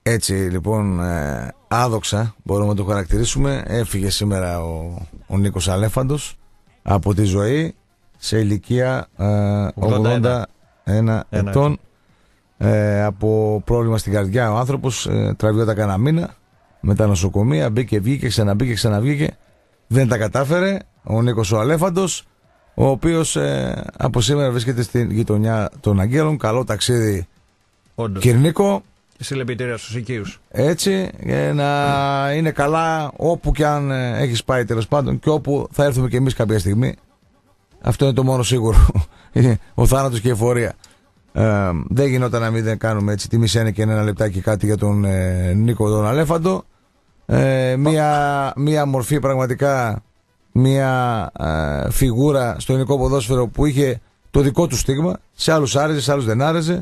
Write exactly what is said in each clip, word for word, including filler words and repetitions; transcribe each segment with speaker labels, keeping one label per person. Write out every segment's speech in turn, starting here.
Speaker 1: Έτσι λοιπόν, ε, άδοξα μπορούμε να το χαρακτηρίσουμε. Έφυγε σήμερα ο, ο Νίκος Αλέφαντος από τη ζωή σε ηλικία ε, ογδόντα ένα ετών, ε, από πρόβλημα στην καρδιά. Ο άνθρωπος ε, τραβιόταν κανένα μήνα με τα νοσοκομεία, μπήκε, βγήκε, ξαναμπήκε, ξαναβγήκε. Δεν τα κατάφερε ο Νίκος ο Αλέφαντος, ο οποίος ε, από σήμερα βρίσκεται στην γειτονιά των Αγγέλων. Καλό ταξίδι, Κυρνίκο.
Speaker 2: Συλληπιτήρια στους οικείους.
Speaker 1: Έτσι, για να είναι καλά όπου και αν ε, έχεις πάει, τέλος πάντων, και όπου θα έρθουμε και εμείς κάποια στιγμή. Αυτό είναι το μόνο σίγουρο. Ο θάνατος και η εφορία. Ε, δεν γινόταν να μην δεν κάνουμε έτσι τη μισένε και ένα λεπτάκι κάτι για τον ε, Νίκο τον Αλέφαντο. Ε, μία, μία μορφή πραγματικά, μία ε, φιγούρα στο ελληνικό ποδόσφαιρο που είχε το δικό του στίγμα. Σε άλλους άρεσε, σε άλλους δεν άρεσε.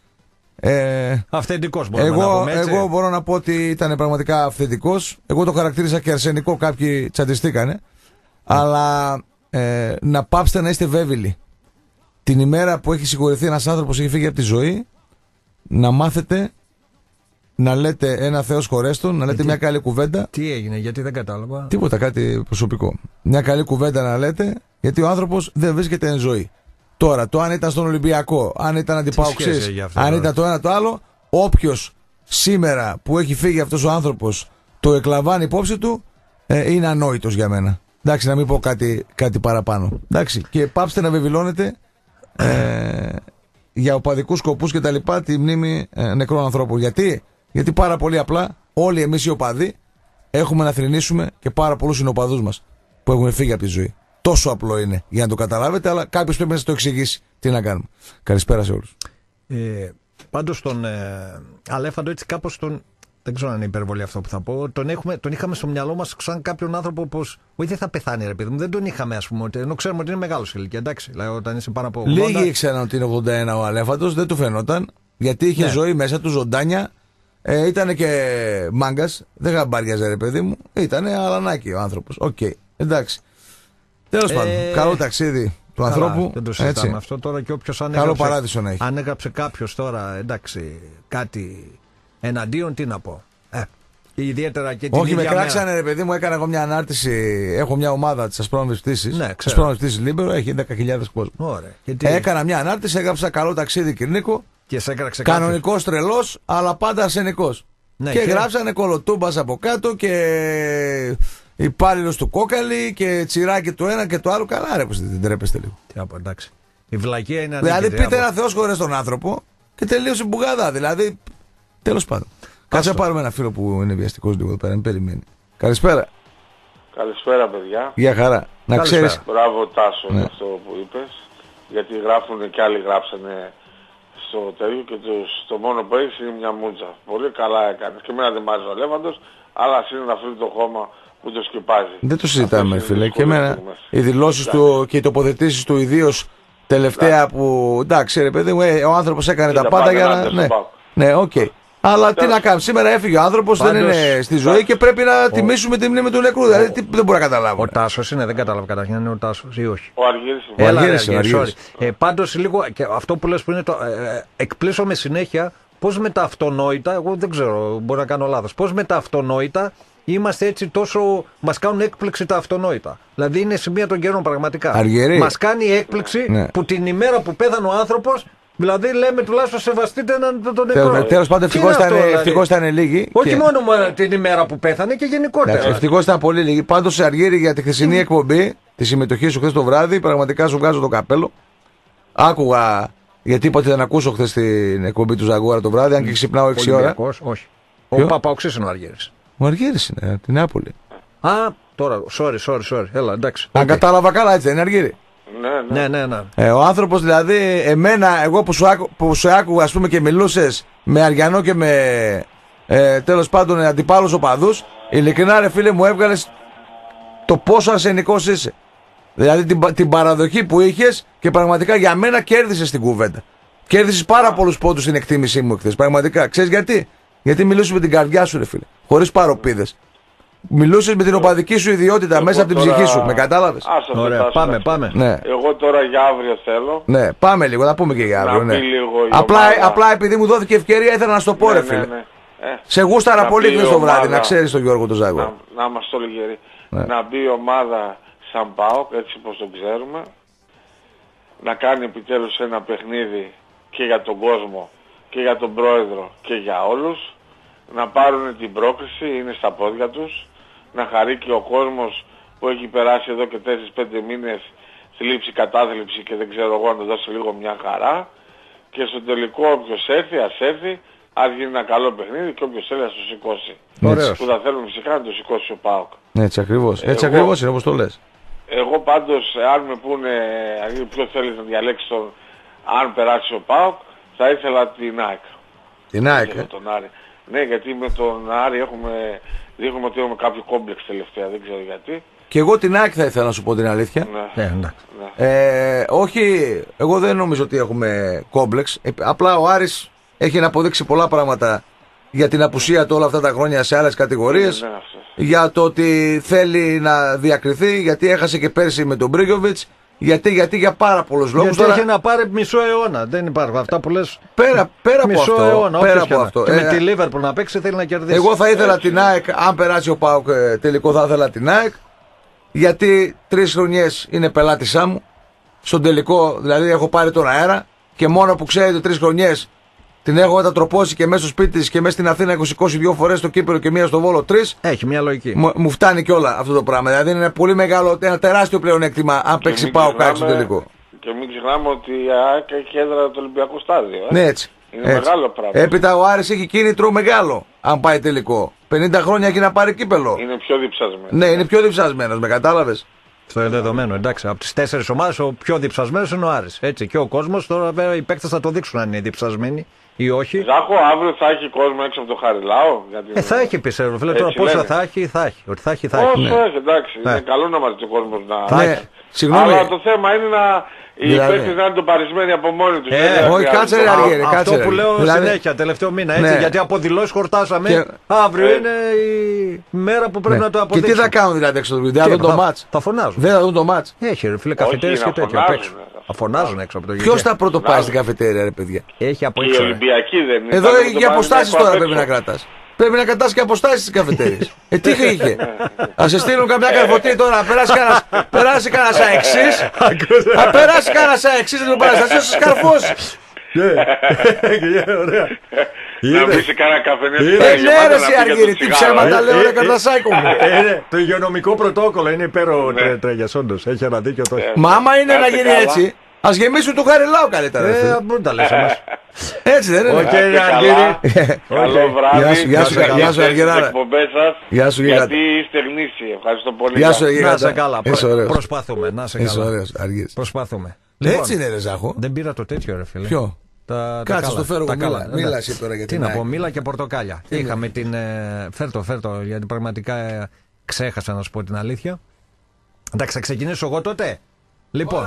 Speaker 1: Ε,
Speaker 2: αυθεντικός μπορούμε
Speaker 1: εγώ,
Speaker 2: να πούμε, έτσι.
Speaker 1: Εγώ μπορώ να πω ότι ήταν πραγματικά αυθεντικός. Εγώ το χαρακτήρισα και αρσενικό, κάποιοι τσαντιστήκανε. Mm. Αλλά ε, να πάψετε να είστε βέβαιλοι. Την ημέρα που έχει συγχωρηθεί ένας άνθρωπος, έχει φύγει από τη ζωή, να μάθετε να λέτε ένα Θεός χωρέστον, να λέτε τι, μια καλή κουβέντα.
Speaker 2: Τι έγινε, γιατί δεν κατάλαβα.
Speaker 1: Τίποτα, κάτι προσωπικό. Μια καλή κουβέντα να λέτε, γιατί ο άνθρωπος δεν βρίσκεται εν ζωή. Τώρα, το αν ήταν στον Ολυμπιακό, αν ήταν αντιπαοξής, αν ήταν το ένα το άλλο, όποιος σήμερα που έχει φύγει αυτός ο άνθρωπος το εκλαμβάνει υπόψη του, ε, είναι ανόητος για μένα. Εντάξει, να μην πω κάτι, κάτι παραπάνω. Εντάξει, και πάψτε να βεβηλώνετε ε, για οπαδικούς σκοπούς και τα λοιπά τη μνήμη ε, νεκρών ανθρώπων. Γιατί? Γιατί πάρα πολύ απλά όλοι εμείς οι οπαδοί έχουμε να θρηνήσουμε και πάρα πολλούς συνοπαδούς μας που έχουν φύγει από τη ζωή. Τόσο απλό είναι για να το καταλάβετε, αλλά κάποιος πρέπει να σας το εξηγήσει. Τι να κάνουμε. Καλησπέρα σε όλους.
Speaker 2: Ε, πάντως τον ε, Αλέφαντο έτσι κάπως τον. Δεν ξέρω αν είναι υπερβολή αυτό που θα πω. Τον, έχουμε, τον είχαμε στο μυαλό μας σαν κάποιον άνθρωπο που. Όχι, δεν θα πεθάνει, ρε παιδί μου. Δεν τον είχαμε, ας πούμε. Ενώ ξέρουμε ότι είναι μεγάλος ηλικία. Εντάξει, δηλαδή, όταν είσαι πάνω από ογδόντα.
Speaker 1: Λίγοι ήξεραν ότι είναι ογδόντα ένα ο Αλέφαντος, δεν του φαινόταν. Γιατί είχε ναι. ζωή μέσα του, ζωντάνια. Ε, ήταν και μάγκας. Δεν γαμπάριαζε, ρε παιδί μου. Ήταν αλανάκι ο άνθρωπος. Οκ, okay. Εντάξει. Τέλος ε... πάντων, καλό ταξίδι του καλά, ανθρώπου.
Speaker 2: Δεν το συζητάμε έτσι. Αυτό τώρα και όποιος αν
Speaker 1: καλό έγραψε, παράδεισο να έχει.
Speaker 2: Αν έγραψε κάποιος τώρα, εντάξει, κάτι εναντίον, τι να πω. Ε, ιδιαίτερα και την
Speaker 1: όχι,
Speaker 2: ίδια
Speaker 1: με κράξανε,
Speaker 2: μέρα.
Speaker 1: Ρε παιδί μου, έκανα εγώ μια ανάρτηση. Έχω μια ομάδα της Ασπρόμαυρης Πτήσης.
Speaker 2: Ναι,
Speaker 1: της Ασπρόμαυρης Πτήσης Λίμπερο, έχει δέκα χιλιάδες κόσμο.
Speaker 2: Ωραία.
Speaker 1: Έκανα μια ανάρτηση, έγραψα καλό ταξίδι, Κυρνίκο.
Speaker 2: Και σε έκραξε
Speaker 1: κανονικός τρελός, αλλά πάντα αρσενικός. Ναι, και, και γράψανε κολοτούμπας από κάτω και υπάλληλος του κόκαλη και τσιράκι το ένα και το άλλο. Καλά, ρε, πως δεν τρέπεστε λίγο.
Speaker 2: Τι να πω, εντάξει. Η βλακεία είναι
Speaker 1: ανίκητη. Δηλαδή, πείτε ένα Θεός χωρίς τον άνθρωπο και τελείωσε η μπουγάδα. Δηλαδή, τέλος πάντων. Κάτσε να πάρουμε ένα φίλο που είναι βιαστικός λίγο εδώ πέρα, μην περιμένει. Καλησπέρα.
Speaker 3: Καλησπέρα, παιδιά.
Speaker 1: Γεια χαρά. Να ξέρεις.
Speaker 3: Μπράβο, Τάσο, ναι. Αυτό που είπες. Γιατί γράφουν και άλλοι γράψανε στο τέλειο και τους, το μόνο που έχεις είναι μια μούτσα. Πολύ καλά έκανες. Και εμένα δεν μ' άρεσε ο Αλέφαντος, αλλά ας είναι να φύγει το χώμα που το σκεπάζει. Δεν
Speaker 1: το συζητάμε, φίλε. Και εμένα οι δηλώσεις του και οι τοποθετήσεις του ιδίως τελευταία yeah. που. Εντάξει, ρε παιδί μου, ε, ο άνθρωπος έκανε τα πάντα για να. Ναι, ναι, οκ. Okay. Αλλά τι να κάνουμε, σήμερα έφυγε ο άνθρωπος, δεν είναι στη ζωή και πρέπει να τιμήσουμε τη μνήμη του νεκρού. Δηλαδή τι, δεν μπορώ να καταλάβω.
Speaker 2: Ο Τάσος είναι, δεν κατάλαβα καταρχήν αν είναι ο Τάσος ή όχι.
Speaker 3: Ο Αργύρης.
Speaker 1: Ο Αργύρης, ο Αργύρης.
Speaker 2: Ε, πάντως λίγο, και αυτό που λες που είναι το. Ε, εκπλήσω με συνέχεια πώς με τα αυτονόητα, εγώ δεν ξέρω, μπορεί να κάνω λάθος, πώς με τα αυτονόητα είμαστε έτσι τόσο. Μας κάνουν έκπληξη τα αυτονόητα. Δηλαδή είναι σημεία των καιρών πραγματικά.
Speaker 1: Αργυρή.
Speaker 2: Μας κάνει έκπληξη ναι. που την ημέρα που πέθανε ο άνθρωπος. Δηλαδή λέμε τουλάχιστον σεβαστείτε έναν τον νεκρό.
Speaker 1: Τέλος πάντων ευτυχώς ήταν, δηλαδή. ήταν λίγοι.
Speaker 2: Όχι
Speaker 1: και...
Speaker 2: μόνο την ημέρα που πέθανε και γενικότερα.
Speaker 1: Ευτυχώς ήταν πολύ λίγοι. Πάντως Αργύρη για τη χθεσινή εκπομπή, τη συμμετοχή σου χθες το βράδυ, πραγματικά σου βγάζω το καπέλο. Άκουγα, γιατί είπα ότι δεν ακούσω χθες την εκπομπή του Ζαγόρα το βράδυ, αν και ξυπνάω έξι ώρα.
Speaker 2: Όχι. Ο Παπαοξής είναι ο Αργύρης.
Speaker 1: Ο Αργύρης είναι, την Νεάπολη.
Speaker 2: Α, τώρα, sorry, sorry, sorry. Έλα, εντάξει.
Speaker 1: Αν κατάλαβα καλά, έτσι δεν είναι Αργύρη.
Speaker 3: Ναι, ναι,
Speaker 2: ναι, ναι.
Speaker 1: Ε, ο άνθρωπος δηλαδή, εμένα, εγώ που σου, άκου, που σου άκουγα, ας πούμε, και μιλούσες με Αριανό και με ε, τέλος πάντων αντιπάλους οπαδούς, ειλικρινά ρε φίλε μου έβγαλες το πόσο αρσενικός είσαι. Δηλαδή την, την παραδοχή που είχες και πραγματικά για μένα κέρδισες την κουβέντα. Κέρδισες πάρα πολλούς πόντους στην εκτίμησή μου χθες. Πραγματικά. Ξέρεις γιατί? Γιατί μιλούσες με την καρδιά σου, ρε φίλε. Χωρίς παροπίδες. Μιλούσες με την οπαδική σου ιδιότητα εγώ μέσα από την
Speaker 3: τώρα...
Speaker 1: ψυχή σου. Με κατάλαβες?
Speaker 2: Ωραία, πάμε, πάμε, πάμε.
Speaker 1: Ναι.
Speaker 3: Εγώ τώρα για αύριο θέλω.
Speaker 1: Ναι, πάμε λίγο, θα πούμε και για αύριο.
Speaker 3: Να
Speaker 1: ναι.
Speaker 3: πει λίγο
Speaker 1: απλά, απλά επειδή μου δόθηκε ευκαιρία ήθελα να σου το πω,
Speaker 3: ναι,
Speaker 1: ρε φίλε.
Speaker 3: Ναι, ναι. Ε,
Speaker 1: σε γούσταρα πολύ χθες το βράδυ, να ξέρεις τον Γιώργο τον Ζάγκο.
Speaker 3: Να, να είμαστε όλοι γεροί.
Speaker 1: Ναι.
Speaker 3: Να μπει η ομάδα σαν ΠΑΟΚ, έτσι όπως τον ξέρουμε. Να κάνει επιτέλους ένα παιχνίδι και για τον κόσμο και για τον πρόεδρο και για όλους. Να πάρουν την πρόκριση, είναι στα πόδια τους. Να χαρεί και ο κόσμος που έχει περάσει εδώ και τέσσερις πέντε μήνες θλίψη, κατάθλιψη και δεν ξέρω εγώ, να του δώσει λίγο μια χαρά. Και στο τελικό όποιος έρθει, ας έρθει, ας γίνει ένα καλό παιχνίδι και όποιος θέλει ας το σηκώσει.
Speaker 1: Ωραίος.
Speaker 3: Που θα θέλουμε φυσικά να το σηκώσει ο ΠΑΟΚ.
Speaker 1: Έτσι ακριβώς, έτσι
Speaker 3: Εγώ-
Speaker 1: ακριβώς είναι όπως το λες.
Speaker 3: Εγώ πάντως, αν με πούνε ποιο θέλεις να διαλέξεις τον, αν περάσει ο ΠΑΟΚ, θα ήθελα την ΑΕΚ.
Speaker 1: Την ΑΕΚ.
Speaker 3: Για
Speaker 1: ε.
Speaker 3: τον Άρη. Ναι, γιατί με τον Άρη έχουμε, δείχνουμε ότι έχουμε κάποιο κόμπλεξ τελευταία, δεν ξέρω γιατί.
Speaker 1: Και εγώ την ΑΕΚ θα ήθελα να σου πω την αλήθεια.
Speaker 3: Ναι,
Speaker 2: Ναι, ναι.
Speaker 3: ναι.
Speaker 1: Ε, όχι, εγώ δεν νομίζω ότι έχουμε κόμπλεξ. Ε, απλά ο Άρης έχει να αποδείξει πολλά πράγματα για την απουσία του όλα αυτά τα χρόνια σε άλλες κατηγορίες.
Speaker 3: Ναι, αυτό.
Speaker 1: Για το ότι θέλει να διακριθεί, γιατί έχασε και πέρσι με τον Μπρίγκοβιτς. Γιατί, γιατί για πάρα πολλούς λόγους.
Speaker 2: Γιατί
Speaker 1: Τώρα,
Speaker 2: έχει να πάρει μισό αιώνα. Δεν υπάρχουν αυτά που λες.
Speaker 1: πέρα, πέρα από
Speaker 2: Μισό
Speaker 1: αυτό.
Speaker 2: αιώνα.
Speaker 1: Πέρα
Speaker 2: όποιος
Speaker 1: από
Speaker 2: και να-
Speaker 1: αυτό.
Speaker 2: Και
Speaker 1: Ε,
Speaker 2: με τη Λίβερπουλ να παίξει θέλει να κερδίσει.
Speaker 1: Εγώ θα ήθελα
Speaker 3: Έτσι.
Speaker 1: την ΑΕΚ, αν περάσει ο ΠΑΟΚ ε, τελικό θα ήθελα την ΑΕΚ, γιατί τρεις χρονιές είναι πελάτησά μου. Στον τελικό δηλαδή έχω πάρει τον αέρα και μόνο που ξέρετε τρεις χρονιές την έχω μετατροπώσει και μέσα στο σπίτι της και μέσα στην Αθήνα έχω σηκώσει δύο φορές στο Κύπρο και μία στο Βόλο τρεις.
Speaker 2: Έχει μια λογική.
Speaker 1: Μου, μου φτάνει κιόλα αυτό το πράγμα. Δηλαδή είναι πολύ μεγάλο, ένα τεράστιο πλεονέκτημα αν
Speaker 3: Και
Speaker 1: παίξει
Speaker 3: μην
Speaker 1: ΠΑΟΚ ΑΕΚ στο
Speaker 3: ξεχνάμε-
Speaker 1: τελικό.
Speaker 3: Και μην ξεχνάμε ότι η ΑΕΚ έχει έδρα το Ολυμπιακό στάδιο. Ε.
Speaker 1: Ναι, έτσι.
Speaker 3: Είναι
Speaker 1: έτσι.
Speaker 3: μεγάλο πράγμα.
Speaker 1: Έπειτα ο Άρης έχει κίνητρο μεγάλο αν πάει τελικό. πενήντα χρόνια έχει να πάρει κύπελο.
Speaker 3: Είναι πιο διψασμένο.
Speaker 1: Ναι, είναι πιο διψασμένος, με κατάλαβες.
Speaker 2: Αυτό είναι δεδομένο. Εντάξει, από τις τέσσερις ομάδες ο πιο διψασμένος είναι ο Άρης. Έτσι. Και ο κόσμος τώρα βέβαια οι παίκτες θα το δείξουν αν είναι διψασμένοι ή όχι.
Speaker 3: Ζάχο, αύριο θα έχει κόσμο έξω από το Χαριλάο. Γιατί...
Speaker 2: Ε, θα έχει πιστεύω. Φίλε, τώρα
Speaker 3: Έτσι
Speaker 2: πόσα
Speaker 3: λένε.
Speaker 2: θα έχει, θα έχει. Ότι θα έχει, θα έχει.
Speaker 3: Όσο έχει, εντάξει.
Speaker 2: Ναι.
Speaker 3: Είναι καλό να μάθει ο κόσμος να...
Speaker 2: Θα
Speaker 1: Ναι,
Speaker 2: έχει.
Speaker 1: συγγνώμη.
Speaker 3: Αλλά το θέμα είναι να... οι
Speaker 1: Δηλαδή.
Speaker 3: παίκτες να είναι το παρισμένοι από μόνοι τους.
Speaker 2: Ε,
Speaker 3: Δεν
Speaker 1: όχι,
Speaker 3: χρειάζεται.
Speaker 1: κάτσε, ρε,
Speaker 3: Α,
Speaker 1: Αργύρη.
Speaker 2: Αυτό
Speaker 1: κάτσε,
Speaker 2: που
Speaker 1: ρε.
Speaker 2: λέω
Speaker 1: Δηλαδή-
Speaker 2: συνέχεια, τελευταίο μήνα, έτσι,
Speaker 1: Ναι.
Speaker 2: γιατί από δηλώσεις χορτάσαμε.
Speaker 1: Και-
Speaker 2: Αύριο
Speaker 1: Ε,
Speaker 2: είναι η μέρα που πρέπει
Speaker 1: Ναι.
Speaker 2: να το
Speaker 1: Και
Speaker 2: αποδείξουμε.
Speaker 1: τι θα κάνουν δηλαδή έξω από το βιβλίο,
Speaker 2: Τι,
Speaker 1: δεν θα δουν το
Speaker 2: θα-
Speaker 1: μάτς.
Speaker 2: Θα φωνάζουν.
Speaker 1: Δεν θα δουν το μάτς.
Speaker 2: Έχει ρε φίλε καφετέρειες
Speaker 3: να
Speaker 2: και τέτοια.
Speaker 3: φωνάζουν,
Speaker 2: απ' έξω.
Speaker 3: να
Speaker 2: Θα φωνάζουν έξω από το
Speaker 1: Ποιος
Speaker 2: γυαλί.
Speaker 1: θα πρωτοπάει στην καφετέρια, ρε παιδιά.
Speaker 2: Έχει από
Speaker 3: Και οι
Speaker 2: έξω. ρε.
Speaker 3: Ολυμπιακοί δεν είναι.
Speaker 1: Εδώ
Speaker 3: Ήταν με
Speaker 1: για
Speaker 3: τον
Speaker 1: αποστάσεις
Speaker 3: Παναθηναϊκό
Speaker 1: τώρα
Speaker 3: απ'
Speaker 1: πρέπει να
Speaker 3: έξω.
Speaker 1: κρατάς. Πρέπει να κρατάς και αποστάσεις στις καφετέριες. Ε, τι είχε. Α σε στείλουν καμιά καρφωτή τώρα, να περάσει κανένας, περάσει κανένας αεξής. Να περάσει κανένας αεξής, να τον παρασταθεί, να σας καρφώσει.
Speaker 2: Ναι, ωραία.
Speaker 3: Να βρει σε κανένα καφενέ.
Speaker 1: Ε, ναι, ρε, εσύ Αργύρη, τι ψέματα λέω, ρε, κατασάκο μου.
Speaker 2: Ε, είναι το υγειονομικό πρωτόκολλο είναι υπέρο
Speaker 3: Ναι.
Speaker 2: Τρέγιας, όντως. Έχει ένα δίκιο το έχει.
Speaker 1: Μα άμα είναι να
Speaker 3: Κάτσε
Speaker 1: γίνει
Speaker 3: καλά.
Speaker 1: έτσι, ας γεμίσουν το Χαριλάου καλύτερα. ρε, φίλε.
Speaker 2: Ε, μην τα λες εμάς.
Speaker 1: Έτσι δεν είναι.
Speaker 2: Οκ,
Speaker 3: Είστε
Speaker 2: ρε,
Speaker 3: καλά.
Speaker 2: Αργύρη.
Speaker 3: Καλό
Speaker 2: Οκ.
Speaker 3: βράδυ.
Speaker 1: Γεια σου, γεια σου,
Speaker 3: Να
Speaker 1: γεια σου,
Speaker 3: συνεχίσετε
Speaker 1: Αργυράρα.
Speaker 3: τις εκπομπές σας,
Speaker 1: Γεια σου, γίγαντα.
Speaker 3: γιατί είστε γνήσιοι. Ευχαριστώ πολύ.
Speaker 1: Γεια σου,
Speaker 2: Να
Speaker 1: γίγαντα.
Speaker 2: σε καλά.
Speaker 1: Είσαι
Speaker 2: Προ-
Speaker 1: ωραίος.
Speaker 2: Προσπαθούμε. Να σε
Speaker 1: Είσαι
Speaker 2: καλά.
Speaker 1: ωραίος, Αργύρης.
Speaker 2: Προσπαθούμε.
Speaker 1: Έτσι είναι, ρε Ζάχο.
Speaker 2: Δεν πήρα το τέτοιο, ρε φίλε.
Speaker 1: Ποιο?
Speaker 2: Τα, τα
Speaker 1: Κάτσε,
Speaker 2: καλά,
Speaker 1: το φέρω
Speaker 2: τα
Speaker 1: εγώ,
Speaker 2: καλά.
Speaker 1: μίλα. Μίλα
Speaker 2: Εντάξει.
Speaker 1: εσύ τώρα για
Speaker 2: Τι
Speaker 1: την
Speaker 2: να πω,
Speaker 1: ΑΕΚ.
Speaker 2: μίλα και πορτοκάλια. Είχαμε την. Ε, φέρτο, φέρτο, γιατί πραγματικά ε, ξέχασα να σου πω την αλήθεια. Εντάξει, θα ξεκινήσω εγώ τότε. Λοιπόν,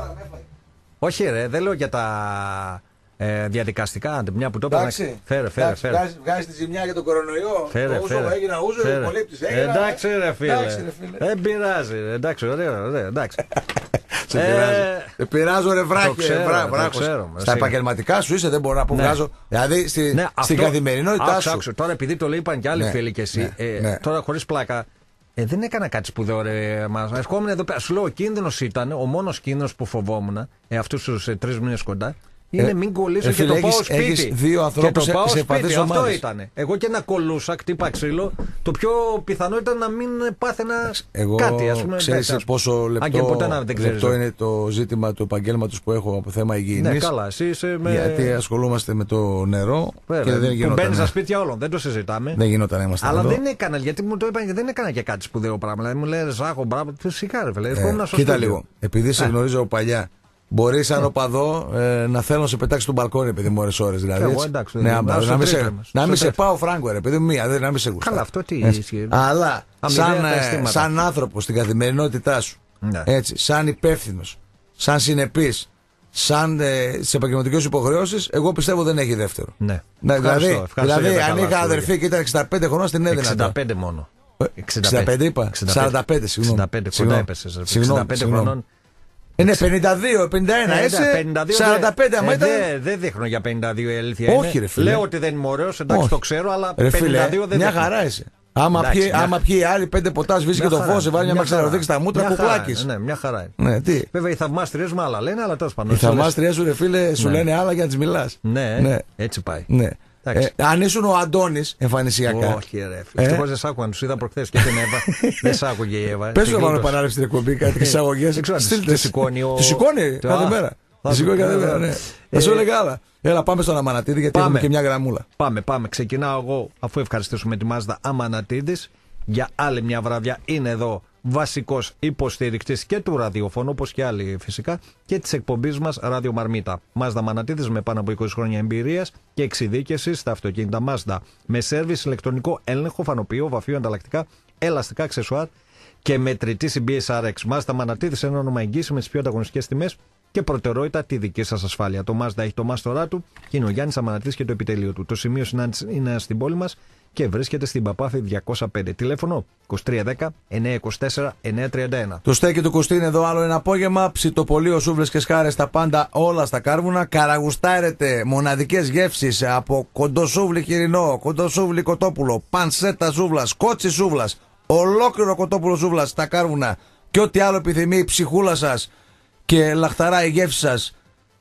Speaker 2: όχι ρε, δεν λέω για τα ε, διαδικαστικά, μια που το έπαιρνα.
Speaker 1: Εντάξει.
Speaker 2: Φέρε, φέρε, φέρε.
Speaker 1: Βγάζει τη ζημιά για τον κορονοϊό.
Speaker 2: Φέρε,
Speaker 1: Το ούζο
Speaker 2: φέρε.
Speaker 1: έγινα ούζο,
Speaker 2: Φέρε.
Speaker 1: πολίτης έγινα.
Speaker 2: Εντάξει ρε φίλε.
Speaker 1: Εντάξει, ρε φίλε.
Speaker 2: Δεν πειράζει. ρε. Εντάξει, ωραίο, ωραίο, εντάξει.
Speaker 1: Σε
Speaker 2: Ε,
Speaker 1: πειράζει. Σε πειράζω ρε βράχη.
Speaker 2: το ξέρω,
Speaker 1: βρά-
Speaker 2: το
Speaker 1: βράχος.
Speaker 2: ξέρω,
Speaker 1: Στα
Speaker 2: εσύ.
Speaker 1: επαγγελματικά σου είσαι, δεν μπορώ να πω
Speaker 2: Ναι.
Speaker 1: βγάζω. Δηλαδή στη,
Speaker 2: Ναι,
Speaker 1: στην
Speaker 2: αυτό-
Speaker 1: καθημερινότητά
Speaker 2: άκουσα,
Speaker 1: σου.
Speaker 2: άκουσα. Τώρα επειδή το είπαν και άλλοι
Speaker 1: Ναι,
Speaker 2: φίλοι και εσύ,
Speaker 1: ναι,
Speaker 2: ε,
Speaker 1: ναι.
Speaker 2: τώρα χωρίς πλάκα, ε, δεν έκανα κάτι σπουδαίο ρε μας. Ερχόμουν εδώ πέρα, σου λέω ο κίνδυνος ήταν, ο μόνος κίνδυνος που φοβόμουν ε, αυτούς τους ε, τρεις μήνες κοντά, είναι
Speaker 1: Ε,
Speaker 2: μην κολλήσω
Speaker 1: ε,
Speaker 2: και
Speaker 1: φίλε,
Speaker 2: το πάω
Speaker 1: έχεις-
Speaker 2: σπίτι.
Speaker 1: έχεις δύο
Speaker 2: και
Speaker 1: ανθρώπους
Speaker 2: το
Speaker 1: σε-
Speaker 2: πάω
Speaker 1: σε
Speaker 2: σπίτι,
Speaker 1: επαφές
Speaker 2: αυτό
Speaker 1: ομάδες.
Speaker 2: ήταν. Εγώ και να κολούσα, κτύπα ξύλο, το πιο πιθανό ήταν να μην πάθαινα
Speaker 1: Εγώ
Speaker 2: κάτι. Ας πούμε,
Speaker 1: ξέρεις
Speaker 2: εντάξει,
Speaker 1: πόσο
Speaker 2: αν και
Speaker 1: λεπτό,
Speaker 2: ποτέ να δεν ξέρεις.
Speaker 1: λεπτό είναι το ζήτημα του επαγγέλματος που έχω από θέμα υγιεινής.
Speaker 2: Ναι, καλά, εσύ είσαι με.
Speaker 1: Γιατί ασχολούμαστε με το νερό
Speaker 2: Βέβαια,
Speaker 1: και δεν
Speaker 2: που
Speaker 1: γινόταν.
Speaker 2: μπαίνει στα σπίτια όλων, δεν το συζητάμε.
Speaker 1: Δεν γινόταν να είμαστε
Speaker 2: Αλλά
Speaker 1: εδώ.
Speaker 2: δεν έκανα, γιατί μου το είπαν και δεν έκανα και κάτι σπουδαίο πράγμα. Δηλαδή μου λέει Ζάχο, μπράβο, φυσικά ρε φίλε.
Speaker 1: Ε,
Speaker 2: ερχόμουν στο
Speaker 1: κοίτα
Speaker 2: στούντιο.
Speaker 1: λίγο. Επειδή σε
Speaker 2: Ε.
Speaker 1: γνωρίζω από παλιά, μπορεί σαν οπαδό ε, να θέλω να σε πετάξει τον μπαλκόνι επειδή μου ώρες ώρες. Δηλαδή,
Speaker 2: Και εγώ,
Speaker 1: έτσι.
Speaker 2: εντάξει,
Speaker 1: ναι,
Speaker 2: δεν-
Speaker 1: άμα-
Speaker 2: στο
Speaker 1: να μην
Speaker 2: τρίτο
Speaker 1: σε,
Speaker 2: είμαστε,
Speaker 1: να
Speaker 2: στο
Speaker 1: μην σε
Speaker 2: τρίτο.
Speaker 1: πάω φράγκο, ρε παιδί μου, μία, δεν- να μην σε γουστάρω.
Speaker 2: Καλά, αυτό τι
Speaker 1: Έτσι.
Speaker 2: ισχύει.
Speaker 1: Αλλά
Speaker 2: Αμοιβαία
Speaker 1: σαν,
Speaker 2: τα
Speaker 1: ε,
Speaker 2: αισθήματα.
Speaker 1: σαν άνθρωπο στην καθημερινότητά σου,
Speaker 2: Ναι.
Speaker 1: έτσι, σαν υπεύθυνο, σαν συνεπή, σαν ε, σε επαγγελματικέ υποχρεώσει, εγώ πιστεύω δεν έχει δεύτερο.
Speaker 2: Ναι.
Speaker 1: Ναι,
Speaker 2: Ευχαριστώ,
Speaker 1: δηλαδή,
Speaker 2: ευχαριστώ
Speaker 1: δηλαδή
Speaker 2: για τα
Speaker 1: αν
Speaker 2: καλά
Speaker 1: είχα
Speaker 2: σου
Speaker 1: αδερφή και ήταν εξήντα πέντε χρονών, την έδινα.
Speaker 2: εξήντα πέντε μόνο.
Speaker 1: εξήντα πέντε είπα. σαράντα πέντε, συγγνώμη.
Speaker 2: εξήντα πέντε, κοντά
Speaker 1: Συγγνώμη.
Speaker 2: έπεσες.
Speaker 1: Συγγνώμη,
Speaker 2: εξήντα πέντε
Speaker 1: συγγνώμη.
Speaker 2: χρονών.
Speaker 1: Είναι πενήντα δύο, πενήντα ένα, είσαι σαράντα πέντε άμα ήταν.
Speaker 2: Δεν δε δείχνω για πενήντα δύο η αλήθεια.
Speaker 1: Όχι,
Speaker 2: είναι.
Speaker 1: Ρε φίλε.
Speaker 2: Λέω ότι δεν είμαι ωραίος, εντάξει, όχι. Το ξέρω, αλλά
Speaker 1: ρε
Speaker 2: πενήντα δύο δεν
Speaker 1: μια
Speaker 2: δείχνω.
Speaker 1: χαρά είσαι. Άμα, εντάξει, πιει, μια... άμα πιει οι άλλοι πέντε ποτά, σβήσει και το φως, βάλει μια μαξιλαροδείξη στα μούτρα, κουκλάκης.
Speaker 2: Ναι, μια χαρά είναι.
Speaker 1: Ναι, τι.
Speaker 2: Βέβαια οι θαυμάστριες μου άλλα λένε, αλλά τέλος πάντων.
Speaker 1: Οι θαυμάστριες σου, ρε φίλε, σου
Speaker 2: ναι.
Speaker 1: λένε άλλα για να τις μιλάς.
Speaker 2: Ναι, ναι, έτσι πάει.
Speaker 1: Ναι. Ε, αν ήσουν ο Αντώνης εμφανισιακά.
Speaker 2: Όχι, ρε φίλε. Ευτυχώς δεν σ' άκουγαν, τους είδα προχθές και την Εύα. Δεν σ' άκουγε η Εύα.
Speaker 1: Πες σου να πάμε επανάληψη στην εκπομπή, κάτι εισαγωγές.
Speaker 2: Τη σηκώνει.
Speaker 1: Τη σηκώνει κάθε μέρα. Τη σηκώνει κάθε μέρα, ναι. Θα σου έλεγα άλλα. Έλα, πάμε στον Αμανατίδη γιατί έχουμε και μια γραμμούλα.
Speaker 2: Πάμε, πάμε. Ξεκινάω εγώ, αφού ευχαριστήσουμε τη Μάζδα Αμανατίδης. Για άλλη μια βραδιά είναι εδώ βασικός υποστηρικτής και του ραδιοφώνου, όπως και άλλοι φυσικά, και της εκπομπής μας Ράδιο Μαρμίτα. Μάζδα Μανατίδης με πάνω από είκοσι χρόνια εμπειρίας και εξειδίκευση στα αυτοκίνητα Μάζδα. Με σέρβις, ηλεκτρονικό έλεγχο, φανοποιείο, βαφείο, ανταλλακτικά, ελαστικά, αξεσουάρ και μετρητή σι μπι ες αρ εξ. Μάζδα Μανατίδης, ένα όνομα εγγύηση με τις πιο ανταγωνιστικές τιμές και προτεραιότητα τη δική σας ασφάλεια. Το Μάζδα έχει το μάστορά του και είναι ο Γιάννης Αμανατίδης και το επιτελείο του. Το σημείο συνάντηση είναι στην πόλη μας και βρίσκεται στην Παπάθη διακόσια πέντε. Τηλέφωνο είκοσι τρία δέκα εννιακόσια είκοσι τέσσερα εννιακόσια τριάντα ένα.
Speaker 1: Το στέκι του Κωστή είναι εδώ άλλο ένα απόγευμα. Ψητοπολείο, σούβλες και σκάρες, τα πάντα όλα στα κάρβουνα. Καραγουστάρετε μοναδικές γεύσεις από κοντοσούβλι χοιρινό, κοντοσούβλι κοτόπουλο, πανσέτα σούβλα, κότσι σούβλα, ολόκληρο κοτόπουλο σούβλα στα κάρβουνα και ό,τι άλλο επιθυμεί η ψυχούλα σας και λαχταρά η γεύση σας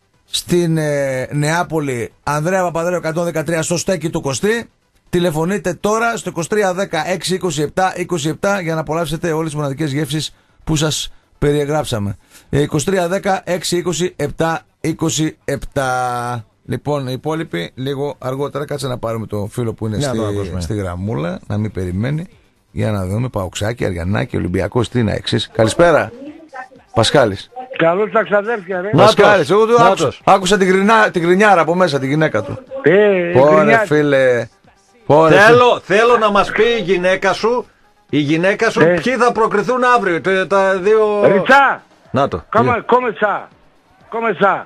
Speaker 1: στην ε, Νεάπολη. Ανδρέα Παπαδρέου εκατόν δεκατρία στο στέκι του Κωστή. Τηλεφωνείτε τώρα στο είκοσι τρία δέκα έξι είκοσι επτά είκοσι επτά για να απολαύσετε όλες τις μοναδικές γεύσεις που σας περιεγράψαμε. είκοσι τρία δέκα έξι είκοσι επτά είκοσι επτά. Λοιπόν, οι υπόλοιποι λίγο αργότερα. Κάτσε να πάρουμε το φίλο που είναι
Speaker 2: ναι,
Speaker 1: στη, στη γραμμούλα, να μην περιμένει. Για να δούμε. Παοξάκι, Αριαννάκη, Ολυμπιακός, τι να εξής. Καλησπέρα. Πασχάλης.
Speaker 4: Καλώς τα ξαδέρφια, ρε.
Speaker 1: Πασχάλης, εγώ του άκουσα, άκουσα την, γκρινά, την γκρινιάρα από μέσα, τη γυναίκα του.
Speaker 4: Ε,
Speaker 1: Πόρε φίλε.
Speaker 2: Πόρε, θέλω, θέλω να μας πει η γυναίκα σου, η γυναίκα σου, ε. ποιοι θα προκριθούν αύριο, τα, τα δύο...
Speaker 4: Ριτσά.
Speaker 2: Να το.
Speaker 4: Κόμεσα. Κόμεσα.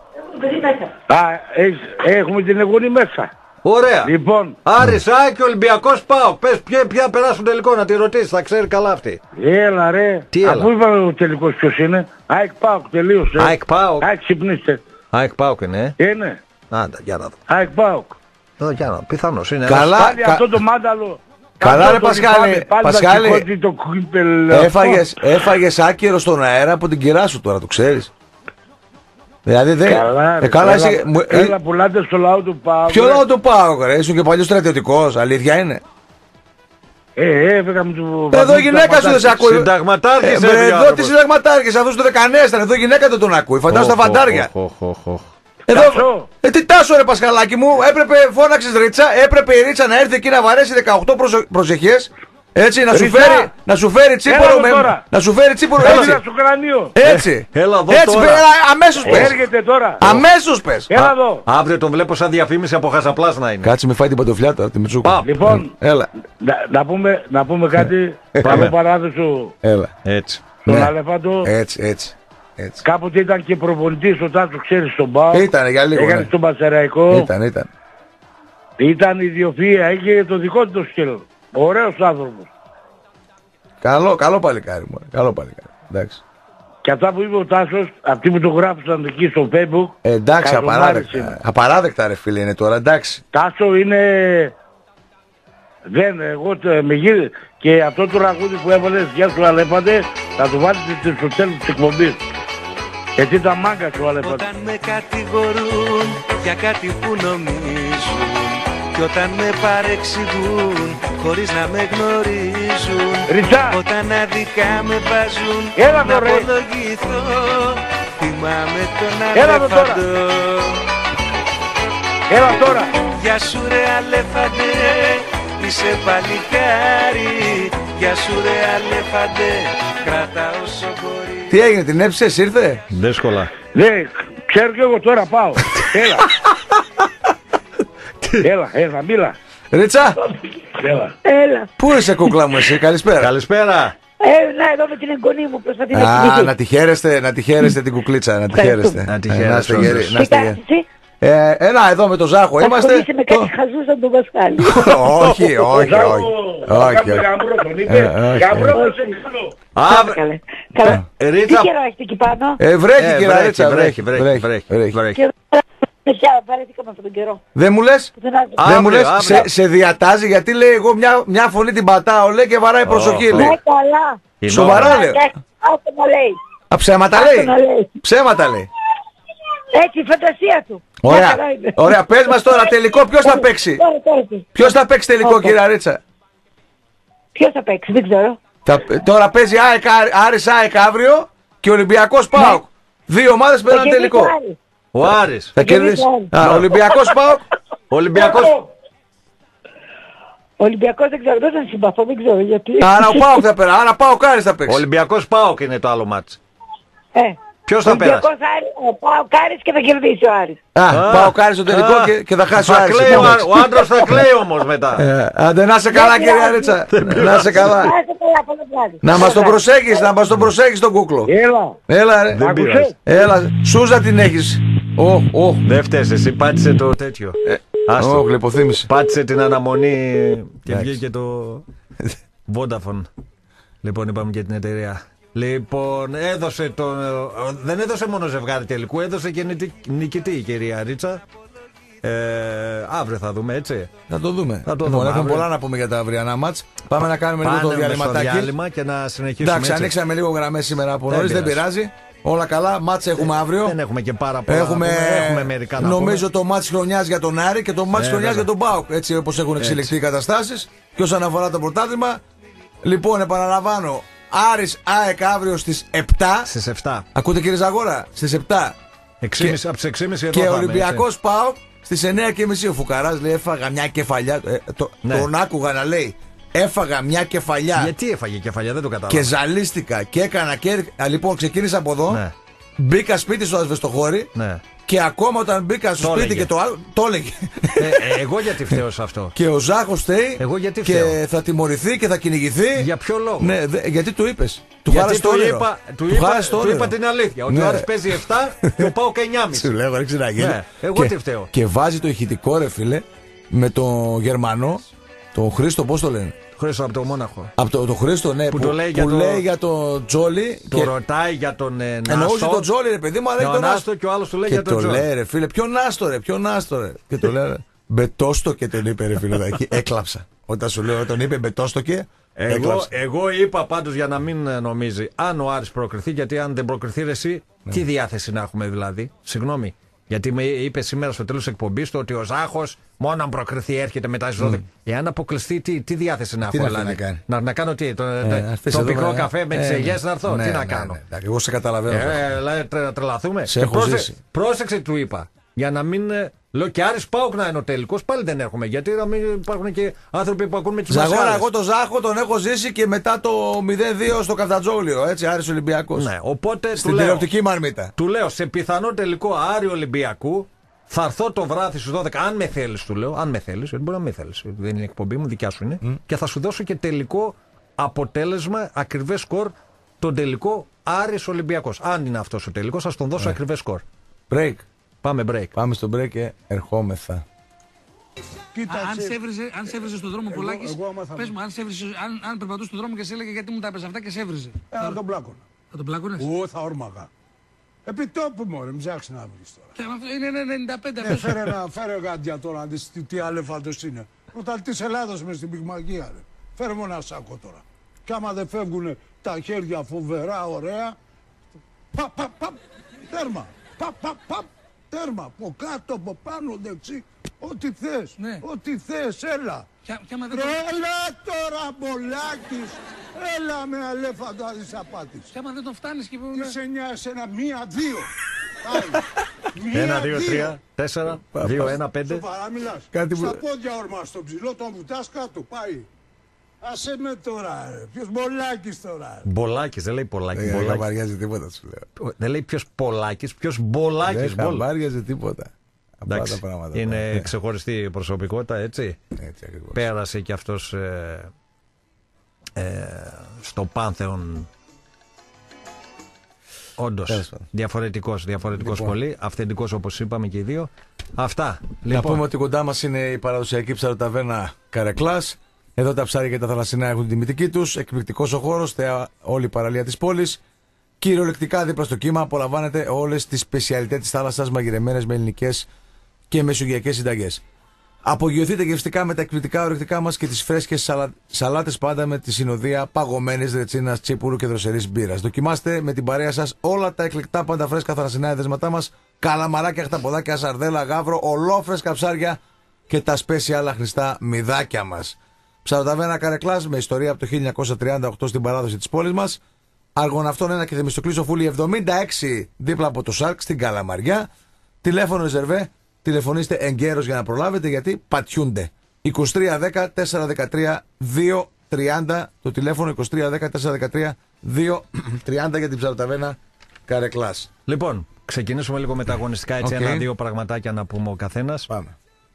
Speaker 4: Α, έχουμε την εγγονή μέσα.
Speaker 2: Ωραία.
Speaker 4: Λοιπόν.
Speaker 2: Άρης, ΑΕΚ, Ολυμπιακός, πάω. Πες ποια, ποια περάσουν τελικό να τη ρωτήσεις, θα ξέρει καλά αυτή.
Speaker 4: Έλα ρε.
Speaker 2: Τι έλα.
Speaker 4: Αφού είπαμε ο τελικός ποιος είναι. ΑΕΚ ΠΑΟΚ τελείωσε.
Speaker 2: ΑΕΚ ΠΑΟΚ.
Speaker 4: ΑΕΚ ξυπνήστε.
Speaker 2: ΑΕΚ ΠΑΟΚ είναι.
Speaker 4: Είναι.
Speaker 2: Άντα, για να δω.
Speaker 4: ΑΕΚ ΠΑΟΚ.
Speaker 2: Εδώ για να δω. Πιθανώς είναι.
Speaker 1: Καλά.
Speaker 4: Πάλι
Speaker 1: κα...
Speaker 4: αυτό το μάνταλο.
Speaker 1: Καλά ρε Πασχάλη. Πασχάλη. Έφαγες, έφαγες άκυρο στον αέρα από την κυρά σου τώρα, το ξέρεις. Δηλαδή δεν.
Speaker 4: Καλά,
Speaker 1: ε, καλά
Speaker 4: έλα,
Speaker 1: εσύ,
Speaker 4: έλα πουλάτε στο λαό του ΠΑΟΚ.
Speaker 1: Ποιο λαό του ΠΑΟΚ, ρε, ήσουν και παλιός στρατιωτικός, αλήθεια είναι.
Speaker 4: Ε, έφεγα με του.
Speaker 1: Εδώ η γυναίκα σου δεν σε ακούει.
Speaker 2: Συνταγματάρχης,
Speaker 1: ε, εδώ τι συνταγματάρχης, αυτός του δεκανέσταν, εδώ η γυναίκα δεν τον ακούει. Φαντάζομαι στα φαντάρια. Εδώ, ε, τι τάσο ρε Πασχαλάκι μου, έπρεπε, φώναξες Ρίτσα, έπρεπε η Ρίτσα να έρθει εκεί να βαρέσει δεκαοκτώ προσεχές. Έτσι, να σου, φέρει, να σου φέρει τσίπορο με, να σου φέρει τσίπορο έτσι.
Speaker 4: Στο κρανίο.
Speaker 1: Έτσι.
Speaker 2: Έλα εδώ
Speaker 1: έτσι,
Speaker 2: τώρα.
Speaker 1: πέρα, αμέσως πες.
Speaker 4: Έρχεται τώρα.
Speaker 1: Αμέσως πες.
Speaker 4: Έλα εδώ.
Speaker 2: Αύριο τον βλέπω σαν διαφήμιση από Χασαπλάς να είναι.
Speaker 1: Κάτσε με φάει την παντοφλιά τώρα, τη Μητσούκου.
Speaker 4: Λοιπόν,
Speaker 1: έλα.
Speaker 4: Να, να, πούμε, να πούμε κάτι. Καλό παράδοσο.
Speaker 1: Έλα.
Speaker 2: Έτσι.
Speaker 4: Τον
Speaker 1: ναι.
Speaker 4: Αλεφάντο.
Speaker 1: Έτσι, έτσι. Έτσι.
Speaker 4: Κάποτε ήταν και προπονητής ο Τάσο, ξέρεις, στον ΠΑΟΚ.
Speaker 1: Ήτανε για λίγο.
Speaker 4: Έκανε
Speaker 1: ναι.
Speaker 4: στον Πασεραϊκό.
Speaker 1: Ήταν, ήταν.
Speaker 4: Ήταν ιδιοφυΐα, είχε το δικό του το σκύλο. Ωραίος άνθρωπος.
Speaker 1: Καλό, καλό παλικάρι μου. Καλό παλικάρι. Εντάξει.
Speaker 4: Και αυτά που είπε ο Τάσος, αυτοί που το γράφουσαν εκεί στο Facebook.
Speaker 1: Ε, εντάξει, απαράδεκτα. Απαράδεκτα ρε φίλε είναι τώρα, εντάξει.
Speaker 4: Τάσο είναι. Δεν, εγώ με γύρω. Και αυτό το ραγούδι που έβαλες, γεια σου Αλέφαντε, θα το βάλεις στο τέλος της εκπομπής. Γιατί ήταν μάγκας ο Αλέφαντε.
Speaker 5: Όταν με κατηγορούν για κάτι που νομίζουν κι όταν με παρεξηγούν χωρίς να με γνωρίζουν,
Speaker 4: Ριτσά.
Speaker 5: όταν αδικά με βάζουν
Speaker 4: Έλα
Speaker 5: να
Speaker 4: ρε.
Speaker 5: απολογηθώ, θυμάμαι τον
Speaker 4: Έλα
Speaker 5: Αλέφαντο.
Speaker 4: Έλα τώρα.
Speaker 5: Γεια σου ρε Αλέφαντε, είσαι παλικάρι. Γεια σου ρε Αλέφαντε, κράτα όσο μπορεί.
Speaker 1: Τι έγινε, την έψες, ήρθε.
Speaker 2: Δύσκολα.
Speaker 4: Ναι, ξέρω κι εγώ τώρα πάω. Έλα. Έλα, έλα, μίλα.
Speaker 1: Ρίτσα,
Speaker 4: Έλα.
Speaker 6: Έλα.
Speaker 1: πού είσαι κούκλα μου εσύ, καλησπέρα.
Speaker 2: Καλησπέρα.
Speaker 6: Ε, να εδώ με την εγγονή μου προσπαθεί να
Speaker 1: Α,
Speaker 6: κοιμηθεί.
Speaker 1: να τη χαίρεστε, να τη χαίρεστε την κουκλίτσα, να τη χαίρεστε.
Speaker 2: Να τη
Speaker 1: Ε,
Speaker 2: χαίρεστε,
Speaker 1: να είστε γεροί,
Speaker 2: όντως.
Speaker 1: να
Speaker 6: Τι
Speaker 1: είστε
Speaker 6: κάνεις
Speaker 1: γεροί.
Speaker 6: εσύ?
Speaker 1: Ε, ένα εδώ με το Ζάχο είμαστε.
Speaker 6: Ασχολείσαι με κάτι
Speaker 1: Το-
Speaker 6: χαζούς σαν τον Πασχάλη.
Speaker 1: όχι, όχι, όχι. Όχι, όχι.
Speaker 4: Γαμπρό τον
Speaker 1: Ε,
Speaker 4: είπε.
Speaker 1: όχι.
Speaker 4: Γαμπρό τον σε καλό.
Speaker 6: Άντε καλέ. Καλά.
Speaker 2: Ε,
Speaker 6: Τι
Speaker 2: Ρίτσα.
Speaker 6: καιρό έχετε εκεί πάνω?
Speaker 1: Ε, βρέχει,
Speaker 2: Ε,
Speaker 1: κυρία
Speaker 2: βρέχει,
Speaker 1: Ρίτσα,
Speaker 2: βρέχει, βρέχει, βρέχει,
Speaker 1: βρέχει.
Speaker 2: βρέχει.
Speaker 6: Και εδώ πέρα βαρέθηκαμε αυτόν τον καιρό.
Speaker 1: Δεν μου λες,
Speaker 6: Που δεν άκουσα.
Speaker 2: Α,
Speaker 1: δεν μου
Speaker 2: αύριο,
Speaker 1: λες,
Speaker 2: αύριο.
Speaker 1: σε, σε διατάζει γιατί λέει εγώ μια, μια φωνή την πατάω λέει και βαράει προσοχή
Speaker 2: Ω,
Speaker 1: λέει.
Speaker 6: Ναι, καλά.
Speaker 2: Είναι
Speaker 1: Σοβαρά
Speaker 2: ώρα.
Speaker 1: λέω.
Speaker 6: Εντάξει, αυτό μου λέει.
Speaker 1: Α, ψέματα
Speaker 6: Αυτό
Speaker 1: λέει.
Speaker 6: να λέει.
Speaker 1: Ψέματα λέει.
Speaker 6: Έτσι, η φαντασία του. Μια
Speaker 1: Ωραία,
Speaker 6: χαρά είναι.
Speaker 1: ωραία, πες μας τώρα τελικό ποιος θα παίξει.
Speaker 6: Τώρα, τώρα, τώρα.
Speaker 1: Ποιος θα παίξει τελικό,
Speaker 6: Όπα.
Speaker 1: κυρία Ρίτσα.
Speaker 6: Ποιος θα παίξει, δεν ξέρω.
Speaker 1: Θα, τώρα παίζει ΑΕΚ, Άρης ΑΕΚ αύριο και Ολυμπιακός ΠΑΟΚ. Δύο ομάδες
Speaker 6: Θα
Speaker 1: παίρνουν
Speaker 6: κερδίσει
Speaker 1: τελικό.
Speaker 6: ο Άρης.
Speaker 2: Ο Άρης.
Speaker 1: Θα
Speaker 6: κερδίσει
Speaker 1: κερδίσει.
Speaker 6: ο
Speaker 1: Α, Ολυμπιακός ΠΑΟΚ.
Speaker 2: Ολυμπιακός.
Speaker 6: Ο Ολυμπιακός δεν ξέρω, δεν τον συμπαθώ, δεν ξέρω γιατί.
Speaker 1: Άρα ο ΠΑΟΚ θα πέρα. Άρα ΠΑΟΚ Άρης θα παίξει.
Speaker 2: Ολυμπιακός ΠΑΟΚ είναι το άλλο μάτς.
Speaker 6: Ε,
Speaker 2: Ποιος θα πέρασε.
Speaker 6: Ολυμπιακός Άρης, ο ΠΑΟΚ Άρης και θα κερδίσει ο Άρης.
Speaker 1: Α, ΠΑΟΚ Άρης στο τελικό
Speaker 2: Α,
Speaker 1: και, και θα χάσει ο
Speaker 2: θα
Speaker 1: Άρης.
Speaker 2: κλαίει ο,
Speaker 1: Εντάξει.
Speaker 2: ο άντρας θα κλαίει όμως μετά.
Speaker 1: Ε, Άντε να σε καλά,
Speaker 6: Δεν
Speaker 1: κυρία
Speaker 6: πειράζει.
Speaker 1: Ρίτσα. Να σε καλά.
Speaker 6: Να είστε καλά, καλό βράδυ.
Speaker 1: Να μας
Speaker 6: Καλό
Speaker 1: τον
Speaker 6: βράδυ.
Speaker 1: προσέχεις, να μας τον προσέχεις τον κούκλο.
Speaker 4: Έλα.
Speaker 1: Έλα ρε.
Speaker 2: Δεν
Speaker 4: Άκουσες?
Speaker 2: πειράζει.
Speaker 1: Έλα, Σούζα την έχεις. Ω, ω.
Speaker 2: Δεν φταίς, εσύ πάτησε το τέτοιο. Άστο.
Speaker 1: Ω, γλυποθύμησε.
Speaker 2: Πάτησε την αναμονή και
Speaker 1: Εντάξει.
Speaker 2: βγήκε το Vodafone. Λοιπόν, είπαμε και την εταιρεία. Λοιπόν, έδωσε το. Δεν έδωσε μόνο ζευγάρι τελικού, έδωσε και νικη- νικητή η κυρία Ρίτσα. Ε, αύριο θα δούμε, έτσι.
Speaker 1: Θα το δούμε.
Speaker 2: Θα το
Speaker 1: Λοιπόν,
Speaker 2: δούμε
Speaker 1: έχουμε
Speaker 2: αύριο.
Speaker 1: πολλά να πούμε για τα αυριανά μάτς. Πάμε να κάνουμε λίγο το
Speaker 2: Πάνε μες στο
Speaker 1: διαλυματάκι.
Speaker 2: διάλειμμα και να συνεχίσουμε.
Speaker 1: Εντάξει,
Speaker 2: έτσι.
Speaker 1: ανοίξαμε λίγο γραμμές σήμερα από
Speaker 2: Δεν
Speaker 1: νωρίς, δεν
Speaker 2: πειράζει.
Speaker 1: πειράζει. Όλα καλά, μάτς έχουμε αύριο.
Speaker 2: Δεν έχουμε και πάρα πολλά.
Speaker 1: Έχουμε,
Speaker 2: να πούμε. έχουμε μερικά να
Speaker 1: νομίζω
Speaker 2: πούμε.
Speaker 1: το μάτς χρονιάς για τον Άρη και το μάτς
Speaker 2: Ναι,
Speaker 1: χρονιάς για
Speaker 2: βέβαια.
Speaker 1: τον ΠΑΟΚ. Έτσι όπως έχουν εξελιχθεί οι καταστάσεις. Και όσον αφορά το πρωτάθλημα. Λοιπόν, επαναλαμβάνω, Άρης ΑΕΚ αύριο στις επτά.
Speaker 2: Στις επτά.
Speaker 1: Ακούτε κύριε Ζαγόρα, στις επτά.
Speaker 2: έξι, από τις έξι και μισή εδώ
Speaker 1: Και
Speaker 2: θα είμαι,
Speaker 1: Ολυμπιακός ΠΑΟΚ στις εννιά και μισή. Ο Φουκαράς λέει έφαγα μια κεφαλιά. Ε, το,
Speaker 2: Ναι.
Speaker 1: Τον άκουγα να λέει έφαγα μια κεφαλιά.
Speaker 2: Γιατί έφαγε κεφαλιά, δεν το κατάλαβα.
Speaker 1: Και ζαλίστηκα και έκανα και. Α, λοιπόν, ξεκίνησα από εδώ.
Speaker 2: Ναι.
Speaker 1: Μπήκα σπίτι στο ασβεστοχώρι.
Speaker 2: Ναι.
Speaker 1: Και ακόμα όταν μπήκα στο
Speaker 2: Το
Speaker 1: σπίτι
Speaker 2: έλεγε.
Speaker 1: και το άλλο. Το έλεγε.
Speaker 2: Ε, ε, εγώ γιατί φταίω σε αυτό.
Speaker 1: Και ο Ζάχος φταίει.
Speaker 2: Εγώ γιατί
Speaker 1: και
Speaker 2: φταίω.
Speaker 1: θα τιμωρηθεί και θα κυνηγηθεί.
Speaker 2: Για ποιο λόγο.
Speaker 1: Ναι, δε, γιατί του είπες. Του
Speaker 2: Γιατί
Speaker 1: χάρασε το
Speaker 2: του
Speaker 1: όνειρο.
Speaker 2: είπα, του είπα,
Speaker 1: χάρασε το
Speaker 2: του
Speaker 1: όνειρο.
Speaker 2: είπα την αλήθεια. Ότι
Speaker 1: Ναι.
Speaker 2: ο Άρης παίζει επτά και ο ΠΑΟΚ εννιά και μισή.
Speaker 1: Σου λέω, δεν ξέρω να γίνει.
Speaker 2: Ναι, εγώ
Speaker 1: και,
Speaker 2: τι φταίω.
Speaker 1: Και βάζει το ηχητικό ρε φίλε με τον Γερμανό, τον Χρήστο, πώς το λένε.
Speaker 2: Χρήστο από το Μόναχο.
Speaker 1: Από το, το Χρήστο, ναι, που,
Speaker 2: το λέει για
Speaker 1: που
Speaker 2: το-
Speaker 1: λέει για τον Τζόλι.
Speaker 2: Το ρωτάει για τον ε,
Speaker 1: Εννοούσε
Speaker 2: Νάστο.
Speaker 1: τον Τζόλι, ρε παιδί μου, αλλά
Speaker 2: Ναι,
Speaker 1: έχει
Speaker 2: ο
Speaker 1: τον Άστο.
Speaker 2: Νάστο και ο άλλος του λέει
Speaker 1: Και
Speaker 2: για τον
Speaker 1: το
Speaker 2: Τζόλι.
Speaker 1: λέει, ρε φίλε, ποιο Νάστο, ρε, ποιο Νάστο, ρε. Και το λέει, Μπετόστο και τον είπε, ρε φίλε. Εκεί έκλαψα. Όταν σου λέω, τον είπε Μπετόστο και.
Speaker 2: Εγώ,
Speaker 1: Έκλαψα.
Speaker 2: εγώ είπα πάντως για να μην ε, νομίζει, αν ο Άρης προκριθεί, γιατί αν δεν προκριθεί ρε εσύ,
Speaker 1: Ναι.
Speaker 2: τι διάθεση να έχουμε δηλαδή. Συγγνώμη. Γιατί με είπε σήμερα στο τέλος εκπομπής του ότι ο Ζάχος μόνο αν προκριθεί έρχεται μετά στις δώδεκα. Εάν αποκλειστεί, τι, τι διάθεση να
Speaker 1: Τι
Speaker 2: έχω,
Speaker 1: να
Speaker 2: δηλαδή.
Speaker 1: να κάνει?
Speaker 2: Να, να κάνω τι, το,
Speaker 1: Ε,
Speaker 2: το,
Speaker 1: αυτές
Speaker 2: το
Speaker 1: εδώ,
Speaker 2: πικρό
Speaker 1: ε,
Speaker 2: καφέ με
Speaker 1: ε,
Speaker 2: τις
Speaker 1: ναι.
Speaker 2: ελιές να έρθω,
Speaker 1: Ναι,
Speaker 2: τι να
Speaker 1: ναι,
Speaker 2: κάνω.
Speaker 1: ναι, ναι. Εγώ σε καταλαβαίνω.
Speaker 2: Ε, δηλαδή, τρε- τρελαθούμε.
Speaker 1: Σε
Speaker 2: Και
Speaker 1: έχω
Speaker 2: πρόσεξε,
Speaker 1: ζήσει.
Speaker 2: πρόσεξε, του είπα. Για να μην. ε, Λέω και Άρης ΠΑΟΚ να είναι ο τελικός, πάλι δεν έρχομαι. Γιατί να μην υπάρχουν και άνθρωποι που ακούν με τις
Speaker 1: Ζαγόρα,
Speaker 2: μασχάλες.
Speaker 1: εγώ τον Ζάχο τον έχω ζήσει και μετά το μηδέν δύο στο Καφτατζόγλιο, έτσι, Άρης Ολυμπιακός.
Speaker 2: Ναι, οπότε του
Speaker 1: Στην
Speaker 2: λέω,
Speaker 1: τηλεοπτική μαρμίτα.
Speaker 2: του λέω σε πιθανό τελικό Άρη Ολυμπιακού θα έρθω το βράδυ στις δώδεκα. Αν με θέλεις, του λέω. Αν με θέλεις, γιατί μπορεί να με θέλεις. Δεν είναι εκπομπή μου, δικιά σου είναι. Και θα σου δώσω και τελικό αποτέλεσμα, ακριβές σκορ, τον τελικό Άρης Ολυμπιακός. Αν είναι αυτός ο τελικός, θα τον δώσω ακριβές σκορ.
Speaker 1: Break.
Speaker 2: Πάμε break.
Speaker 1: Πάμε στο break και ερχόμεθα.
Speaker 7: Αν σε έβριζε, αν σε έβριζε στον δρόμο Πολάκης, πες μου, αν, σε έβριζε, αν, αν περπατούσε στον δρόμο και σε έλεγε γιατί μου τα έπαιζε αυτά και σε έβριζε.
Speaker 8: Ε, να τον πλάκωνα.
Speaker 7: Θα τον πλάκωνες.
Speaker 8: Ω, θα όρμαγα. Επί τόπου μωρέ, μην ψάξει να βρεις τώρα.
Speaker 7: Και αυτό είναι ένα ενενήντα πέντε.
Speaker 8: Ε, φέρε ένα, φέρε γάντια τώρα, να δεις τι, τι αλεφάντος είναι. Πρωταθλητής Ελλάδος μες στην πυγμαγία, ρε. Φέρε μου ένα σάκο τώρα. Κι άμα δεν φεύγουν τα χέρια φοβερά, ωραία. Παπ, παπ, παπ, τέρμα. Παπ, παπ, παπ, τέρμα. Από κάτω, από πάνω, δεξί. Ό,τι θες,
Speaker 7: Ναι.
Speaker 8: ό,τι θες, έλα.
Speaker 7: Και, και άμα δεν
Speaker 8: Ρε,
Speaker 7: το,
Speaker 8: έλα τώρα, Μπολάκης. Έλα με αλέφαντο αδυσαπάτης.
Speaker 7: και άμα δεν το φτάνεις και
Speaker 8: Τι σε νοιάζει ένα, μία, δύο. Πάει. Μία,
Speaker 2: Ένα, δύο, τρία, τέσσερα, δύο, ένα, πέντε.
Speaker 8: Σοβαρά μιλάς.
Speaker 1: Κάτι
Speaker 8: Στα
Speaker 1: που-
Speaker 8: πόδια όρμα στο ψηλό, τον βουτάς κάτω, πάει. Άσε με τώρα, ρε. Ποιος Μπολάκης τώρα, ρε.
Speaker 2: Μπολάκης, δεν λέει Πολάκη.
Speaker 1: Δεν
Speaker 2: Μπολάκης.
Speaker 1: χαμπαριάζει τίποτα, σου λέω.
Speaker 2: Δεν λέει ποιος Πολάκης, ποιος Μπολάκης.
Speaker 1: Δεν
Speaker 2: Μπολ.
Speaker 1: χαμπαριάζει τίποτα. Απλά τα
Speaker 2: Εντάξει,
Speaker 1: πράγματα.
Speaker 2: είναι
Speaker 1: Ναι.
Speaker 2: ξεχωριστή προσωπικότητα, έτσι.
Speaker 1: Έτσι ακριβώς.
Speaker 2: Πέρασε και αυτός ε, ε, στο Πάνθεον. Όντως,
Speaker 1: Τέλος πάντων.
Speaker 2: διαφορετικός, διαφορετικός
Speaker 1: Λοιπόν.
Speaker 2: πολύ. Αυθεντικός όπως είπαμε και οι δύο. Αυτά.
Speaker 1: Να
Speaker 2: Λοιπόν,
Speaker 1: πούμε ότι κοντά μας είναι η παραδοσιακή ψαροταβέρνα Καρεκλάς. Εδώ τα ψάρια και τα θαλασσινά έχουν την τιμητική τους. Εκπληκτικός ο χώρος, θεά όλη η παραλία της πόλης. Κυριολεκτικά δίπλα στο κύμα απολαμβάνετε όλες τις σπεσιαλιτές της θάλασσας μαγειρεμένες με ελληνικές και μεσογειακές συνταγές. Απογειωθείτε γευστικά με τα εκπληκτικά ορεικτικά μας και τις φρέσκες σαλα... σαλάτες πάντα με τη συνοδεία παγωμένης ρετσίνας, τσίπουρου και δροσερής μπύρας. Δοκιμάστε με την παρέα σας όλα τα εκλεκτά πάντα φρέσκα θαλασσινά εδέσματά μας, καλαμαράκια, χταποδάκια, σαρδέλα, γάβρο, ολόφρεσκα ψάρια και τα σπέσια άλλα χρηστά μυδάκια μας. Ψαροταβέρνα Καρεκλάς με ιστορία από το χίλια εννιακόσια τριάντα οκτώ στην παράδοση της πόλης μας. Αργοναυτόν ένα και Θεμιστοκλής Φούλη εβδομήντα έξι δίπλα από το Σάρκ στην Καλαμαριά. Τηλέφωνο ρεζερβέ. Τηλεφωνήστε εγκαίρως για να προλάβετε γιατί πατιούνται. είκοσι τρία δέκα τετρακόσια δεκατρία δύο τριάντα το τηλέφωνο είκοσι τρία δέκα τετρακόσια δεκατρία δύο τριάντα για την ψαροταβέρνα Καρεκλάς.
Speaker 2: Λοιπόν, ξεκινήσουμε λίγο με τα αγωνιστικά, έτσι
Speaker 1: Okay.
Speaker 2: ένα-δύο πραγματάκια να πούμε ο καθένας.
Speaker 1: Πάμε.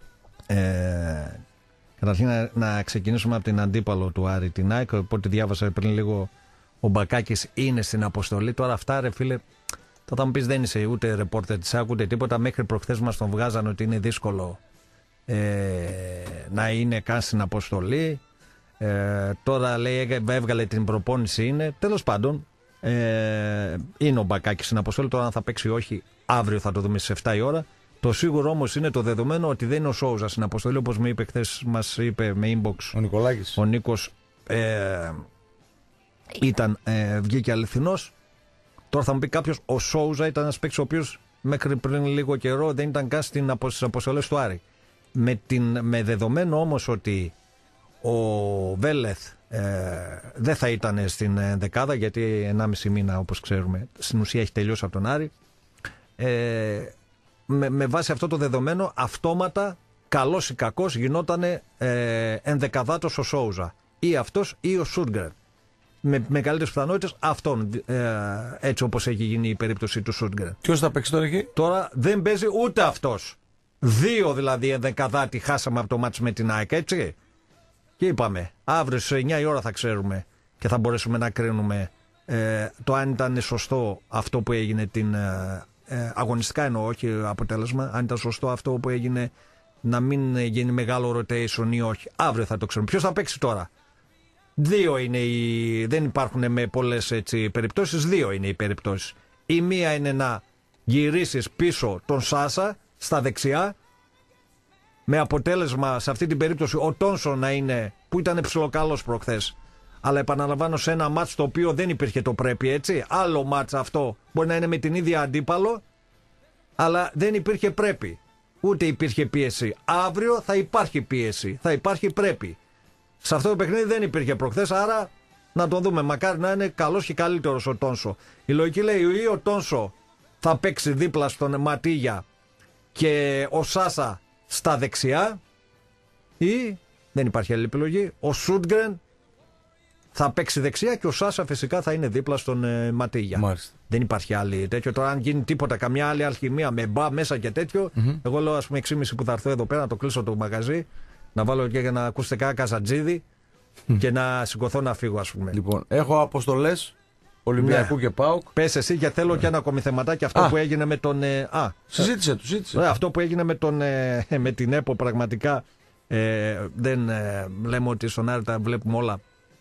Speaker 2: Ε, καταρχήν να, να ξεκινήσουμε από την αντίπαλο του Άρη, την ΑΕΚ. Οπότε διάβασα πριν λίγο, ο Μπακάκης είναι στην αποστολή. Τώρα αυτά ρε φίλε, θα μου πεις δεν είσαι ούτε ρεπόρτερ της ΑΕΚ ούτε τίποτα. Μέχρι προχθές μας τον βγάζαν ότι είναι δύσκολο ε, να είναι καν στην αποστολή. Ε, τώρα λέει έβγαλε την προπόνηση, είναι. Τέλος πάντων, ε, είναι ο Μπακάκης στην αποστολή. Τώρα αν θα παίξει ή όχι αύριο θα το δούμε στις εφτά η ώρα. Το σίγουρο όμως είναι το δεδομένο ότι δεν είναι ο Σόουζα στην αποστολή, όπως μου είπε χθες, μας είπε με inbox
Speaker 1: ο Νικολάκης.
Speaker 2: Ο Νίκος ε, ήταν, ε, βγήκε αληθινός. Τώρα θα μου πει κάποιος, ο Σόουζα ήταν ένας παίκτης ο οποίος μέχρι πριν λίγο καιρό δεν ήταν καν στις αποστολές του Άρη. Με, την, με δεδομένο όμως ότι ο Βέλεθ ε, δεν θα ήταν στην δεκάδα, γιατί ενάμιση μήνα όπως ξέρουμε στην ουσία έχει τελειώσει από τον Άρη. Ε, με, με βάση αυτό το δεδομένο αυτόματα καλός ή κακός γινότανε ε, ενδεκαδάτος ο Σόουζα, ή αυτός ή ο Σούντγκρεν. Με μεγαλύτερες πιθανότητες αυτόν, ε, έτσι όπως έχει γίνει η περίπτωση του Σούντγκρεν.
Speaker 1: Ποιος θα παίξει τώρα εκεί?
Speaker 2: Τώρα δεν παίζει ούτε αυτός. Δύο δηλαδή ενδεκαδάτη χάσαμε από το μάτς με την ΑΕΚ, έτσι. Και είπαμε, αύριο στις εννιά η ώρα θα ξέρουμε και θα μπορέσουμε να κρίνουμε ε, το αν ήταν σωστό αυτό που έγινε την ε, ε, αγωνιστικά, εννοώ, όχι αποτέλεσμα, αν ήταν σωστό αυτό που έγινε να μην γίνει μεγάλο rotation ή όχι. Αύριο θα το ξέρουμε. Ποιος θα παίξει τώρα? Δύο είναι οι... Δεν υπάρχουν με πολλές έτσι περιπτώσεις, δύο είναι οι περιπτώσεις. Η μία είναι να γυρίσεις πίσω τον Σάσα στα δεξιά, με αποτέλεσμα σε αυτή την περίπτωση ο Τόνσο να είναι, που ήταν ψιλοκαλός προχθές, αλλά επαναλαμβάνω σε ένα μάτς το οποίο δεν υπήρχε το πρέπει, έτσι. Άλλο μάτς αυτό, μπορεί να είναι με την ίδια αντίπαλο, αλλά δεν υπήρχε πρέπει, ούτε υπήρχε πίεση. Αύριο θα υπάρχει πίεση, θα υπάρχει πρέπει. Σε αυτό το παιχνίδι δεν υπήρχε προχθές, άρα να τον δούμε. Μακάρι να είναι καλός και καλύτερος ο Τόνσο. Η λογική λέει ή ο Τόνσο θα παίξει δίπλα στον Ματίγια και ο Σάσα στα δεξιά, ή δεν υπάρχει άλλη επιλογή, ο Σούντγκρεν θα παίξει δεξιά και ο Σάσα φυσικά θα είναι δίπλα στον ε, Ματίγια.
Speaker 1: Μάλιστα.
Speaker 2: Δεν υπάρχει άλλη τέτοιο. Τώρα αν γίνει τίποτα, καμιά άλλη αλχημία με μπα μέσα και τέτοιο, mm-hmm. εγώ λέω ας πούμε έξι και μισή που θα έρθω εδώ πέρα να το κλείσω το μαγαζί, να βάλω και για να ακούσετε κάνα καζατζίδι mm. και να σηκωθώ να φύγω, ας πούμε.
Speaker 1: Λοιπόν, έχω αποστολές Ολυμπιακού ναι. και ΠΑΟΚ.
Speaker 2: Πες εσύ, και θέλω και ένα ακόμη θεματάκι, αυτό
Speaker 1: α.
Speaker 2: που έγινε με τον. Ε, α,
Speaker 1: συζήτησε του, συζήτησε.
Speaker 2: Ε, αυτό που έγινε με, τον, ε, με την ΕΠΟ, πραγματικά ε, δεν ε, λέμε ότι στον Άρη τα βλέπουμε όλα.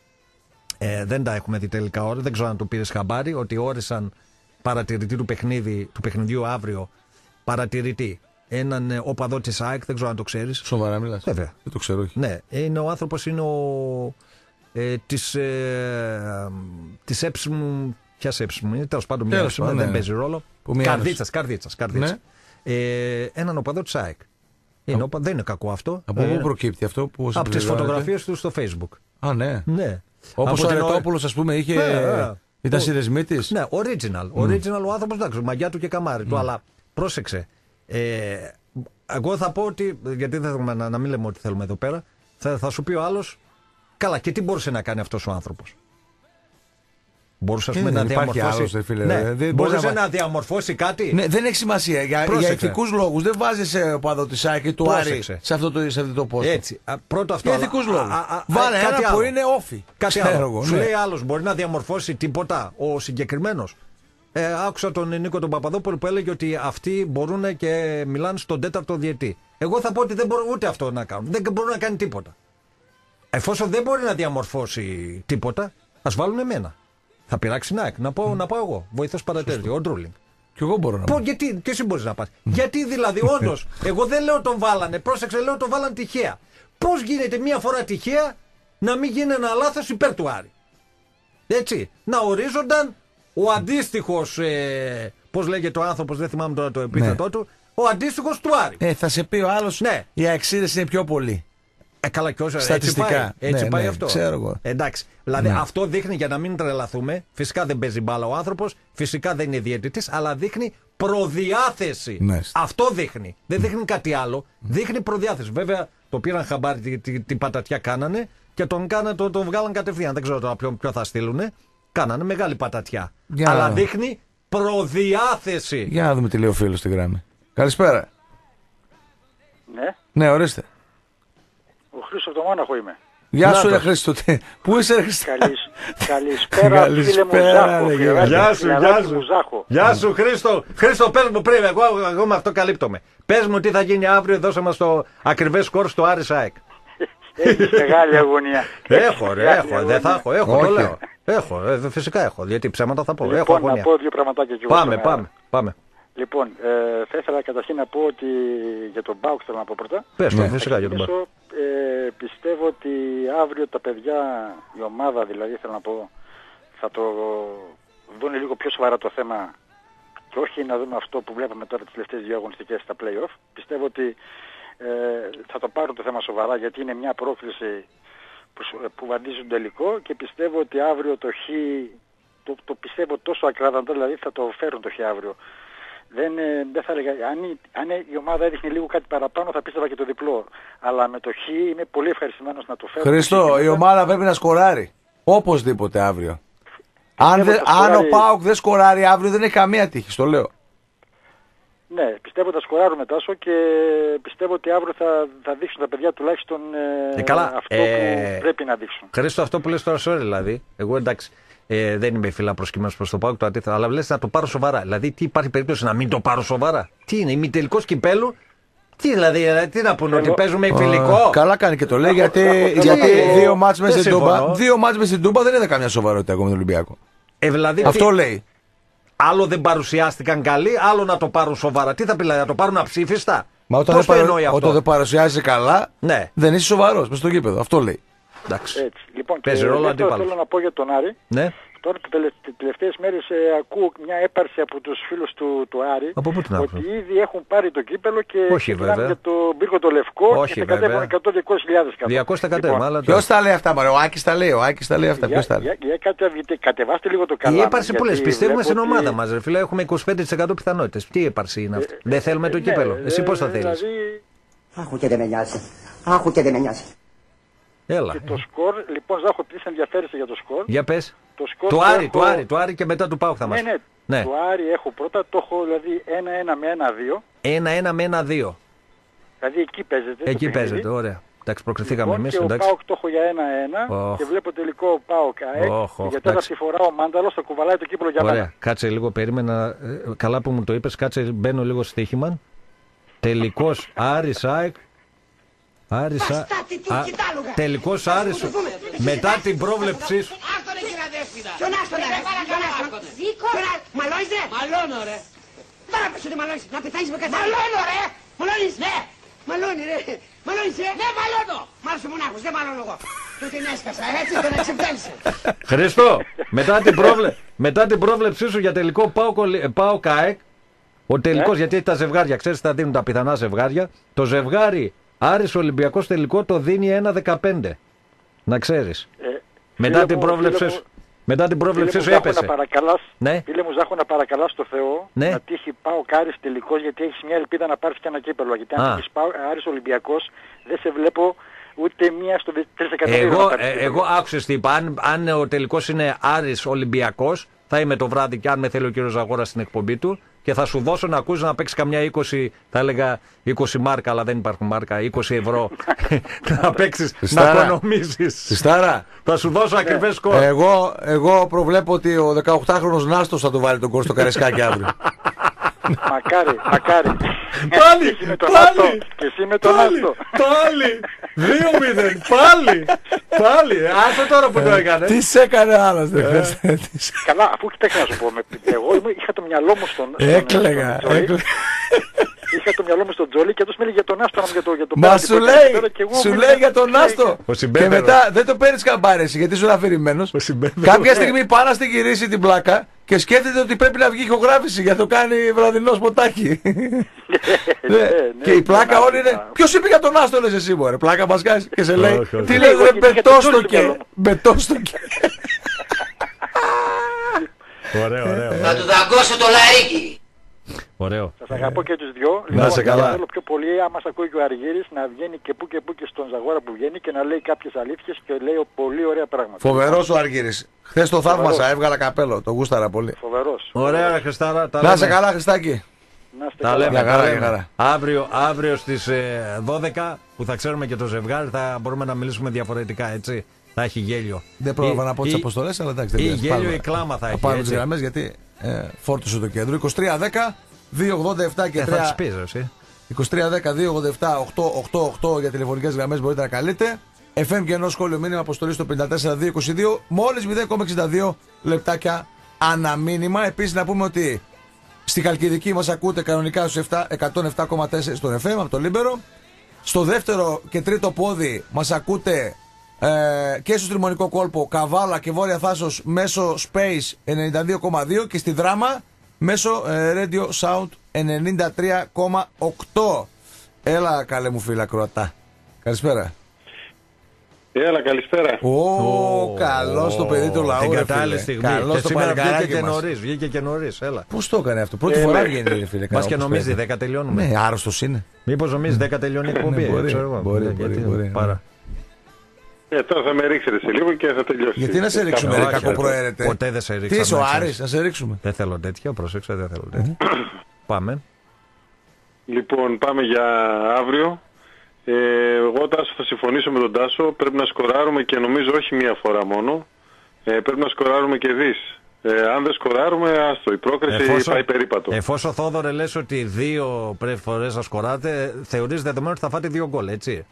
Speaker 2: Ε, δεν τα έχουμε δει τελικά ώρα. Δεν ξέρω αν το πήρες χαμπάρι, ότι όρισαν παρατηρητή του, παιχνίδι, του παιχνιδιού αύριο. Παρατηρητή. Έναν ε, οπαδό της ΑΕΚ, δεν ξέρω αν το ξέρεις.
Speaker 1: Σοβαρά μιλάς?
Speaker 2: Βέβαια.
Speaker 1: Δεν το ξέρω, όχι.
Speaker 2: Ναι, είναι ο άνθρωπος, είναι ο. Ε, της, ε, της έψιμου. Ποιας έψιμου είναι, τέλος πάντων, μια έψιμου, ναι, δεν ναι. παίζει ρόλο. Καρδίτσας, καρδίτσας, καρδίτσας. Ναι. Ε, έναν οπαδό της ΑΕΚ. Είναι, οπα, δεν είναι κακό αυτό.
Speaker 1: Από πού ε, προκύπτει αυτό που
Speaker 2: από τις φωτογραφίες του στο Facebook.
Speaker 1: Α, ναι.
Speaker 2: ναι.
Speaker 1: Όπως ο Αρετόπουλος, ας πούμε, είχε. Ναι, ναι. Ήταν συνδεσμή της.
Speaker 2: Ναι, original. Mm. Original ο άνθρωπος, εντάξει, μαγιά του και καμάρι mm. του, αλλά πρόσεξε. Ε, εγώ θα πω ότι, γιατί δεν θέλουμε να, να μην λέμε ότι θέλουμε εδώ πέρα, θα, θα σου πει ο άλλος, καλά, και τι μπορούσε να κάνει αυτός ο άνθρωπος? Μπορούσε ας πούμε, να διαμορφώσει. Άλλος, φίλε, ναι. δεν μπορούσε να... να διαμορφώσει κάτι.
Speaker 1: Ναι, δεν έχει σημασία. Για, για ηθικούς λόγους. Δεν βάζεις οπαδό της ΑΕΚ ή του Άρη σε αυτό το, σε αυτό το πόστο.
Speaker 2: Έτσι. Α, πρώτο αυτό.
Speaker 1: Για ηθικούς λόγους. Βάλε ένα άλλο. Που είναι όφι.
Speaker 2: Κάτι άλλο. Σου ναι. λέει άλλος, μπορεί να διαμορφώσει τίποτα ο συγκεκριμένος? Ε, άκουσα τον Νίκο τον Παπαδόπουλο που έλεγε ότι αυτοί μπορούν και μιλάνε στον τέταρτο διετή. Εγώ θα πω ότι δεν μπορούν ούτε αυτό να κάνουν. Δεν μπορούν να κάνει τίποτα. Εφόσον δεν μπορεί να διαμορφώσει τίποτα, ας βάλουν εμένα. Θα πειράξει να, να, πω, να πάω εγώ. Βοηθός παρατέρτη, ο Ντρούλινγκ.
Speaker 1: Κι εγώ μπορώ να πω.
Speaker 2: Γιατί, και εσύ μπορείς να πας. Γιατί δηλαδή, όντως, εγώ δεν λέω τον βάλανε. Πρόσεξε, λέω τον βάλανε τυχαία. Πώς γίνεται μία φορά τυχαία να μην γίνει ένα λάθος υπέρ του Άρη. Έτσι. Να ορίζονταν ο αντίστοιχος. Ε, πώς λέγεται ο άνθρωπος, δεν θυμάμαι τώρα το επίθετό ναι. του. Ο αντίστοιχος του Άρη.
Speaker 1: Ε, θα σε πει ο άλλος.
Speaker 2: Ναι.
Speaker 1: Οι αξίδες είναι πιο πολλοί.
Speaker 2: Ε, καλά και όσο
Speaker 1: στατιστικά.
Speaker 2: Έτσι πάει, έτσι
Speaker 1: ναι,
Speaker 2: πάει
Speaker 1: ναι,
Speaker 2: αυτό.
Speaker 1: Ξέρω εγώ.
Speaker 2: Εντάξει. Δηλαδή
Speaker 1: ναι.
Speaker 2: αυτό δείχνει, για να μην τρελαθούμε, φυσικά δεν παίζει μπάλα ο άνθρωπος, φυσικά δεν είναι διαιτητής, αλλά δείχνει προδιάθεση.
Speaker 1: Ναι.
Speaker 2: Αυτό δείχνει. Δεν δείχνει κάτι άλλο. Δείχνει προδιάθεση. Βέβαια το πήραν χαμπάρι, την τι, τι πατατιά κάνανε και τον, κάνα, τον, τον βγάλαν κατευθείαν. Δεν ξέρω τώρα ποιο, ποιο θα στείλουνε. Κάνανε μεγάλη πατατιά. Για... Αλλά δείχνει προδιάθεση.
Speaker 1: Για να δούμε τι λέει ο φίλος στη γράμμη. Καλησπέρα.
Speaker 9: Ναι.
Speaker 1: Ναι, ορίστε.
Speaker 9: Ο Χρήστος από το Μόναχο είμαι.
Speaker 1: Γεια σου, ρε Χρήστο. Πού είσαι, ρε Χρήστο.
Speaker 9: Καλησπέρα, φίλε μου Ζάχο.
Speaker 2: Γεια σου, γεια σου. Γεια σου, Χρήστο. Χρήστο, πες μου πριν, εγώ, εγώ με αυτό καλύπτομαι. Πες μου τι θα γίνει αύριο, δώσε μας το ακριβές σκορ στο Άρης ΑΕΚ.
Speaker 9: Έχεις μεγάλη αγωνία.
Speaker 2: Έχω, ρε, έχω. Δεν θα έχω, έχω, το λέω. Έχω, φυσικά έχω, γιατί ψέματα θα πω.
Speaker 9: Λοιπόν, να πω δύο πραγματάκια και εγώ.
Speaker 2: Πάμε, πάμε, πάμε.
Speaker 9: Λοιπόν, ε, θα ήθελα καταρχήν να πω ότι για τον ΠΑΟΚ θέλω να πω πρώτα.
Speaker 2: Πες το, φυσικά για τον ΠΑΟΚ.
Speaker 9: Ε, πιστεύω ότι αύριο τα παιδιά, η ομάδα δηλαδή θέλω να πω, θα το δουν λίγο πιο σοβαρά το θέμα και όχι να δούμε αυτό που βλέπαμε τώρα τις τελευταίες δύο αγωνιστικές στα play-off. Πιστεύω ότι ε, θα το πάρουν το θέμα σοβαρά γιατί είναι μια πρόκληση που, που βαδίζει τον τελικό και πιστεύω ότι αύριο το Χ, το, το πιστεύω τόσο ακράδαντο, δηλαδή θα το φέρουν το Χ αύριο. Δεν, δεν θα έλεγα, αν η, αν η ομάδα έδειχνε λίγο κάτι παραπάνω θα πίστευα και το διπλό. Αλλά με το Χ είμαι πολύ ευχαριστημένος να το φέρω.
Speaker 1: Χριστό, η ομάδα πρέπει να σκοράρει. Οπωσδήποτε αύριο. Αν, δε, αν ο ΠΑΟΚ δεν σκοράρει αύριο δεν έχει καμία τύχη, στο λέω.
Speaker 9: Ναι, πιστεύω ότι θα σκοράρουμε Τάσο και πιστεύω ότι αύριο θα, θα δείξουν τα παιδιά τουλάχιστον ε,
Speaker 2: καλά,
Speaker 9: αυτό
Speaker 2: ε,
Speaker 9: που πρέπει να δείξουν.
Speaker 2: Χρήστο, αυτό που λες τώρα, sorry δηλαδή, εγώ εντάξει. Ε, δεν είμαι φυλά προσκύμενος προς το ΠΑΟΚ, το αντίθετο, αλλά βλέπει να το πάρω σοβαρά. Δηλαδή, τι υπάρχει περίπτωση να μην το πάρω σοβαρά. Τι είναι, ημιτελικός κυπέλου. Τι δηλαδή, τι να πούνε, ότι παίζουμε φιλικό.
Speaker 1: Καλά κάνει και το λέει, γιατί, γιατί δύο μάτς μέσα στην Τούμπα, δύο μάτς μέσα στην Τούμπα δεν είδα καμιά σοβαρότητα εγώ με τον Ολυμπιακό.
Speaker 2: Ε, δηλαδή,
Speaker 1: αυτό
Speaker 2: τι,
Speaker 1: λέει.
Speaker 2: Άλλο δεν παρουσιάστηκαν καλοί, άλλο να το πάρουν σοβαρά. Τι θα πει, δηλαδή, να το πάρουν αψήφιστα.
Speaker 1: Μα όταν, δεν, παρα... όταν δεν παρουσιάζει καλά, ναι. δεν είσαι σοβαρός μες στο γήπεδο. Αυτό λέει.
Speaker 9: Εντάξει. Έτσι. Λοιπόν,
Speaker 2: παίζει ρόλο αντίπαλο.
Speaker 9: Θέλω να πω για τον Άρη.
Speaker 2: Ναι.
Speaker 9: Τώρα τις τελευταίες μέρες ε, ακούω μια έπαρση από τους φίλους του, του Άρη
Speaker 2: από πού την
Speaker 9: ότι ήδη έχουν πάρει το κύπελο και
Speaker 2: μιλάνε
Speaker 9: για τον πύργο το λευκό.
Speaker 2: Όχι,
Speaker 9: και θα κατέβουν εκατό με διακόσιες χιλιάδες κάτω.
Speaker 2: διακόσια κατέβουν, λοιπόν, αλλά...
Speaker 1: Ποιος τα λέει αυτά, μωρέ, ο Άκης τα λέει, ο Άκης τα λέει αυτά.
Speaker 9: Για, για, για, για κατε, κατεβάστε λίγο το καλάμι.
Speaker 2: Η έπαρση που λες, πιστεύουμε στην ομάδα ότι... μας, ρε φίλε, έχουμε είκοσι πέντε τοις εκατό πιθανότητες. Τι έπαρση είναι αυτή. Ε, δεν θέλουμε ε, το κύπελο. Ναι, εσύ πώς θα θέλεις.
Speaker 9: Δηλαδή...
Speaker 10: Άχου και δεν με νοιάζει. Άχου και δεν με νοιάζει.
Speaker 2: Έλα.
Speaker 9: Και το σκορ, λοιπόν, Ζάχο, τι σε ενδιαφέρεσαι για το σκορ.
Speaker 2: Για πες.
Speaker 9: Το σκορ
Speaker 2: του Άρη,
Speaker 9: έχω...
Speaker 2: του Άρη, του Άρη και μετά του ΠΑΟΚ θα μας.
Speaker 9: Ναι, ναι, ναι. Του Άρη έχω πρώτα, το έχω δηλαδή ένα ένα με ένα δύο.
Speaker 2: ένα ένα με ένα δύο.
Speaker 9: Δηλαδή εκεί παίζεται.
Speaker 2: Εκεί παίζεται, ωραία. Εντάξει, προκριθήκαμε
Speaker 9: λοιπόν,
Speaker 2: εμείς.
Speaker 9: Και
Speaker 2: εντάξει.
Speaker 9: ο ΠΑΟΚ το έχω για ένα ένα oh. και βλέπω τελικό ΠΑΟΚ ΑΕΚ. Oh, oh, για τέταρτη φορά ο Μάνταλος θα κουβαλάει το κύπελο για μένα.
Speaker 2: Ωραία, κάτσε λίγο, περίμενα. Καλά που μου το είπες, κάτσε, μπαίνω λίγο στοίχημα. Τελικός Άρης ΑΕΚ. Άρισα, α, τελικός Άρης, μετά την πρόβλεψή σου.
Speaker 10: Άστον εκεί να δέσποινα. Ποιον άστον ρε, ποιον άστον. Δίκο. Μαλώνεις ρε. Μαλώνω ρε. Τώρα πες ότι μαλώνεις, να πεθάνεις με καθένα. Μαλώνω ρε. Μαλώνεις. Ναι. Μαλώνει ρε. Μαλώνεις ρε. Ναι, μαλώνω. Μάλωσε μονάχος, δεν μαλώνω εγώ. Του την έσκασα, έτσι τον εξυπτέλησε.
Speaker 2: Χριστό, μετά την, πρόβλε... μετά την πρόβλεψή σου για τελικό ΠΑΟΚ ΑΕΚ, ο τελικός, γιατί έχει τα ζευγάρια, ξέρεις θα δίνουν τα πιθανά ζευγάρια, το ζευγάρι Άρης Ολυμπιακός τελικό το δίνει ένα δεκαπέντε. Να ξέρεις. Ε, μετά, την πρόβλεψη, μου, μετά την πρόβλεψη σου έπεσε.
Speaker 9: Ναι. Φίλε μου Ζάχο, να παρακαλάς το Θεό
Speaker 2: ναι.
Speaker 9: να τύχει πάω Άρης τελικός, γιατί έχεις μια ελπίδα να πάρεις και ένα κύπελο. Γιατί αν τύχεις πάω Άρης Ολυμπιακός δεν σε βλέπω ούτε μία στο τρεις εκατομμύρια.
Speaker 2: Εγώ, ε, εγώ άκουσες τι είπα. Αν, αν ο τελικός είναι Άρης Ολυμπιακός, θα είμαι το βράδυ και αν με θέλει ο κύριος Ζαγόρας στην εκπομπή του και θα σου δώσω να ακούσεις να παίξεις καμιά είκοσι, θα έλεγα είκοσι μάρκα, αλλά δεν υπάρχουν μάρκα, είκοσι ευρώ να παίξεις, να οικονομήσεις.
Speaker 1: Συστάρα.
Speaker 2: Θα σου δώσω ακριβές σκορ.
Speaker 1: Εγώ, εγώ προβλέπω ότι ο δεκαοκτάχρονος Νάστος θα του βάλει τον κόρ στο Καρεσκάκι αύριο.
Speaker 9: Μακάρι, μακάρι.
Speaker 2: Πάλι, πάλι,
Speaker 9: και εσύ με τον Νάστο.
Speaker 2: Πάλι, δύο μηδέν, πάλι. Πάλι, άσε τώρα που το έκανε.
Speaker 1: Τι σε έκανε άλλος, δεν
Speaker 9: ξέρεις. Καλά, αφού κοιτάξτε να σου πω, εγώ είχα το μυαλό μου στον...
Speaker 1: Έκλαιγα, έκλαιγα.
Speaker 9: Είχα το μυαλό μου στον Τζόλι και αυτός με έλεγε για τον Άστο. Για το, για το
Speaker 1: Μα σου λέει, σου λέει για τον Άστο. Και μετά δεν το παίρνεις καμπάρεση γιατί είσαι αφηρημένος. Κάποια στιγμή πάει να στην γυρίσει την πλάκα και σκέφτεται ότι πρέπει να βγει ηχογράφηση για το κάνει βραδινό σποτάκι. Και η πλάκα όλη είναι. Ποιος είπε για τον Άστο, λες εσύ, μωρέ. Πλάκα μας κάνεις και σε λέει. Τι λέει, ρε, μπετόστοκε. Μπετόστοκε.
Speaker 2: Ωραίο, ωραίο.
Speaker 10: Θα του δαγκώσω το λαρίκι.
Speaker 2: Ωραίο.
Speaker 9: Σας αγαπώ και τους δυο.
Speaker 2: Να σε καλά.
Speaker 9: Θέλω πιο πολύ, άμα σας ακούει και ο Αργύρης, να βγαίνει και που και που και στον Ζαγόρα που βγαίνει και να λέει κάποιες αλήθειες και λέει πολύ ωραία πράγματα.
Speaker 1: Φοβερός ο Αργύρης. Χθες το θαύμασα, έβγαλα καπέλο. Το γούσταρα πολύ.
Speaker 9: Φοβερός.
Speaker 2: Ωραία, Χριστάρα.
Speaker 1: Να σε καλά, Χριστάκη.
Speaker 9: Να είστε
Speaker 2: τα λέμε,
Speaker 1: καλά, τα λέμε.
Speaker 2: Αύριο, αύριο στις ε, δώδεκα που θα ξέρουμε και το ζευγάρι θα μπορούμε να μιλήσουμε διαφορετικά, έτσι. Θα έχει γέλιο.
Speaker 1: Δεν πρόλαβα να πω τις αποστολές, αλλά εντάξει.
Speaker 2: Ή γέλιο ή κλάμα θα έχει.
Speaker 1: Θα πάρω τις γραμμές γιατί ε, φόρτωσε το κέντρο. είκοσι τρία δέκα δύο ογδόντα επτά και τρία.
Speaker 2: Θα τις πεις, εσύ.
Speaker 1: είκοσι τρία δέκα δύο ογδόντα επτά οκτώ ογδόντα οκτώ για τηλεφωνικές γραμμές μπορείτε να καλείτε. εφ εμ και ενό σχόλιο μήνυμα αποστολή στο πενήντα τέσσερα δύο είκοσι δύο. Μόλις μηδέν κόμμα εξήντα δύο λεπτάκια αναμήνυμα. Επίσης να πούμε ότι στη Χαλκιδική μας ακούτε κανονικά στους εκατόν επτά κόμμα τέσσερα στον εφ εμ από το Λίμπερο. Στο δεύτερο και τρίτο πόδι μας ακούτε ε, και στο Τριμονικό Κόλπο, Καβάλα και Βόρεια Θάσος μέσω Space ενενήντα δύο κόμμα δύο και στη Δράμα μέσω ε, Radio Sound ενενήντα τρία κόμμα οκτώ. Έλα καλέ μου φίλα Κροατά. Καλησπέρα.
Speaker 3: Έλα, καλησπέρα.
Speaker 1: Ω, καλώς το παιδί του λαού.
Speaker 2: Την κατάλληλη στιγμή.
Speaker 1: Καλώς το
Speaker 2: παλικάράκι βγήκε και νωρίς, βγήκε και νωρίς, έλα.
Speaker 1: Πώς το έκανε αυτό, πρώτη φορά βγαίνει φίλε.
Speaker 2: Μας και νομίζει δέκα τελειώνουμε.
Speaker 1: Ναι, άρρωστος είναι.
Speaker 2: Μήπως νομίζει δέκα τελειώνει η εκπομπή.
Speaker 1: Μπορεί, μπορεί.
Speaker 3: Ε, τώρα θα με ρίξετε σε λίγο και θα τελειώσει.
Speaker 1: Γιατί να σε ρίξουμε, ρε κακοπροαίρετε.
Speaker 2: Ποτέ δεν σε ρίξαμε.
Speaker 1: Τι είσαι ο Άρης, να σε ρίξουμε.
Speaker 2: Δεν θέλω τέτοια, προσέξτε, δεν θέλω τέτοια. Πάμε.
Speaker 3: Λοιπόν, πάμε για αύριο. Ε, εγώ Τάσο θα συμφωνήσω με τον Τάσο. Πρέπει να σκοράρουμε και νομίζω όχι μία φορά μόνο. Ε, πρέπει να σκοράρουμε και δις. Ε, αν δεν σκοράρουμε, άστο. Η πρόκριση εφόσον, πάει περίπατο.
Speaker 2: Εφόσον Θόδωρε λες ότι δύο φορές θα σκοράτε, θεωρείς δεδομένο ότι θα φάτε δύο γκολ, έτσι.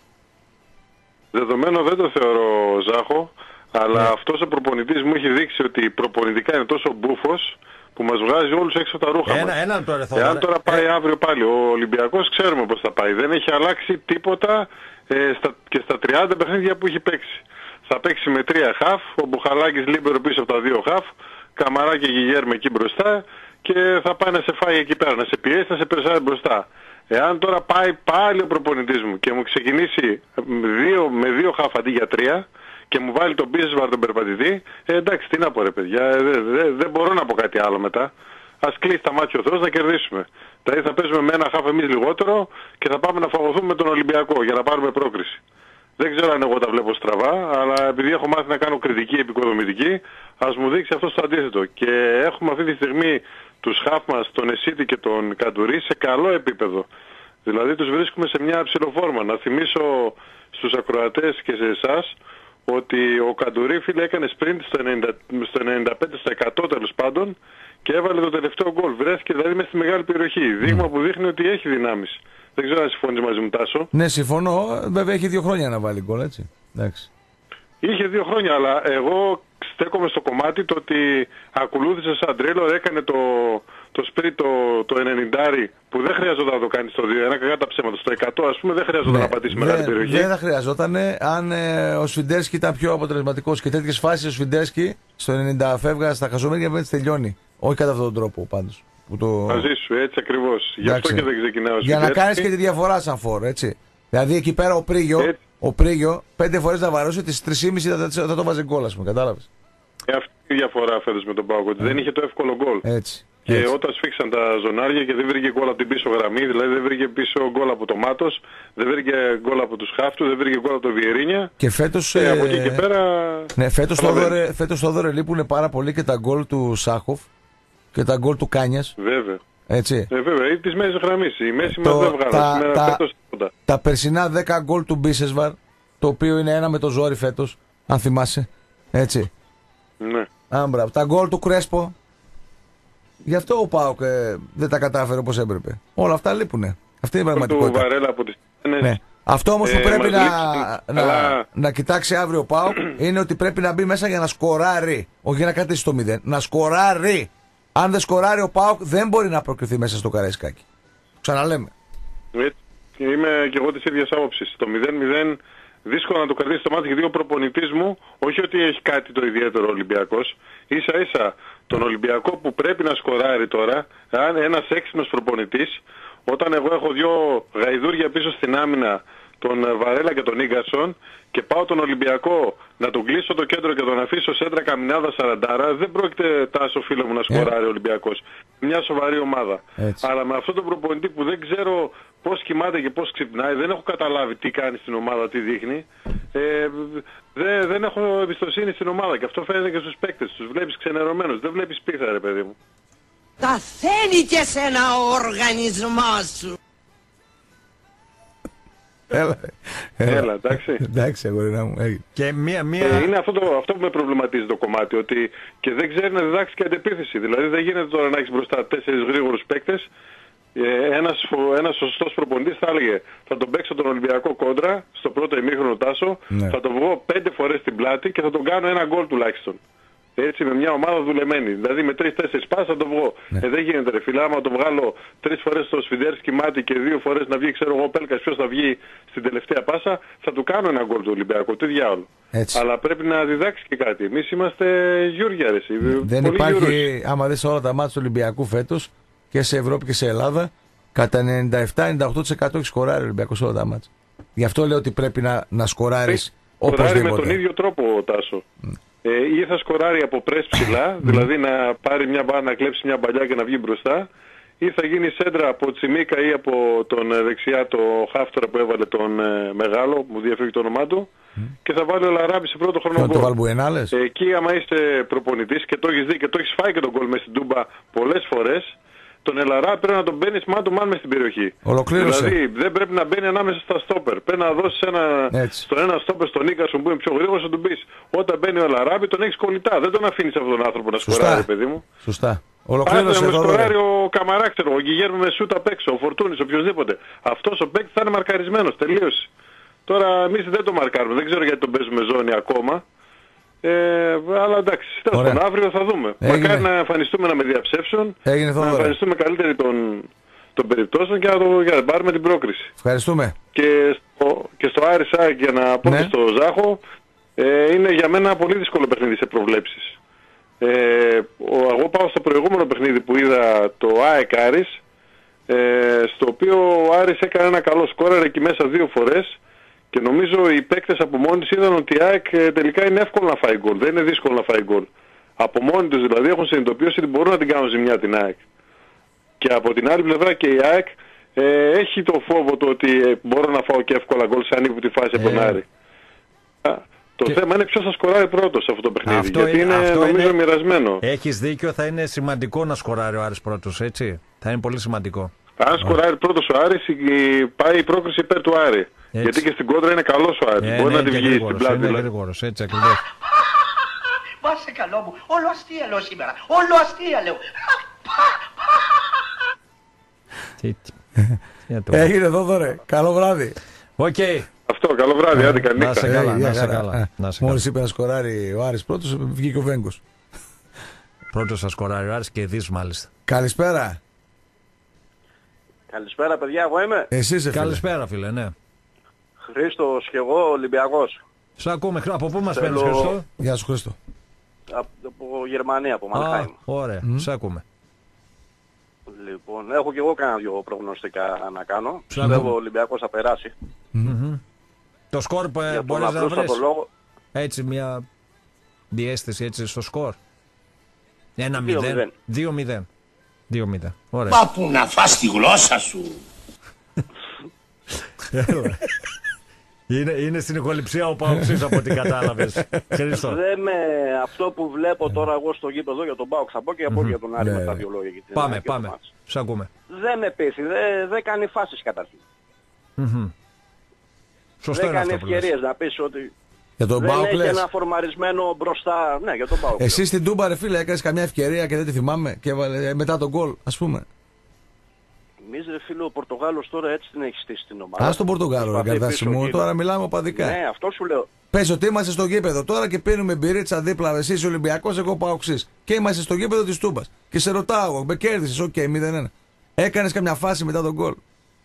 Speaker 3: Δεδομένο δεν το θεωρώ, Ζάχο. Αλλά yeah. αυτός ο προπονητής μου έχει δείξει ότι προπονητικά είναι τόσο μπούφος που μας βγάζει όλους έξω τα ρούχα
Speaker 2: ένα,
Speaker 3: μας.
Speaker 2: Ένα τώρα,
Speaker 3: Εάν τώρα πάει ε... αύριο πάλι ο Ολυμπιακός, ξέρουμε πώς θα πάει. Δεν έχει αλλάξει τίποτα ε, στα, και στα τριάντα παιχνίδια που έχει παίξει. Θα παίξει με τρία χαφ, ο Μπουχαλάκης Λίμπερο πίσω από τα δύο χαφ, Καμαρά και Γιγέρμε εκεί μπροστά και θα πάει να σε φάει εκεί πέρα, να σε πιέσει, να σε περσάει μπροστά. Εάν τώρα πάει πάλι ο προπονητής μου και μου ξεκινήσει δύο, με δύο χαφ αντί για τρία, και μου βάλει τον Μπίσεσβαρ τον περπατητή, ε, εντάξει, τι να πω ρε παιδιά, δεν δε, δε μπορώ να πω κάτι άλλο μετά. Ας κλείσει τα μάτια ο Θεός να κερδίσουμε. Δηλαδή θα παίζουμε με ένα χάφ εμείς λιγότερο και θα πάμε να φαγωθούμε με τον Ολυμπιακό για να πάρουμε πρόκριση. Δεν ξέρω αν εγώ τα βλέπω στραβά, αλλά επειδή έχω μάθει να κάνω κριτική επικοδομητική, ας μου δείξει αυτό το αντίθετο. Και έχουμε αυτή τη στιγμή τους χάφ μας, τον Εσίτη και τον Καντουρί, σε καλό επίπεδο. Δηλαδή τους βρίσκουμε σε μια ψηλοφόρμα. Να θυμίσω στους ακροατές και σε εσάς ότι ο Καντουρί, φίλε, έκανε sprint στο, ενενήντα, στο ενενήντα πέντε τοις εκατό τέλος πάντων και έβαλε το τελευταίο γκολ. Βρέθηκε δηλαδή μέσα στη μεγάλη περιοχή. Δείγμα που δείχνει ότι έχει δυνάμεις. Δεν ξέρω αν συμφωνείς μαζί μου, Τάσο.
Speaker 1: Ναι, συμφωνώ. Βέβαια έχει δύο χρόνια να βάλει γκολ, έτσι. Εντάξει.
Speaker 3: Είχε δύο χρόνια, αλλά εγώ στέκομαι στο κομμάτι το ότι ακολούθησε σαν τρέλο, έκανε το, το σπίτι το, το ενενήντα που δεν χρειαζόταν να το κάνει στο δύο ένα, κακά τα ψέματα. Στο εκατό ας πούμε δεν χρειαζόταν ναι, να πατήσει
Speaker 1: δε,
Speaker 3: μεγάλη περιοχή.
Speaker 1: Δεν θα χρειαζόταν αν ε, ο Σφιντέρσκι ήταν πιο αποτελεσματικός και τέτοιες φάσεις ο Σφιντέρσκι στο ενενήντα φεύγα στα χασομέρια δεν τελειώνει. Όχι κατά αυτόν τον τρόπο πάντως. Το...
Speaker 3: Μαζί σου, έτσι ακριβώς. Γι' αυτό και δεν ξεκινάω.
Speaker 1: Για να κάνεις και τη διαφορά σαν φόρ, έτσι. Δηλαδή εκεί πέρα ο Πρίγιο, έτσι. ο Πρίγιο πέντε φορές να βαρώσει τις τρεις και μισή θα, θα το βάζει γκολ, ας πούμε, κατάλαβες.
Speaker 3: Ε, αυτή η διαφορά φέτος με τον ΠΑΟΚ, ότι δεν είχε το εύκολο γκολ.
Speaker 1: Έτσι.
Speaker 3: Και
Speaker 1: έτσι.
Speaker 3: όταν σφίξαν τα ζωνάρια και δεν βρήκε γκολ από την πίσω γραμμή, δηλαδή δεν βρήκε πίσω γκολ από το Μάτος, δεν βρήκε γκολ από τους Χάφτου, δεν βρήκε γκολ από το Βιερίνια.
Speaker 1: Και φέτος.
Speaker 3: Ε, από εκεί και πέρα.
Speaker 1: Ναι, φέτος το δωρε λείπουν πάρα πολύ και τα γκολ του Σάχοφ και τα γκολ του Κάνιας.
Speaker 3: Βέβαια.
Speaker 1: Έτσι.
Speaker 3: Ε, βέβαια, ή της μέσης γραμμής. Η μέση μας δεν βγάλε.
Speaker 1: Τα, τα, τα, τα περσινά δέκα γκολ του Μπίσεσβαρ, το οποίο είναι ένα με το ζόρι φέτος, αν θυμάσαι. Έτσι.
Speaker 3: Ναι.
Speaker 1: Άμπρα. Τα γκολ του Κρέσπο. Γι' αυτό ο ΠΑΟΚ ε, δεν τα κατάφερε όπως έπρεπε. Όλα αυτά λείπουνε. Αυτή είναι η πραγματικότητα.
Speaker 3: Του Βαρέλα από τις...
Speaker 1: ναι. Αυτό όμως που
Speaker 11: Ε,
Speaker 1: πρέπει
Speaker 11: μας
Speaker 1: να,
Speaker 11: λείψει,
Speaker 1: να,
Speaker 11: αλλά-
Speaker 1: να κοιτάξει αύριο ο ΠΑΟΚ είναι ότι πρέπει να μπει μέσα για να σκοράρει. Όχι για να κρατήσει το μηδέν. Να σκοράρει. Αν δεν σκοράρει ο ΠΑΟΚ δεν μπορεί να προκριθεί μέσα στο Καραϊσκάκι. Ξαναλέμε.
Speaker 11: Έτσι. Είμαι και εγώ της ίδιας άποψης. Το μηδέν μηδέν δύσκολο να το κρατήσει το μάτι γιατί ο προπονητής μου, όχι ότι έχει κάτι το ιδιαίτερο ο Ολυμπιακός, ίσα ίσα τον Ολυμπιακό που πρέπει να σκοράρει τώρα, αν ένας έξυπνος προπονητής, όταν εγώ έχω δυο γαϊδούρια πίσω στην άμυνα, τον Βαρέλα και τον Ίγκασον, και πάω τον Ολυμπιακό να τον κλείσω το κέντρο και τον αφήσω σέντρα καμινάδα σαραντάρα, δεν πρόκειται, Τάσο φίλο μου, να σκοράρει ο Ολυμπιακός. Μια σοβαρή ομάδα.
Speaker 1: Έτσι.
Speaker 11: Αλλά με αυτόν τον προπονητή που δεν ξέρω πώς κοιμάται και πώς ξυπνάει, δεν έχω καταλάβει τι κάνει στην ομάδα, τι δείχνει. Ε, δε, δεν έχω εμπιστοσύνη στην ομάδα και αυτό φαίνεται και στους παίκτες. Τους βλέπεις ξενερωμένους, δεν βλέπεις πίθα, ρε παιδί μου.
Speaker 10: Παθαίνει και σε ένα οργανισμό σου.
Speaker 1: Έλα,
Speaker 11: Έλα, εντάξει.
Speaker 1: εντάξει, αγορίνα μου. Έγινε.
Speaker 2: Και μία, μία...
Speaker 11: Ε, είναι αυτό, το, αυτό που με προβληματίζει το κομμάτι, ότι και δεν ξέρει να διδάξει και αντεπίθεση. Δηλαδή δεν γίνεται τώρα να έχεις μπροστά τέσσερις γρήγορους παίκτες. Ε, ένας, ένας σωστός προπονητής θα έλεγε θα τον παίξω τον Ολυμπιακό κόντρα στο πρώτο ημίχρονο, Τάσο,
Speaker 1: Ναι.
Speaker 11: θα τον βγω πέντε φορές στην πλάτη και θα τον κάνω ένα γκολ τουλάχιστον. Έτσι, με μια ομάδα δουλεμένη. Δηλαδή με τρεις-τέσσερις πάσες θα τον βγω.
Speaker 1: Ναι.
Speaker 11: Ε, δεν γίνεται, ρε φίλε. Άμα τον βγάλω τρεις φορές στο Σφιντέρσκι μάτι και δύο φορές να βγει, ξέρω εγώ, Πέλκας, ποιος θα βγει στην τελευταία πάσα, θα του κάνω ένα γκολ του Ολυμπιακού. Τι διάολο.
Speaker 1: Έτσι.
Speaker 11: Αλλά πρέπει να διδάξει και κάτι. Εμείς είμαστε γιούργια, ρε. εσύ.
Speaker 1: Δεν
Speaker 11: Πολύ
Speaker 1: υπάρχει,
Speaker 11: γιούρους.
Speaker 1: άμα δεις όλα τα μάτια του Ολυμπιακού φέτος και σε Ευρώπη και σε Ελλάδα, κατά ενενήντα επτά ενενήντα οκτώ τοις εκατό έχει σκοράρει ο Ολυμπιακός όλα τα μάτια. Γι' αυτό λέω ότι πρέπει να, να σκοράρεις
Speaker 11: Σκοράρει με
Speaker 1: οπωσδήποτε.
Speaker 11: τον ίδιο τρόπο, Τάσο. Ε, ή θα σκοράρει από πρες ψηλά, δηλαδή να πάρει μια μπάλα, να κλέψει μια παλιά και να βγει μπροστά, ή θα γίνει σέντρα από Τσιμίκα ή από τον ε, δεξιά το Χάφτορα που έβαλε τον ε, Μεγάλο, μου διαφεύγει το όνομά του, και θα βάλει ο Λαράμπη σε πρώτο χρόνο
Speaker 1: Ποιο, το
Speaker 11: γκολ.
Speaker 1: Βαλμπουενάλες?
Speaker 11: Ε, εκεί άμα είσαι προπονητής και το έχεις δει και το έχεις φάει και τον γκολ μες στην Τούμπα πολλές φορές, τον Ελαρά πρέπει να τον μπαίνεις man to man μες στην περιοχή.
Speaker 1: Ολοκλήρωσε.
Speaker 11: Δηλαδή δεν πρέπει να μπαίνει ανάμεσα στα στόπερ. Πρέπει να δώσεις ένα, στον ένα στόπερ στον Νίκασον που είναι πιο γρήγορος, να του πεις όταν μπαίνει ο Ελαράπη τον έχεις κολλητά. Δεν τον αφήνεις αυτόν τον άνθρωπο να σκοράρει, παιδί μου.
Speaker 1: Σωστά. Ολοκλήρωσε
Speaker 11: Άρα,
Speaker 1: εδώ.
Speaker 11: σκοράρει ο Καμαρά, ξέρω, ο Γιγέρμο με σούτα απ' έξω, ο Φορτούνης, οποιοδήποτε. Αυτός ο παίκτης θα είναι μαρκαρισμένος, τελείωσε. Τώρα εμείς δεν το μαρκάρουμε, δεν ξέρω γιατί τον παίζουμε ζώνη ακόμα. Ε, αλλά εντάξει, τέλος πάντων, αύριο θα δούμε.
Speaker 1: Έγινε.
Speaker 11: Μακάρι να εμφανιστούμε να με διαψεύσουν,
Speaker 1: Έγινε,
Speaker 11: να εμφανιστούμε καλύτεροι των, των περιπτώσεων και να, το, για να πάρουμε την πρόκριση.
Speaker 1: Ευχαριστούμε.
Speaker 11: Και στο, και στο Άρης, για να πω
Speaker 1: Ναι.
Speaker 11: και στο Ζάχο, ε, είναι για μένα πολύ δύσκολο παιχνίδι σε προβλέψεις. Ε, ο, εγώ πάω στο προηγούμενο παιχνίδι που είδα, το ΑΕΚ Άρης, ε, στο οποίο ο Άρης έκανε ένα καλό σκόρερ εκεί μέσα δύο φορές. Και νομίζω οι παίκτες από μόνοι τους είδαν ότι η ΑΕΚ ε, τελικά είναι εύκολο να φάει γκολ. Δεν είναι δύσκολο να φάει γκολ. Από μόνοι τους δηλαδή έχουν συνειδητοποιήσει ότι μπορούν να την κάνουν ζημιά την ΑΕΚ. Και από την άλλη πλευρά και η ΑΕΚ ε, έχει το φόβο του ότι ε, μπορώ να φάω και εύκολα γκολ σε ανύποπτη φάση από τον Άρη. Α, το
Speaker 2: Και...
Speaker 11: θέμα είναι ποιος θα σκοράρει πρώτος σε αυτό το παιχνίδι.
Speaker 2: Αυτό
Speaker 11: γιατί είναι,
Speaker 2: αυτό
Speaker 11: νομίζω
Speaker 2: είναι...
Speaker 11: μοιρασμένο.
Speaker 2: Έχεις δίκιο, θα είναι σημαντικό να σκοράρει ο Άρης πρώτος, έτσι. Θα είναι πολύ σημαντικό.
Speaker 11: Αν σκοράρει πρώτος ο Άρης, πάει η πρόκριση υπέρ του Άρη.
Speaker 2: Έτσι.
Speaker 11: Γιατί και στην κόντρα είναι καλός ο Άρης.
Speaker 2: Ε,
Speaker 11: Μπορεί
Speaker 2: ναι,
Speaker 11: να τη βγει στην πλάτη.
Speaker 2: Είναι
Speaker 11: δηλαδή.
Speaker 2: γρήγορος, έτσι ακριβώς.
Speaker 12: Μα σε καλό μου, όλο αστεία λέω σήμερα, όλο αστεία λέω.
Speaker 2: Τι, τι,
Speaker 1: Έγινε εδώ δωρε. Καλό βράδυ.
Speaker 2: Οκ.
Speaker 11: Αυτό, καλό βράδυ, άντε καλή
Speaker 2: Να σε
Speaker 11: νύχτα.
Speaker 2: καλά,
Speaker 1: Ε,
Speaker 2: να σε
Speaker 1: χαρά.
Speaker 2: καλά.
Speaker 1: Ε,
Speaker 2: να σε
Speaker 1: Μόλις
Speaker 2: καλά.
Speaker 1: είπε να σκοράρει ο Άρης πρώτος, βγήκε ο Βέγκος.
Speaker 2: Πρώτος θα σκοράρει ο Άρης και δεις μάλιστα.
Speaker 1: Καλησπέρα.
Speaker 13: Καλησπέρα παιδιά, εγώ είμαι.
Speaker 1: Εσύ είσαι φίλε.
Speaker 2: Καλησπέρα φίλε, ναι.
Speaker 13: Χρήστος και εγώ Ολυμπιακός.
Speaker 2: Σ' ακούμε, από πού μας
Speaker 13: Θέλω-
Speaker 2: παίρνεις Χριστό?
Speaker 1: Γεια σου Χρήστο.
Speaker 13: Από, από Γερμανία, από
Speaker 2: Α,
Speaker 13: Μανχάιμ.
Speaker 2: ωραία,
Speaker 1: Μμ.
Speaker 2: σ' ακούμε.
Speaker 13: Λοιπόν, έχω και εγώ κάνα δυο προγνωστικά να κάνω.
Speaker 2: Σ'
Speaker 13: Πιστεύω
Speaker 2: ακούμε.
Speaker 13: ο Ολυμπιακός θα περάσει.
Speaker 2: Μμμ. Το σκορ που ε,
Speaker 13: Για τον
Speaker 2: μπορείς να
Speaker 13: απλούστατο
Speaker 2: βρεις.
Speaker 13: λόγο.
Speaker 2: Έτσι μια διέστηση έτσι στο σκορ. Ένα
Speaker 13: δύο
Speaker 2: μηδέν.
Speaker 13: μηδέν.
Speaker 2: Δύο μηδέν. Δύο μηδέν. Ωραία.
Speaker 12: Μα που να φας τη γλώσσα σου.
Speaker 2: Έλα. είναι, είναι στην ηχοληψία ο Παοξής από ό,τι κατάλαβες. Χρήστο.
Speaker 13: Δεν με αυτό που βλέπω τώρα εγώ στο γήπεδο για τον Πάοκ, θα πω και από για τον Άρη
Speaker 1: Ναι,
Speaker 13: με τα
Speaker 1: ναι.
Speaker 13: δύο λόγια. για την
Speaker 2: Πάμε,
Speaker 13: ΑΕΚ και το
Speaker 2: πάμε.
Speaker 13: μάτς.
Speaker 2: Σ' ακούμε.
Speaker 13: Δεν με πείθει, δεν δεν κάνει φάσεις καταρχήν.
Speaker 2: Μμμ. Σωστό
Speaker 13: Δεν
Speaker 2: είναι
Speaker 13: κάνει
Speaker 2: αυτό που λες.
Speaker 13: ευκαιρίες να πεις ότι
Speaker 1: Για τον
Speaker 13: δεν
Speaker 1: Πάοκ
Speaker 13: έχει
Speaker 1: λες.
Speaker 13: ένα φορμαρισμένο μπροστά. Ναι, για τον Πάοκ.
Speaker 1: Εσύ στην Τούμπα ρε φίλε έκανες καμιά ευκαιρία και δεν τη θυμάμαι και έβαλε μετά τον γκολ ας πούμε.
Speaker 13: Εμείς ρε φίλε, ο Πορτογάλος τώρα έτσι την έχει στήσει την ομάδα.
Speaker 1: Ας τον Πορτογάλο ρε Καρδάση μου, τώρα μιλάμε οπαδικά.
Speaker 13: Ναι, αυτό σου λέω.
Speaker 1: Πες ότι είμαστε στο γήπεδο τώρα και πίνουμε μπυρίτσα δίπλα, εσείς Ολυμπιακός, εγώ Παοξής. Και είμαστε στο γήπεδο της Τούμπας. Και σε ρωτάω, με κέρδισες, οκ, okay, μηδέν ένα. Έκανες καμιά φάση μετά τον γκολ?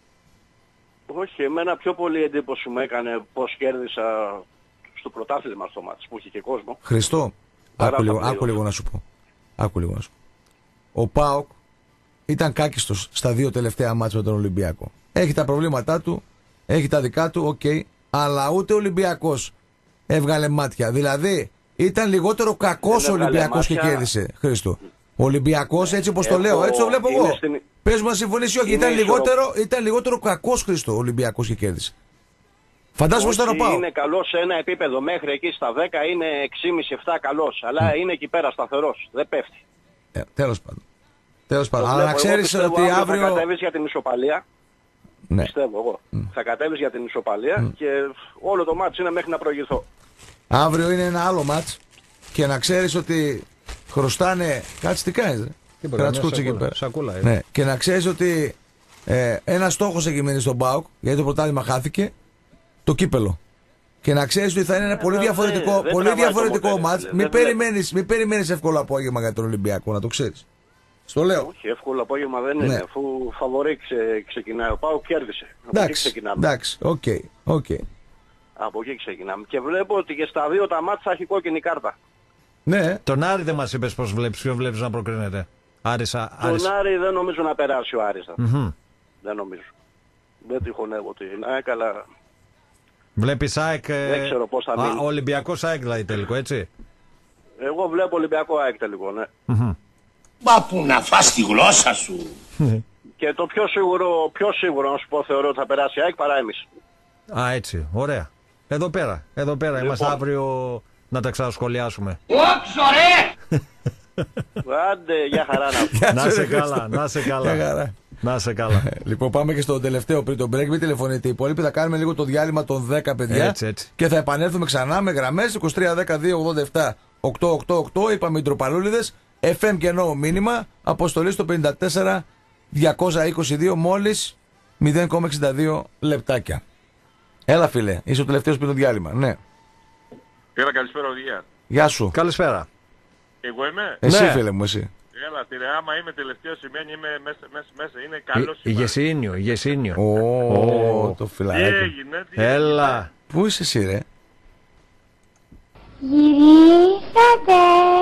Speaker 13: Όχι, εμένα πιο πολύ εντύπωση μου έκανε πως κέρδισα στο πρωτάθλημα στο μάτς που είχε και κόσμο.
Speaker 1: Χριστό, άκου λίγο, άκου λίγο να σου πω. Άκου λίγο να σου πω. Ο ΠΑΟΚ ήταν κάκιστος στα δύο τελευταία μάτς με τον Ολυμπιακό. Έχει τα προβλήματά του, έχει τα δικά του, οκ, okay, αλλά ούτε ο Ολυμπιακός έβγαλε μάτια. Δηλαδή ήταν λιγότερο κακός ο Ολυμπιακός και κέρδισε. Χριστό. Ο Ολυμπιακός, έτσι όπως το λέω, έτσι το βλέπω εγώ. Στην... Πες μου να συμφωνήσει, όχι, ήταν λιγότερο, ήταν λιγότερο κακός, Χριστό, ο Ολυμπιακός και κέρδισε. Φαντάζομαι ότι ήταν ο ΠΑΟΚ.
Speaker 13: Είναι καλός σε ένα επίπεδο, μέχρι εκεί στα δέκα είναι έξι κόμμα πέντε επτά καλός, αλλά mm. είναι εκεί πέρα σταθερός, δεν πέφτει.
Speaker 1: Ε, τέλος πάντων. Τέλος πάντων. Αλλά να ξέρεις ότι αύριο... αύριο...
Speaker 13: θα κατέβεις για την ισοπαλία.
Speaker 1: Ναι.
Speaker 13: Πιστεύω εγώ. Mm. Θα κατέβεις για την ισοπαλία mm. και όλο το μάτς είναι μέχρι να προηγηθώ.
Speaker 1: Αύριο είναι ένα άλλο μάτς και να ξέρεις ότι χρωστάνε... Κάτσε τι κάνεις ρε. Κρατσκούτσι εκεί πέρα.
Speaker 2: Σακούλα,
Speaker 1: ναι. Και να ξέρεις ότι ε, ένας στόχος έχει μείνει στον ΠΑΟΚ, γιατί το πρωτάθλημα χάθηκε, το κύπελο. Και να ξέρεις ότι θα είναι ένα πολύ διαφορετικό, δεν πολύ διαφορετικό μάτς. Μην περιμένεις, μην περιμένεις εύκολο απόγευμα για τον Ολυμπιακό, να το ξέρεις. Στο λέω.
Speaker 13: Όχι, εύκολο απόγευμα δεν είναι, ναι. Αφού φαβορί ξε, ξεκινάει ο ΠΑΟΚ, κέρδισε. Από εκεί ξεκινάμε.
Speaker 1: Εντάξει, οκ, okay, okay.
Speaker 13: Από εκεί ξεκινάμε. Και βλέπω ότι και στα δύο τα μάτς θα έχει κόκκινη κάρτα.
Speaker 1: Ναι.
Speaker 2: Τον Άρη δεν μας είπες πώς βλέπεις, ποιο βλέπεις να προκρίνεται. Άρισα,
Speaker 13: Τον Άρισα. Άρη δεν νομίζω να περάσει ο Άρης.
Speaker 2: Mm-hmm.
Speaker 13: Δεν νομίζω. Δεν τυχονεύω ότι είναι ΑΕΚ, αλλά...
Speaker 2: Βλέπεις ΑΕΚ...
Speaker 13: Δεν ξέρω πώς θα μείνει.
Speaker 2: Ο Ολυμπιακός ΑΕΚ δηλαδή τελικό, έτσι.
Speaker 13: Εγώ βλέπω Ολυμπιακό ΑΕΚ τελικό, ναι.
Speaker 2: Mm-hmm.
Speaker 14: Μα που να φας τη γλώσσα σου.
Speaker 13: Και το πιο σίγουρο, πιο σίγουρο να σου πω, θεωρώ ότι θα περάσει η ΑΕΚ παρά εμείς.
Speaker 2: Α, έτσι, ωραία. Εδώ πέρα, εδώ πέρα, λοιπόν. Είμαστε αύριο να τα ξανασχολιάσουμε.
Speaker 14: Όξο ρε!
Speaker 13: Άντε, για χαρά να
Speaker 2: Να σε καλά, να σε καλά. Να σε καλά.
Speaker 1: Λοιπόν, πάμε και στο τελευταίο πριν το break. Μην τηλεφωνείτε οι υπόλοιποι. Θα κάνουμε λίγο το διάλειμμα των δέκα παιδιά.
Speaker 2: Έτσι, έτσι.
Speaker 1: Και θα επανέλθουμε ξανά με γραμμές είκοσι τρία δέκα δύο ογδόντα επτά οκτακόσια ογδόντα οκτώ. Είπαμε Μητροπαλούλιδες. εφ εμ και νέο μήνυμα. Αποστολή στο πενήντα τέσσερα διακόσια είκοσι δύο μόλις μηδέν κόμμα εξήντα δύο λεπτάκια. Έλα φίλε, είσαι ο τελευταίος πριν το διάλειμμα. Ναι.
Speaker 15: Έλα, καλησπέρα οδηγία.
Speaker 1: Γεια σου.
Speaker 2: Καλησπέρα.
Speaker 15: Εγώ είμαι.
Speaker 1: Εσύ
Speaker 2: ναι.
Speaker 1: φίλε μου, εσύ.
Speaker 15: Έλα, στη ρε, άμα είμαι τελευταίο σημαίνει είμαι μέσα, μέσα, μέσα. Είναι καλό
Speaker 2: σημαίνει. Ηγεσίνιο, ηγεσίνιο.
Speaker 1: Ω, το φιλαράκι.
Speaker 15: Τι έγινε, τι
Speaker 2: Έλα.
Speaker 15: έγινε.
Speaker 1: Πού είσαι εσύ ρε?
Speaker 6: Γυρίσατε.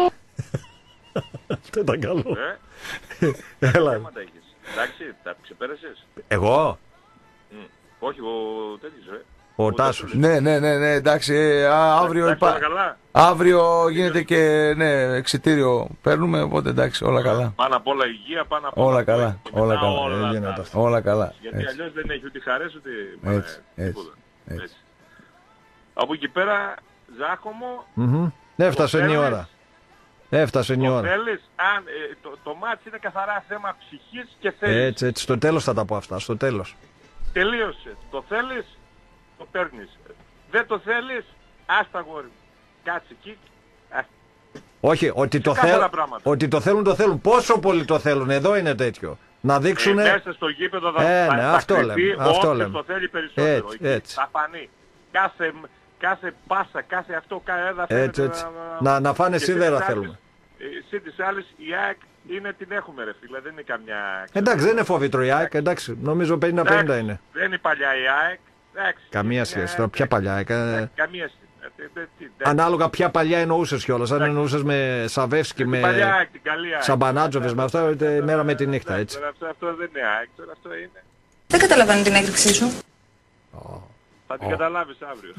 Speaker 2: Αυτό ήταν καλό.
Speaker 15: Ε,
Speaker 2: Έλα.
Speaker 15: θέματα έχεις. Εντάξει, τα ξεπέρασες.
Speaker 2: Εγώ.
Speaker 15: Mm. Όχι, ο τέτοιος ρε.
Speaker 2: Ο, ο Τάσος.
Speaker 1: Ναι, ναι, ναι, ναι, εντάξει, ε, α, αύριο,
Speaker 15: εντάξει,
Speaker 1: υπά... αύριο γίνεται και ναι, εξιτήριο παίρνουμε, οπότε εντάξει, όλα καλά.
Speaker 15: Πάνω απ' όλα υγεία, πάνω απ' όλα.
Speaker 1: Όλα καλά, όλα καλά.
Speaker 15: Όλα,
Speaker 1: τα... όλα καλά.
Speaker 15: Γιατί
Speaker 1: έτσι.
Speaker 15: αλλιώς δεν έχει ούτε χαρές ούτε
Speaker 1: έτσι, έτσι, έτσι.
Speaker 15: έτσι. Από εκεί πέρα, Ζάχομο,
Speaker 2: mm-hmm. Έφτασε η ώρα. Έφτασε η ώρα.
Speaker 15: Θέλεις, αν, ε, το, το μάτς είναι καθαρά θέμα ψυχής και θέλεις.
Speaker 2: Έτσι, έτσι, στο τέλος θα τα πω αυτά, στο τέλος.
Speaker 15: Τελείωσε. Το θέλεις, το παίρνεις. Δεν το θέλεις, άστα γόρι μου. Κάτσε εκεί. Άστα.
Speaker 2: Όχι, ότι το, θέλ... ότι το θέλουν, το θέλουν. Πόσο πολύ το θέλουν, εδώ είναι τέτοιο. Να δείξουν.
Speaker 15: Ε, μέσα στο γήπεδο θα,
Speaker 2: ε,
Speaker 15: θα,
Speaker 2: ναι,
Speaker 15: θα
Speaker 2: αυτό
Speaker 15: κρυφεί
Speaker 2: λέμε, αυτό
Speaker 15: όποιος
Speaker 2: λέμε.
Speaker 15: το θέλει περισσότερο.
Speaker 2: Έτσι,
Speaker 15: εκεί,
Speaker 2: έτσι.
Speaker 15: θα φανεί. Κάθε, κάθε πάσα, κάθε αυτό, κάθε έδαφο.
Speaker 2: Έτσι, έτσι. Να, να, να φάνε σίδερα θέλουμε.
Speaker 15: Συν τις άλλες, η ΑΕΚ είναι, την έχουμε ρε φίλε, δεν είναι καμιά...
Speaker 2: Εντάξει, δεν είναι φόβητρο η ΑΕΚ, εντάξει, νομίζω πενήντα πενήντα είναι.
Speaker 15: Δεν είναι παλιά η ΑΕΚ, εντάξει.
Speaker 2: Καμία σχέση, τώρα ποια παλιά ΑΕΚ.
Speaker 15: Καμία σχέση.
Speaker 2: Ανάλογα ποια παλιά εννοούσες κιόλας, αν εννοούσες με Σαβεύσκι, με Σαμπανάτζοβες, με αυτά, μέρα με τη νύχτα, έτσι.
Speaker 15: Αυτό δεν είναι ΑΕΚ, τώρα αυτό είναι...
Speaker 16: Δεν καταλαβαίνω την έκρηξή σου.
Speaker 15: Θα την καταλάβεις αύριο.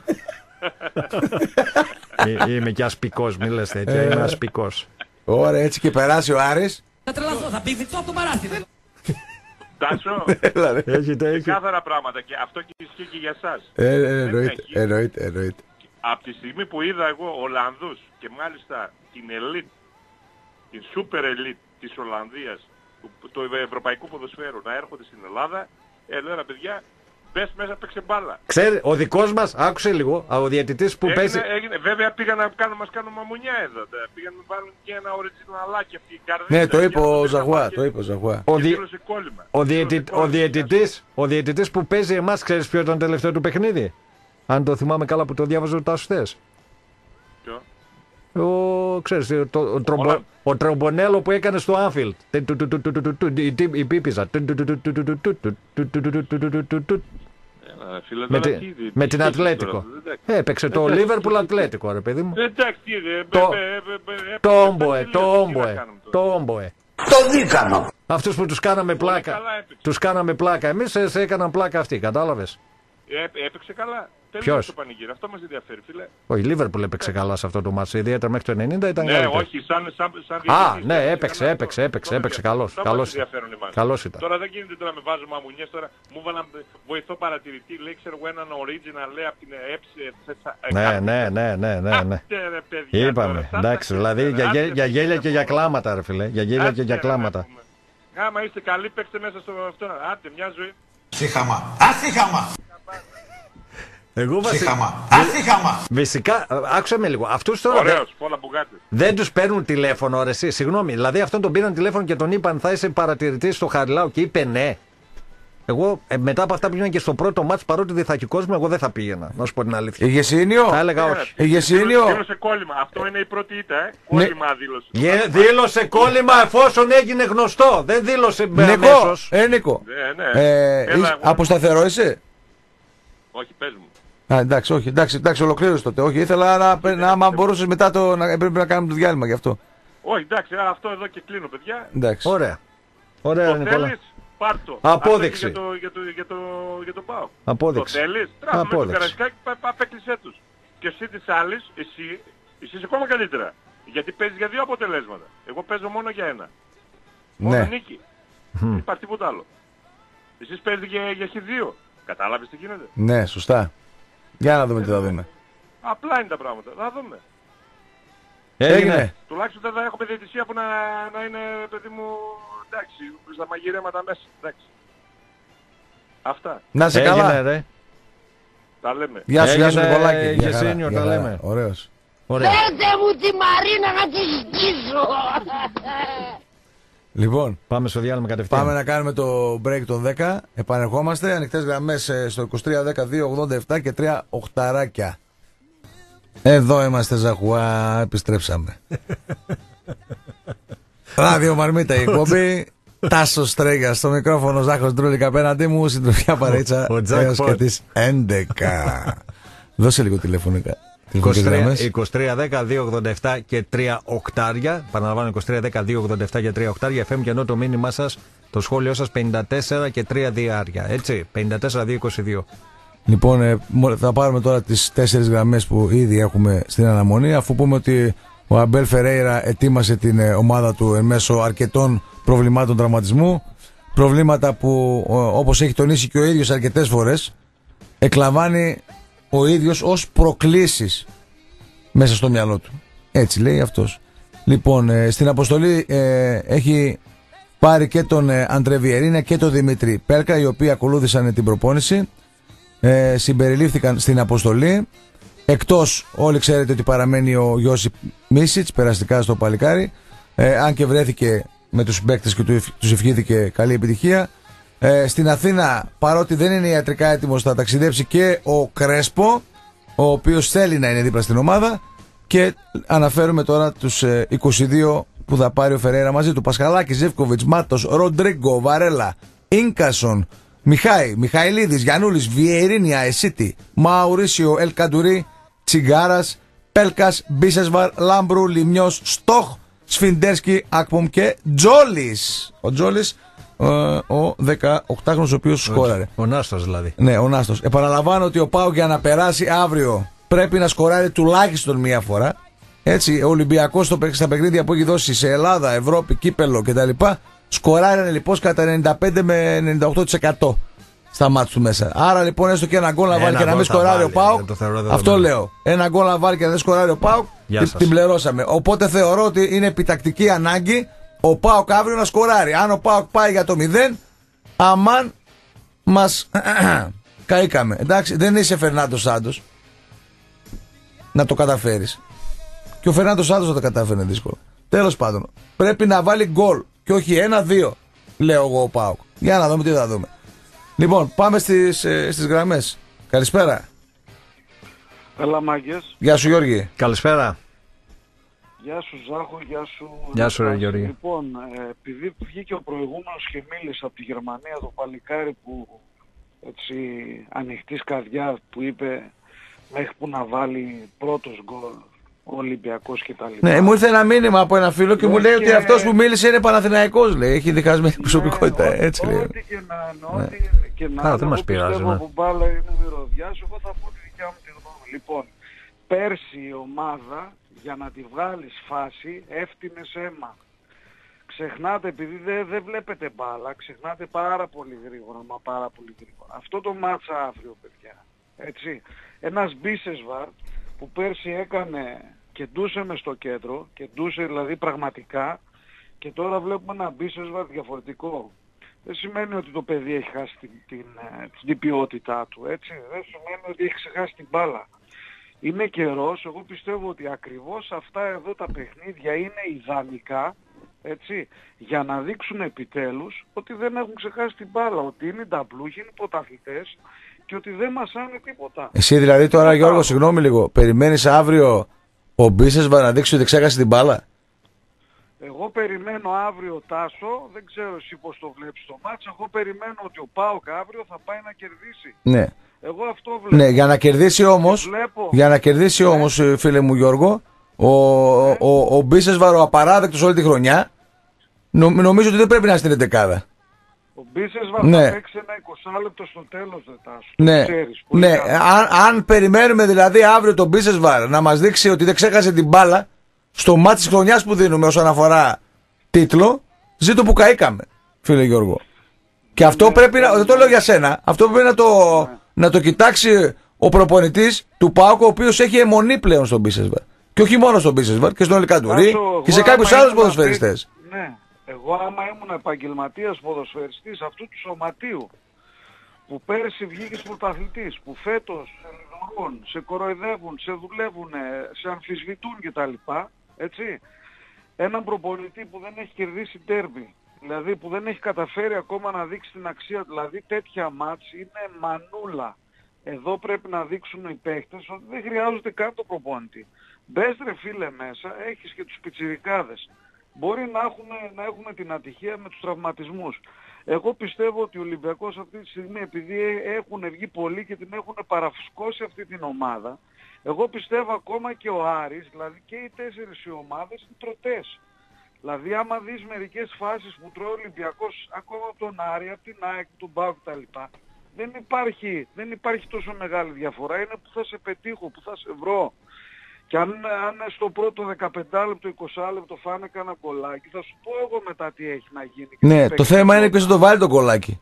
Speaker 2: Είμαι και ασπικός, μη λες τέτοια, είμαι ασπικός.
Speaker 1: Ωραία, έτσι και περάσει ο Άρης.
Speaker 16: Θα τρελαθώ, θα πηδητσώ από το παράθυρο.
Speaker 15: Τάσο, κάθαρα πράγματα και αυτό και ισχύει και για εσάς.
Speaker 1: Εννοείται, εννοείται.
Speaker 15: Από τη στιγμή που είδα εγώ Ολλανδούς και μάλιστα την ελίτ, την σούπερ ελίτ της Ολλανδίας, του ευρωπαϊκού ποδοσφαίρου να έρχονται στην Ελλάδα, ε, λέω ρε παιδιά, Μπες μέσα, παίξε μπάλα.
Speaker 2: Ξέρει, ο δικός μας, άκουσε λίγο, ο διαιτητής που
Speaker 15: έγινε,
Speaker 2: παίζει...
Speaker 15: Έγινε, βέβαια πήγαν να κάνουν, μας κάνουν μαμουνιά εδώ. Πήγαν να βάλουν και ένα οριτζιναλάκι αυτή η καρδίτσα.
Speaker 1: Ναι, το είπε ο Ζαγουά, το είπε ο Ζαγουά.
Speaker 2: Ο, δι... ο, διαιτη... ο, διαιτητής, ο διαιτητής που παίζει εμάς, ξέρεις ποιο ήταν το τελευταίο του παιχνίδι? Αν το θυμάμαι καλά που το διάβαζε ο Τάσος Θες.
Speaker 15: Ποιο?
Speaker 2: Ο, ξέρεις, το, ο, τρομπο, ο τρομπονέλο που έκανε στο Άνφιλντ. Η πίπιζα. Με, τη, με την Ατλέτικο. Έπαιξε το Λίβερπουλ Ατλέτικο, ρε παιδί μου.
Speaker 15: Εντάξει,
Speaker 2: το Όμποε, το Όμποε, το Όμποε.
Speaker 14: Το δίκανο.
Speaker 2: Αυτούς που τους κάναμε πλάκα. Τους κάναμε πλάκα. Εμείς σε έκαναν πλάκα αυτοί, κατάλαβες?
Speaker 15: Έπαιξε καλά.
Speaker 2: Ποιος?
Speaker 15: Το πανηγύρι. Αυτό μας ενδιαφέρει, φίλε.
Speaker 2: Όχι, η Λίβερπουλ έπαιξε καλά σε αυτό το μάτσο. Ιδιαίτερα μέχρι το ενενήντα ήταν
Speaker 15: ναι,
Speaker 2: καλύτερο.
Speaker 15: όχι, σαν, σαν, σαν
Speaker 2: Α, ναι, έπαιξε, έπαιξε, έπαιξε, έπαιξε. Καλός, καλός, καλός ήταν.
Speaker 15: Τώρα δεν γίνεται τώρα να με βάζω μαμουνιές. Τώρα μου βάλαν βοηθό παρατηρητή. Λέει, ξέρω εγώ, έναν original, λέει, από την έψη.
Speaker 2: Ναι, ναι, ναι, ναι, ναι, ναι. Είπαμε, εντάξει, δηλαδή για γέλια και για κλάματα, ρε φίλε. Για γέλια και για κλάματα.
Speaker 15: Άμα είστε καλοί, παίξτε μέσα στο αυτό. Άντε, μια ζωή.
Speaker 14: Σύχαμα. Ασύχαμα.
Speaker 2: Εγώ
Speaker 14: βασικά. Ασύχαμα.
Speaker 2: Φυσικά, άκουσα με λίγο. Αυτούς τώρα
Speaker 15: Ωραίος, πολλά μπουγάτι.
Speaker 2: Δεν τους παίρνουν τηλέφωνο, ρε εσύ. Συγγνώμη. Δηλαδή αυτόν τον πήραν τηλέφωνο και τον είπαν θα είσαι παρατηρητής στο Χαριλάου και είπε ναι. Εγώ ε, μετά από αυτά που πήγαινα και στο πρώτο μάτς, παρότι δεν θα έχει κόσμο, εγώ δεν θα πήγαινα. Να σου πω την αλήθεια.
Speaker 1: Ηγεσίνιο.
Speaker 2: Θα έλεγα όχι.
Speaker 1: Ηγεσίνιο.
Speaker 15: Δήλωσε κόλλημα. Αυτό είναι η πρώτη ήττα, ε. Κόλλημα δήλωσε.
Speaker 2: Yeah, δήλωσε κόλλημα εφόσον έγινε γνωστό. Δεν δήλωσε αμέσως.
Speaker 1: Ε, Νίκο.
Speaker 15: Ναι, ναι.
Speaker 1: Ε, Έλα, από σταθερό είσαι.
Speaker 15: Όχι, πες μου.
Speaker 1: Α, εντάξει, όχι, εντάξει, εντάξει, ολοκλήρωσε τότε. Όχι, ήθελα να, να άμα μπορούσες μετά το, να, πρέπει να κάνουμε το διάλειμμα γι' αυτό.
Speaker 15: Όχι, εντάξει, αυτό εδώ και κλείνω, παιδιά.
Speaker 1: Εντάξει.
Speaker 2: Ωραία. Ωραία,
Speaker 15: το
Speaker 2: Νικόλα.
Speaker 15: Θέλεις, πάρ' το.
Speaker 2: Απόδειξη.
Speaker 15: Για το, για το, για το, για το ΠΑΟ.
Speaker 2: Απόδειξη.
Speaker 15: Το θέλεις, τράβουμε το Καραϊσκάκι, απέκλεισέ τους. Και εσύ της άλλης, εσύ, εσύ είσαι ακόμα καλύτερα. Γιατί παίζεις για δύο αποτελέσματα. Εγώ παίζω μόνο για ένα. Μόνο
Speaker 1: ναι.
Speaker 15: νίκη. Δεν υπάρχει τίποτα άλλο. Εσείς παίζετε για, για χ δύο. Κατάλαβες τι γίνεται?
Speaker 1: Ναι, σωστά. Για να δούμε τι θα δούμε.
Speaker 15: Απλά είναι τα πράγματα. Θα δούμε.
Speaker 1: Έγινε.
Speaker 15: Τουλάχιστον δεν θα έχουμε διαιτησία που να, να είναι, παιδί μου, εντάξει, στα μαγειρέματα μέσα. Εντάξει. Αυτά.
Speaker 1: Να σε
Speaker 2: Έγινε,
Speaker 1: καλά.
Speaker 2: Ρε.
Speaker 15: Τα λέμε.
Speaker 1: Γεια σου, γεια σου Νικολάκη.
Speaker 2: Γεσίνιο, τα λέμε.
Speaker 1: Ωραίος.
Speaker 10: Πέτε μου τη Μαρίνα να τη σκίσω.
Speaker 1: Λοιπόν,
Speaker 2: πάμε στο διάλειμμα κατευθείαν.
Speaker 1: Πάμε να κάνουμε το break των δέκα. Επανερχόμαστε. Ανοιχτές γραμμές στο είκοσι τρία δέκα δύο ογδόντα επτά και τρία οχταράκια. Εδώ είμαστε, Ζαχουά. Επιστρέψαμε. Ράδιο Μαρμίτα η εκπομπή. Τάσος Στρέγγας στο μικρόφωνο, Ζάχος Ντρούλικα απέναντί μου. Συντροφιά παρέτσα έως και τις έντεκα. Δώσε λίγο τηλεφωνικά.
Speaker 2: είκοσι τρία δέκα δύο ογδόντα επτά και τρία οκτάρια. Παραλαμβάνω είκοσι τρία δέκα δύο ογδόντα επτά και τρία οκτάρια. εφ εμ και ενώ το μήνυμά σας, το σχόλιο σας πενήντα τέσσερα και τρία διάρκεια. Έτσι, πενήντα τέσσερα δύο είκοσι δύο.
Speaker 1: Λοιπόν, θα πάρουμε τώρα τις τέσσερις γραμμές που ήδη έχουμε στην αναμονή, αφού πούμε ότι ο Αμπέλ Φερέιρα ετοίμασε την ομάδα του εν μέσω αρκετών προβλημάτων τραυματισμού. Προβλήματα που, όπως έχει τονίσει και ο ίδιος αρκετές φορές, εκλαμβάνει ο ίδιος ως προκλήσεις μέσα στο μυαλό του. Έτσι λέει αυτός. Λοιπόν, ε, στην αποστολή ε, έχει πάρει και τον ε, Αντρεβιερίνα και τον Δημήτρη Πέλκα, οι οποίοι ακολούθησαν την προπόνηση, ε, συμπεριλήφθηκαν στην αποστολή. Εκτός, όλοι ξέρετε ότι παραμένει ο Γιώση Μίσιτς περαστικά στο παλικάρι, ε, αν και βρέθηκε με τους συμπαίκτες και τους ευχήθηκε καλή επιτυχία. Ε, στην Αθήνα, παρότι δεν είναι ιατρικά έτοιμος, θα ταξιδέψει και ο Κρέσπο, ο οποίος θέλει να είναι δίπλα στην ομάδα. Και αναφέρουμε τώρα τους ε, είκοσι δύο που θα πάρει ο Φερέιρα μαζί του. Πασχαλάκη, Ζεύκοβιτς, Μάτος, Ροντρίγκο, Βαρέλα, Ίνκασον, Μιχάη, Μιχαηλίδης, Γιαννούλης, Βιερίνια, Εσίτη, Μαουρίσιο, Ελκαντουρί, Τσιγκάρας, Πέλκας, Μπίσεσβαρ, Λάμπρου, Λιμιός, Στοχ, Σφιντέρσκι, Ακπομ και Τζόλης. Ο Τζόλης, ε, ο δεκαοκτάχρονος ο οποίος σκόραρε.
Speaker 2: Ο Νάστος δηλαδή.
Speaker 1: Ναι, ο Νάστος. Επαναλαμβάνω ότι ο ΠΑΟΚ για να περάσει αύριο πρέπει να σκοράρει τουλάχιστον μία φορά. Έτσι, ο Ολυμπιακός στα παιχνίδια που έχει δώσει σε Ελλάδα, Ευρώπη, Κύπελλο κτλ. Σκοράρει λοιπόν κατά ενενήντα πέντε με ενενήντα οκτώ τοις εκατό στα μάτς του μέσα. Άρα λοιπόν έστω και ένα γκολ να βάλει και να μην σκοράρει ο ΠΑΟΚ. Αυτό λέω. Ένα γκολ να βάλει και να δεν σκοράρει ο ΠΑΟΚ. Την πληρώσαμε. Οπότε θεωρώ ότι είναι επιτακτική ανάγκη ο ΠΑΟΚ αύριο να σκοράρει. Αν ο ΠΑΟΚ πάει για το μηδέν, αμάν μας καήκαμε. Εντάξει, δεν είσαι Φερνάντο Σάντος να το καταφέρεις. Και ο Φερνάντο Σάντος θα το κατάφερε δύσκολα. Τέλος πάντων, πρέπει να βάλει γκολ και όχι ένα-δύο, λέω εγώ ο ΠΑΟΚ. Για να δούμε τι θα δούμε. Λοιπόν, πάμε στις, ε, στις γραμμές. Καλησπέρα.
Speaker 17: Καλά, μάγκες.
Speaker 1: Γεια σου, Γιώργη.
Speaker 2: Καλησπέρα.
Speaker 17: Γεια σου, Ζάχο, γεια σου.
Speaker 2: Γεια σου, ρε, Γιώργη.
Speaker 17: Λοιπόν, ε, επειδή βγήκε ο προηγούμενος και μίλησε από τη Γερμανία, το παλικάρι που έτσι ανοιχτής καρδιά που είπε μέχρι που να βάλει πρώτος γκολ ο Ολυμπιακός κτλ.
Speaker 1: Ναι, μου ήρθε ένα μήνυμα από ένα φίλο και ναι, μου λέει και... ότι αυτός που μίλησε είναι Παναθηναϊκός, λέει. Έχει διχασμένη προσωπικότητα. Ναι, έτσι λέει.
Speaker 17: Ό,τι και να είναι, ό,τι
Speaker 1: ναι.
Speaker 17: και να
Speaker 2: είναι. Δεν μας πειράζει.
Speaker 17: Εγώ που μπάλα είναι μυρωδιάς, εγώ θα πω τη δικιά μου τη γνώμη. Λοιπόν, πέρσι η ομάδα για να τη βγάλεις φάση έφτινες αίμα. Ξεχνάτε, επειδή δεν δε βλέπετε μπάλα, ξεχνάτε πάρα πολύ γρήγορα, μα πάρα πολύ γρήγορα. Αυτό το μάτσα αύριο, παιδιά. Έτσι. Ένας Μπίσεσβαρ που πέρσι έκανε και ντούσε μες στο κέντρο, και ντούσε δηλαδή πραγματικά, και τώρα βλέπουμε ένα Μπίσεσβαρ διαφορετικό. Δεν σημαίνει ότι το παιδί έχει χάσει την, την, την ποιότητά του, έτσι. Δεν σημαίνει ότι έχει ξεχάσει την μπάλα. Είναι καιρός, εγώ πιστεύω ότι ακριβώς αυτά εδώ τα παιχνίδια είναι ιδανικά, έτσι, για να δείξουν επιτέλους ότι δεν έχουν ξεχάσει την μπάλα, ότι είναι ταμπλούχοι, είναι πρωταθλητές και ότι δεν μασάνε τίποτα.
Speaker 1: Εσύ δηλαδή τώρα, τίποτα. Γιώργο, συγγνώμη λίγο, περιμένεις αύριο ο Μπίσεσβαρ να δείξει ότι ξέχασε την μπάλα?
Speaker 17: Εγώ περιμένω αύριο, Τάσο, δεν ξέρω εσύ πώς το βλέπεις το μάτς, εγώ περιμένω ότι ο ΠΑΟΚ αύριο θα πάει να κερδίσει.
Speaker 1: Ναι.
Speaker 17: Εγώ αυτό βλέπω.
Speaker 1: Ναι, για να κερδίσει όμως, για να κερδίσει ναι. όμως, φίλε μου Γιώργο, ο, ναι. ο, ο, ο Μπίσεσβαρ, ο απαράδεκτος όλη τη χρονιά, νο, νομίζω ότι δεν πρέπει να είναι στην εντεκάδα.
Speaker 17: Ο Μπίσεσβαρ
Speaker 1: ναι.
Speaker 17: θα παίξει ένα είκοσι λεπτό στο τέλος, δεν Τάσο.
Speaker 1: Ναι, ξέρεις, ναι. Αν, αν περιμένουμε δηλαδή αύριο τον Μπίσεσβαρ να μας δείξει ότι δεν ξέχασε την μπάλα στο μάτι της χρονιάς που δίνουμε όσον αφορά τίτλο, ζήτω που καήκαμε, φίλε Γιώργο. Και αυτό ναι, πρέπει να, δεν το λέω για σένα, αυτό πρέπει να το, ναι. να το κοιτάξει ο προπονητής του ΠΑΟΚ, ο οποίος έχει αιμονή πλέον στον Μπίσεσβαρ. Και όχι μόνο στον Μπίσεσβαρ, και στον Ελκαντουρί και σε κάποιους άλλους ποδοσφαιριστές.
Speaker 17: Ναι, εγώ άμα ήμουν επαγγελματίας ποδοσφαιριστής αυτού του σωματείου, που πέρσι βγήκες πρωταθλητής, που φέτος σε λιδωρούν, σε κοροϊδεύουν, σε δουλεύουν, σε αμφισβητούν κτλ. Έτσι. Έναν προπονητή που δεν έχει κερδίσει ντέρμπι, δηλαδή που δεν έχει καταφέρει ακόμα να δείξει την αξία, δηλαδή τέτοια μάτς είναι μανούλα. Εδώ πρέπει να δείξουν οι παίχτες ότι δεν χρειάζονται καν το προπονητή. Μπες ρε φίλε μέσα, έχεις και τους πιτσιρικάδες. Μπορεί να έχουμε, να έχουμε την ατυχία με τους τραυματισμούς. Εγώ πιστεύω ότι ο Ολυμπιακός αυτή τη στιγμή, επειδή έχουν βγει πολλοί και την έχουν παραφουσκώσει αυτή την ομάδα, εγώ πιστεύω ακόμα και ο Άρης, δηλαδή και οι τέσσερις οι ομάδες είναι τροτές. Δηλαδή άμα δεις μερικές φάσεις που τρώει ο Ολυμπιακός ακόμα από τον Άρη, από την ΑΕΚ, τον ΠΑΟΚ κτλ. Δεν υπάρχει, δεν υπάρχει τόσο μεγάλη διαφορά. Είναι που θα σε πετύχω, που θα σε βρω. Και αν, αν στο πρώτο δεκαπέντε λεπτό, είκοσι λεπτό φάνε κανένα κολλάκι, θα σου πω εγώ μετά τι έχει να γίνει.
Speaker 1: Ναι, το θέμα είναι ποιος θα το βάλει το κολλάκι.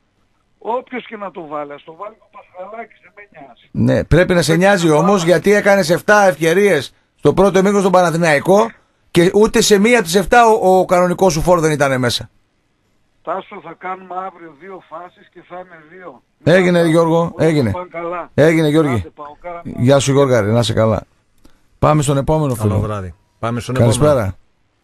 Speaker 17: Όποιος και να το βάλει, ας το βάλει ο Πασχαλάκης, δεν με νοιάζει.
Speaker 1: Ναι, πρέπει να σε νοιάζει όμως, γιατί έκανες επτά ευκαιρίες στο πρώτο ημίχρονο στον Παναθηναϊκό και ούτε σε μία από τις επτά ο, ο κανονικός σου φόρ δεν ήταν μέσα.
Speaker 17: Τάσο, θα κάνουμε αύριο δύο φάσεις και θα είναι δύο.
Speaker 1: Έγινε θα... Γιώργο, έγινε. Έγινε Γιώργη. Άτε, γεια σου Γιώργαρη, να είσαι καλά. Πάμε στον επόμενο φίλο.
Speaker 2: Καλό βράδυ. Πάμε στον
Speaker 1: Καλησπέρα.
Speaker 2: επόμενο.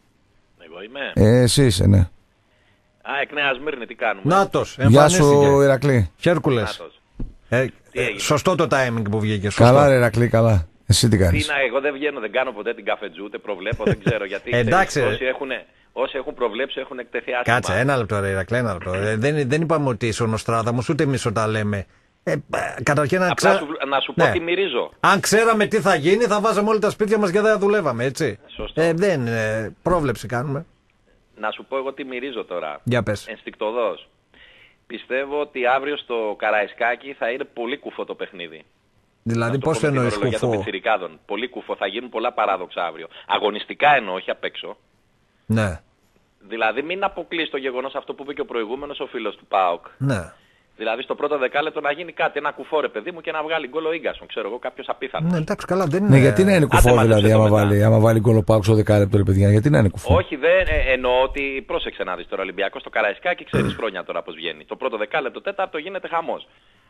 Speaker 18: Εγώ είμαι.
Speaker 1: Ε, εσύ είσαι, ναι.
Speaker 18: Α, εκ Νέας Μύρνη, τι κάνουμε.
Speaker 2: Νάτος,
Speaker 1: γεια σου Ηρακλή.
Speaker 2: Χέρκουλες. Ε, ε, σωστό το timing που βγήκε. Σωστό.
Speaker 1: Καλά ρε Ηρακλή, καλά. Εσύ τι κάνεις?
Speaker 18: Τι να, εγώ δεν βγαίνω, δεν κάνω ποτέ την καφετζού, ούτε προβλέπω, δεν ξέρω γιατί.
Speaker 2: Εντάξει.
Speaker 18: Όσοι έχουν, όσοι έχουν προβλέψει έχουν εκτεθεί άσχημα.
Speaker 2: Κάτσε, ένα λεπτό ρε Ηρακλή, ένα λεπτό. ε, δεν, δεν είπαμε ότι είσαι ο Νοστράδαμος, ούτε εμείς όταν λέμε. Ε, καταρχήν να, ξέ...
Speaker 18: σου, να σου πω ναι. τι μυρίζω.
Speaker 2: Αν ξέραμε τι θα γίνει, θα βάζαμε όλοι τα σπίτια μας και δεν θα δουλεύαμε, έτσι.
Speaker 18: Σωστό.
Speaker 2: Ε, δεν, ε, πρόβλεψη κάνουμε.
Speaker 18: Να σου πω εγώ τι μυρίζω τώρα.
Speaker 2: Για πες.
Speaker 18: Ενστικτωδώς. Πιστεύω ότι αύριο στο Καραϊσκάκι θα είναι πολύ κουφό το παιχνίδι.
Speaker 2: Δηλαδή πώς εννοείς κουφό?
Speaker 18: Των πιτσιρικάδων. Πολύ κουφό. Θα γίνουν πολλά παράδοξα αύριο. Αγωνιστικά εννοώ, όχι απ' έξω.
Speaker 2: Ναι.
Speaker 18: Δηλαδή μην αποκλείσει το γεγονός αυτό που είπε και ο προηγούμενος ο φίλος του ΠΑΟΚ.
Speaker 2: Ναι.
Speaker 18: Δηλαδή στο πρώτο δεκάλεπτο να γίνει κάτι, ένα κουφό ρε παιδί μου και να βγάλει γκολ ο Ίγκασον, ξέρω εγώ, κάποιος απίθανος.
Speaker 2: Ναι, εντάξει, καλά, δεν είναι.
Speaker 1: Ναι, γιατί να είναι κουφό Άντε, δηλαδή, άμα βάλει, άμα βάλει γκολ ο ΠΑΟΚ στο δεκάλεπτο, ρε παιδιά, γιατί να είναι κουφό?
Speaker 18: Όχι, δεν ε, εννοώ ότι πρόσεξε να δεις τώρα Ολυμπιακό στο Καραϊσκάκι, ξέρεις χρόνια τώρα πώς βγαίνει. Το πρώτο δεκάλεπτο, τέταρτο γίνεται χαμός.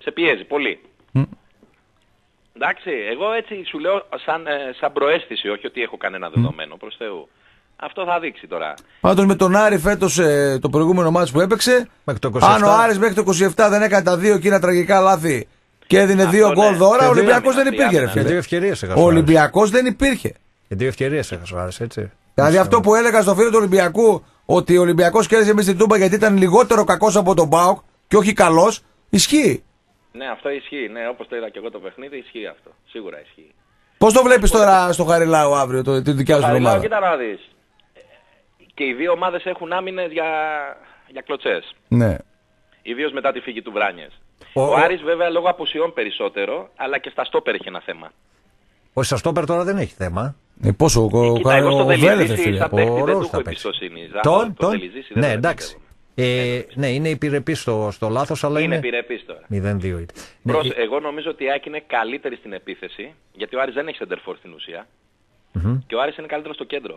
Speaker 18: Σε πιέζει πολύ.
Speaker 1: Mm.
Speaker 18: Εντάξει, εγώ έτσι σου λέω σαν, ε, σαν προαίσθηση, όχι ότι έχω κανένα δεδομένο, mm. προς Θεού. Αυτό θα δείξει τώρα.
Speaker 1: Πάντως με τον Άρη φέτος ε, το προηγούμενο μάτς που έπαιξε, αν ο Άρης μέχρι το είκοσι επτά δεν έκανε τα δύο εκείνα τραγικά λάθη και έδινε δύο γκολ δώρα, ο Ολυμπιακός δεν υπήρχε. Ρε,
Speaker 2: δύο ευκαιρίες έχασε.
Speaker 1: Ο Ολυμπιακός δεν υπήρχε.
Speaker 2: Και δύο ευκαιρίες έχασε ο Άρης, έτσι.
Speaker 1: Δηλαδή αυτό που έλεγα στο φίλο του Ολυμπιακού, ότι ο Ολυμπιακός κέρδισε μες στην Τούμπα γιατί ήταν λιγότερο κακός από τον ΠΑΟΚ και όχι καλός, ισχύει.
Speaker 18: Ναι, αυτό ισχύει. Ναι, όπως το είδα και εγώ το παιχνίδι, ισχύει αυτό. Σίγουρα ισχύει.
Speaker 1: Πώς το βλέπεις τώρα στο Χαριλάου αύριο, το, τη δικιά σου ομάδα?
Speaker 18: Κοίτα να δεις. Και οι δύο ομάδες έχουν άμυνες για, για κλωτσές.
Speaker 1: Ναι.
Speaker 18: Ιδίως μετά τη φύγη του Βράνιες.
Speaker 2: Ο,
Speaker 18: ο Άρης βέβαια λόγω απουσιών περισσότερο, αλλά και στα στόπερ έχει ένα θέμα.
Speaker 2: Ο στα στόπερ τώρα δεν έχει θέμα.
Speaker 1: Ε, πόσο ο, ο,
Speaker 18: Κοίτα, εγώ στο
Speaker 1: Δελιζήση
Speaker 18: σαν παίχτη δεν του έχω εμπιστοσύνη.
Speaker 2: Τον, τον. Ναι, εντάξει. Ε, ναι, είναι επιρρεπής στο, στο λάθος, αλλά
Speaker 18: είναι...
Speaker 2: Είναι
Speaker 18: επιρρεπής τώρα.
Speaker 2: μηδέν δύο.
Speaker 18: Προς,
Speaker 2: ναι.
Speaker 18: Εγώ νομίζω ότι η ΑΕΚ είναι καλύτερη στην επίθεση, γιατί ο Άρης δεν έχει σεντερφόρ στην ουσία.
Speaker 2: Mm-hmm.
Speaker 18: Και ο Άρης είναι καλύτερο στο κέντρο.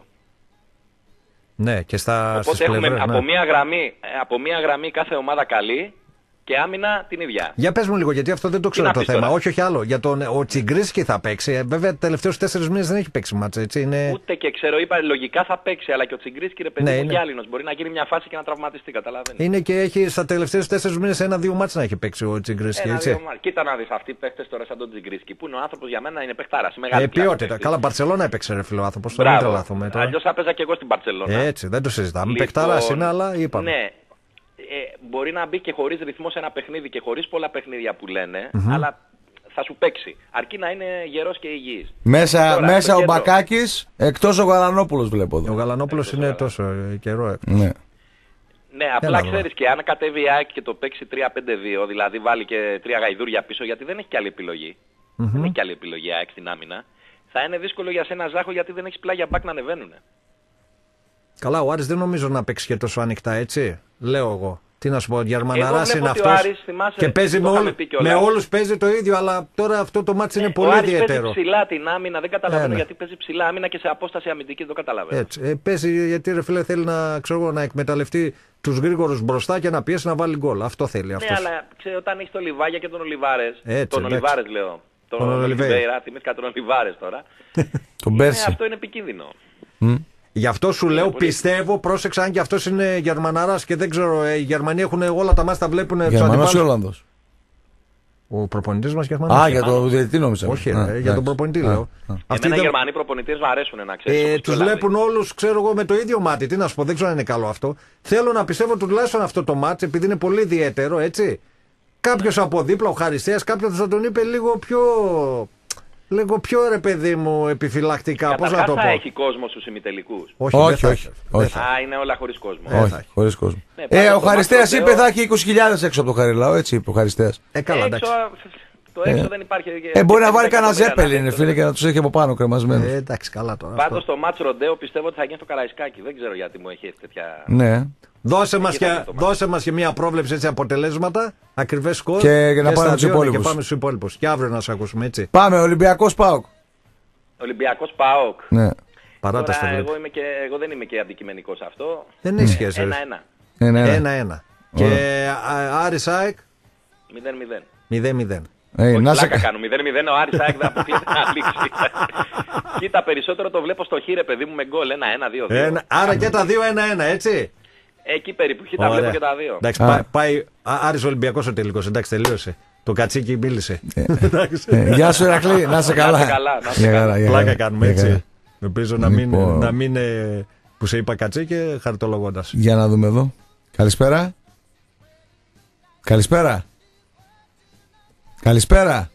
Speaker 2: Ναι, και στα
Speaker 18: Οπότε έχουμε
Speaker 2: πλευρές,
Speaker 18: από,
Speaker 2: ναι.
Speaker 18: μία γραμμή, από μία γραμμή κάθε ομάδα καλή και άμυνα την ίδια.
Speaker 2: Για πες μου λίγο, γιατί αυτό δεν το ξέρω το θέμα.
Speaker 18: Τώρα.
Speaker 2: Όχι, όχι άλλο. Για τον, ο Τσιγκρίσκι θα παίξει. Ε, βέβαια, τα τελευταίους τέσσερις μήνες δεν έχει παίξει μάτσα, έτσι. Είναι...
Speaker 18: Ούτε και ξέρω, είπα λογικά θα παίξει, αλλά και ο Τσιγκρίσκι ρε παιδί
Speaker 2: ναι,
Speaker 18: μου
Speaker 2: είναι...
Speaker 18: γυάλινος. Μπορεί να γίνει μια φάση και να τραυματιστεί, καταλαβαίνεις.
Speaker 2: Είναι και έχει στα τελευταίους τέσσερις μήνες ένα-δύο μάτσα να έχει παίξει ο Τσιγκρίσκι, έτσι.
Speaker 18: Κοίτα να δεις, αυτοί οι παίχτες τώρα σαν τον Τσιγκρίσκι, που είναι ο άνθρωπος για μένα είναι παιχτάρας.
Speaker 2: Ε, ποιότητα. Καλά, Μπαρσελόνα έπαιξε ρε φίλο άνθρωπος. Τον τρελαθούμε τώρα.
Speaker 18: Αλλιώς θα παίζα και εγώ στην Μπαρσελόνα.
Speaker 2: Έτσι, δεν το συζητάμε. Παιχτάρας είναι, αλλά είπαμε.
Speaker 18: Ε, μπορεί να μπει και χωρίς ρυθμό σε ένα παιχνίδι και χωρίς πολλά παιχνίδια που λένε,
Speaker 1: Mm-hmm.
Speaker 18: αλλά θα σου παίξει. Αρκεί να είναι γερός και υγιής.
Speaker 1: Μέσα,
Speaker 18: Τώρα,
Speaker 1: μέσα ο
Speaker 18: κέντρο.
Speaker 1: Μπακάκης, εκτός ο Γαλανόπουλος βλέπω εδώ.
Speaker 2: Ο Γαλανόπουλος είναι τόσο καιρό.
Speaker 1: Ναι.
Speaker 18: Ναι, απλά ξέρεις και αν κατέβει η ΑΕΚ και το παίξει τρία πέντε δύο, δηλαδή βάλει και τρία γαϊδούρια πίσω, γιατί δεν έχει και άλλη επιλογή.
Speaker 2: Mm-hmm.
Speaker 18: Δεν έχει και άλλη επιλογή η ΑΕΚ στην άμυνα. Θα είναι δύσκολο για σένα Ζάχο γιατί δεν έχει πλάγια μπακ να ανεβαίνουν.
Speaker 2: Καλά, ο Άρης δεν νομίζω να παίξει και τόσο ανοιχτά, έτσι. Λέω εγώ. Τι να σου πω, Γερμαναράς είναι αυτός και παίζει με, όλου, με όλους παίζει το ίδιο, αλλά τώρα αυτό το μάτς είναι ε, πολύ ιδιαίτερο.
Speaker 18: Παίζει ψηλά την άμυνα, δεν καταλαβαίνω ε, γιατί παίζει ψηλά άμυνα και σε απόσταση αμυντική, δεν το καταλαβαίνω.
Speaker 2: Έτσι, ε, παίζει γιατί ρε φίλε θέλει να, ξέρω, να εκμεταλλευτεί τους γρήγορους μπροστά και να πιέσει να βάλει γκολ. Αυτό θέλει αυτός.
Speaker 18: Ναι, αλλά ξέρω, όταν έχει τον Λιβάγια και τον Ολιβάρες, τον Ολιβάρες λέω, τον, τον Ολιβέιρα, θυμήθηκα τον Ολιβάρες τώρα.
Speaker 1: Τον Πέρσι.
Speaker 18: Αυτό είναι επικίνδυνο.
Speaker 2: Γι' αυτό σου λέω, πιστεύω, πρόσεξα, αν και αυτός είναι Γερμαναράς και δεν ξέρω, ε, οι Γερμανοί έχουν όλα τα μάτς τα βλέπουν.
Speaker 1: Γερμανός ή Ολλανδός?
Speaker 2: Ο προπονητής μας Γερμανός.
Speaker 1: Α, για τον διαιτητή νόμιζα.
Speaker 2: Όχι,
Speaker 1: α,
Speaker 2: ρε, για τον προπονητή α, λέω.
Speaker 18: Α, Εμένα οι Γερμανοί προπονητές μου αρέσουν να ξέρεις.
Speaker 2: Ε, τους βλέπουν όλους, ξέρω εγώ, με το ίδιο μάτι. Τι να σου πω, δεν ξέρω αν είναι καλό αυτό. Θέλω να πιστεύω τουλάχιστον αυτό το μάτς, επειδή είναι πολύ ιδιαίτερο, έτσι. Κάποιος από δίπλα, ο Χαριστέας, κάποιος θα τον είπε λίγο πιο. Λίγο πιο ρε παιδί μου επιφυλακτικά. Πώς να το πω.
Speaker 18: Θα έχει κόσμο στους ημιτελικούς.
Speaker 2: Όχι,
Speaker 1: όχι, όχι, όχι.
Speaker 18: Α, είναι όλα χωρίς κόσμο.
Speaker 1: Όχι, όχι χωρίς κόσμο. Ναι, ε, ο Χαριστέας είπε θα έχει είκοσι χιλιάδες έξω από το Χαριλάου, έτσι είπε ο Χαριστέας.
Speaker 2: Ε, καλά, εντάξει.
Speaker 18: Το έξω ε. δεν υπάρχει.
Speaker 1: Ε, μπορεί να βάλει κανένα Ζέπελιν, φίλε, και να τους έχει από πάνω κρεμασμένους.
Speaker 2: Ε, εντάξει, καλά τώρα.
Speaker 18: Πάντως το μάτς Ροντέο πιστεύω ότι θα γίνει στο Καραϊσκάκι. Δεν ξέρω γιατί μου έχει τέτοια.
Speaker 1: Ναι.
Speaker 2: Δώσε μας, και, δώσε μας και μια πρόβλεψη, έτσι, αποτελέσματα, ακριβές σκορ
Speaker 1: και, και να πάμε στους υπόλοιπους.
Speaker 2: Και πάμε στους υπόλοιπους. Και αύριο να σας ακούσουμε, έτσι.
Speaker 1: Πάμε, Ολυμπιακός ΠΑΟΚ.
Speaker 18: Ολυμπιακός ΠΑΟΚ.
Speaker 1: Ναι.
Speaker 2: Παράταση το
Speaker 18: εγώ, είμαι και, εγώ δεν είμαι και αντικειμενικός αυτό.
Speaker 2: Δεν έχει σχέση.
Speaker 18: Ένα-ένα.
Speaker 2: Ένα-ένα. Και Άρης ΑΕΚ.
Speaker 18: μηδέν-μηδέν.
Speaker 2: μηδέν-μηδέν.
Speaker 1: Hey, να σε
Speaker 18: κάνω. μηδέν μηδέν ο Άρης ΑΕΚ δεν αποκλείεται να λήξει. Κοίτα, περισσότερο το βλέπω στο χείρε, παιδί μου, με γκολ. ένα-ένα, δύο-δύο.
Speaker 2: Άρα και τα δύο ένα-ένα, έτσι.
Speaker 18: Εκεί περίπου, τα βλέπω και τα δύο.
Speaker 2: Εντάξει, πάει, πάει Άρης Ολυμπιακός ο τελικός, εντάξει, τελείωσε. Το κατσίκι μίλησε.
Speaker 1: Γεια σου Ηρακλή, να σε καλά.
Speaker 2: Πλάκα κάνουμε, έτσι. Ελπίζω να μην που σε είπα κατσίκι χαριτολογώντας.
Speaker 1: Για να δούμε εδώ. Καλησπέρα. Καλησπέρα. Καλησπέρα.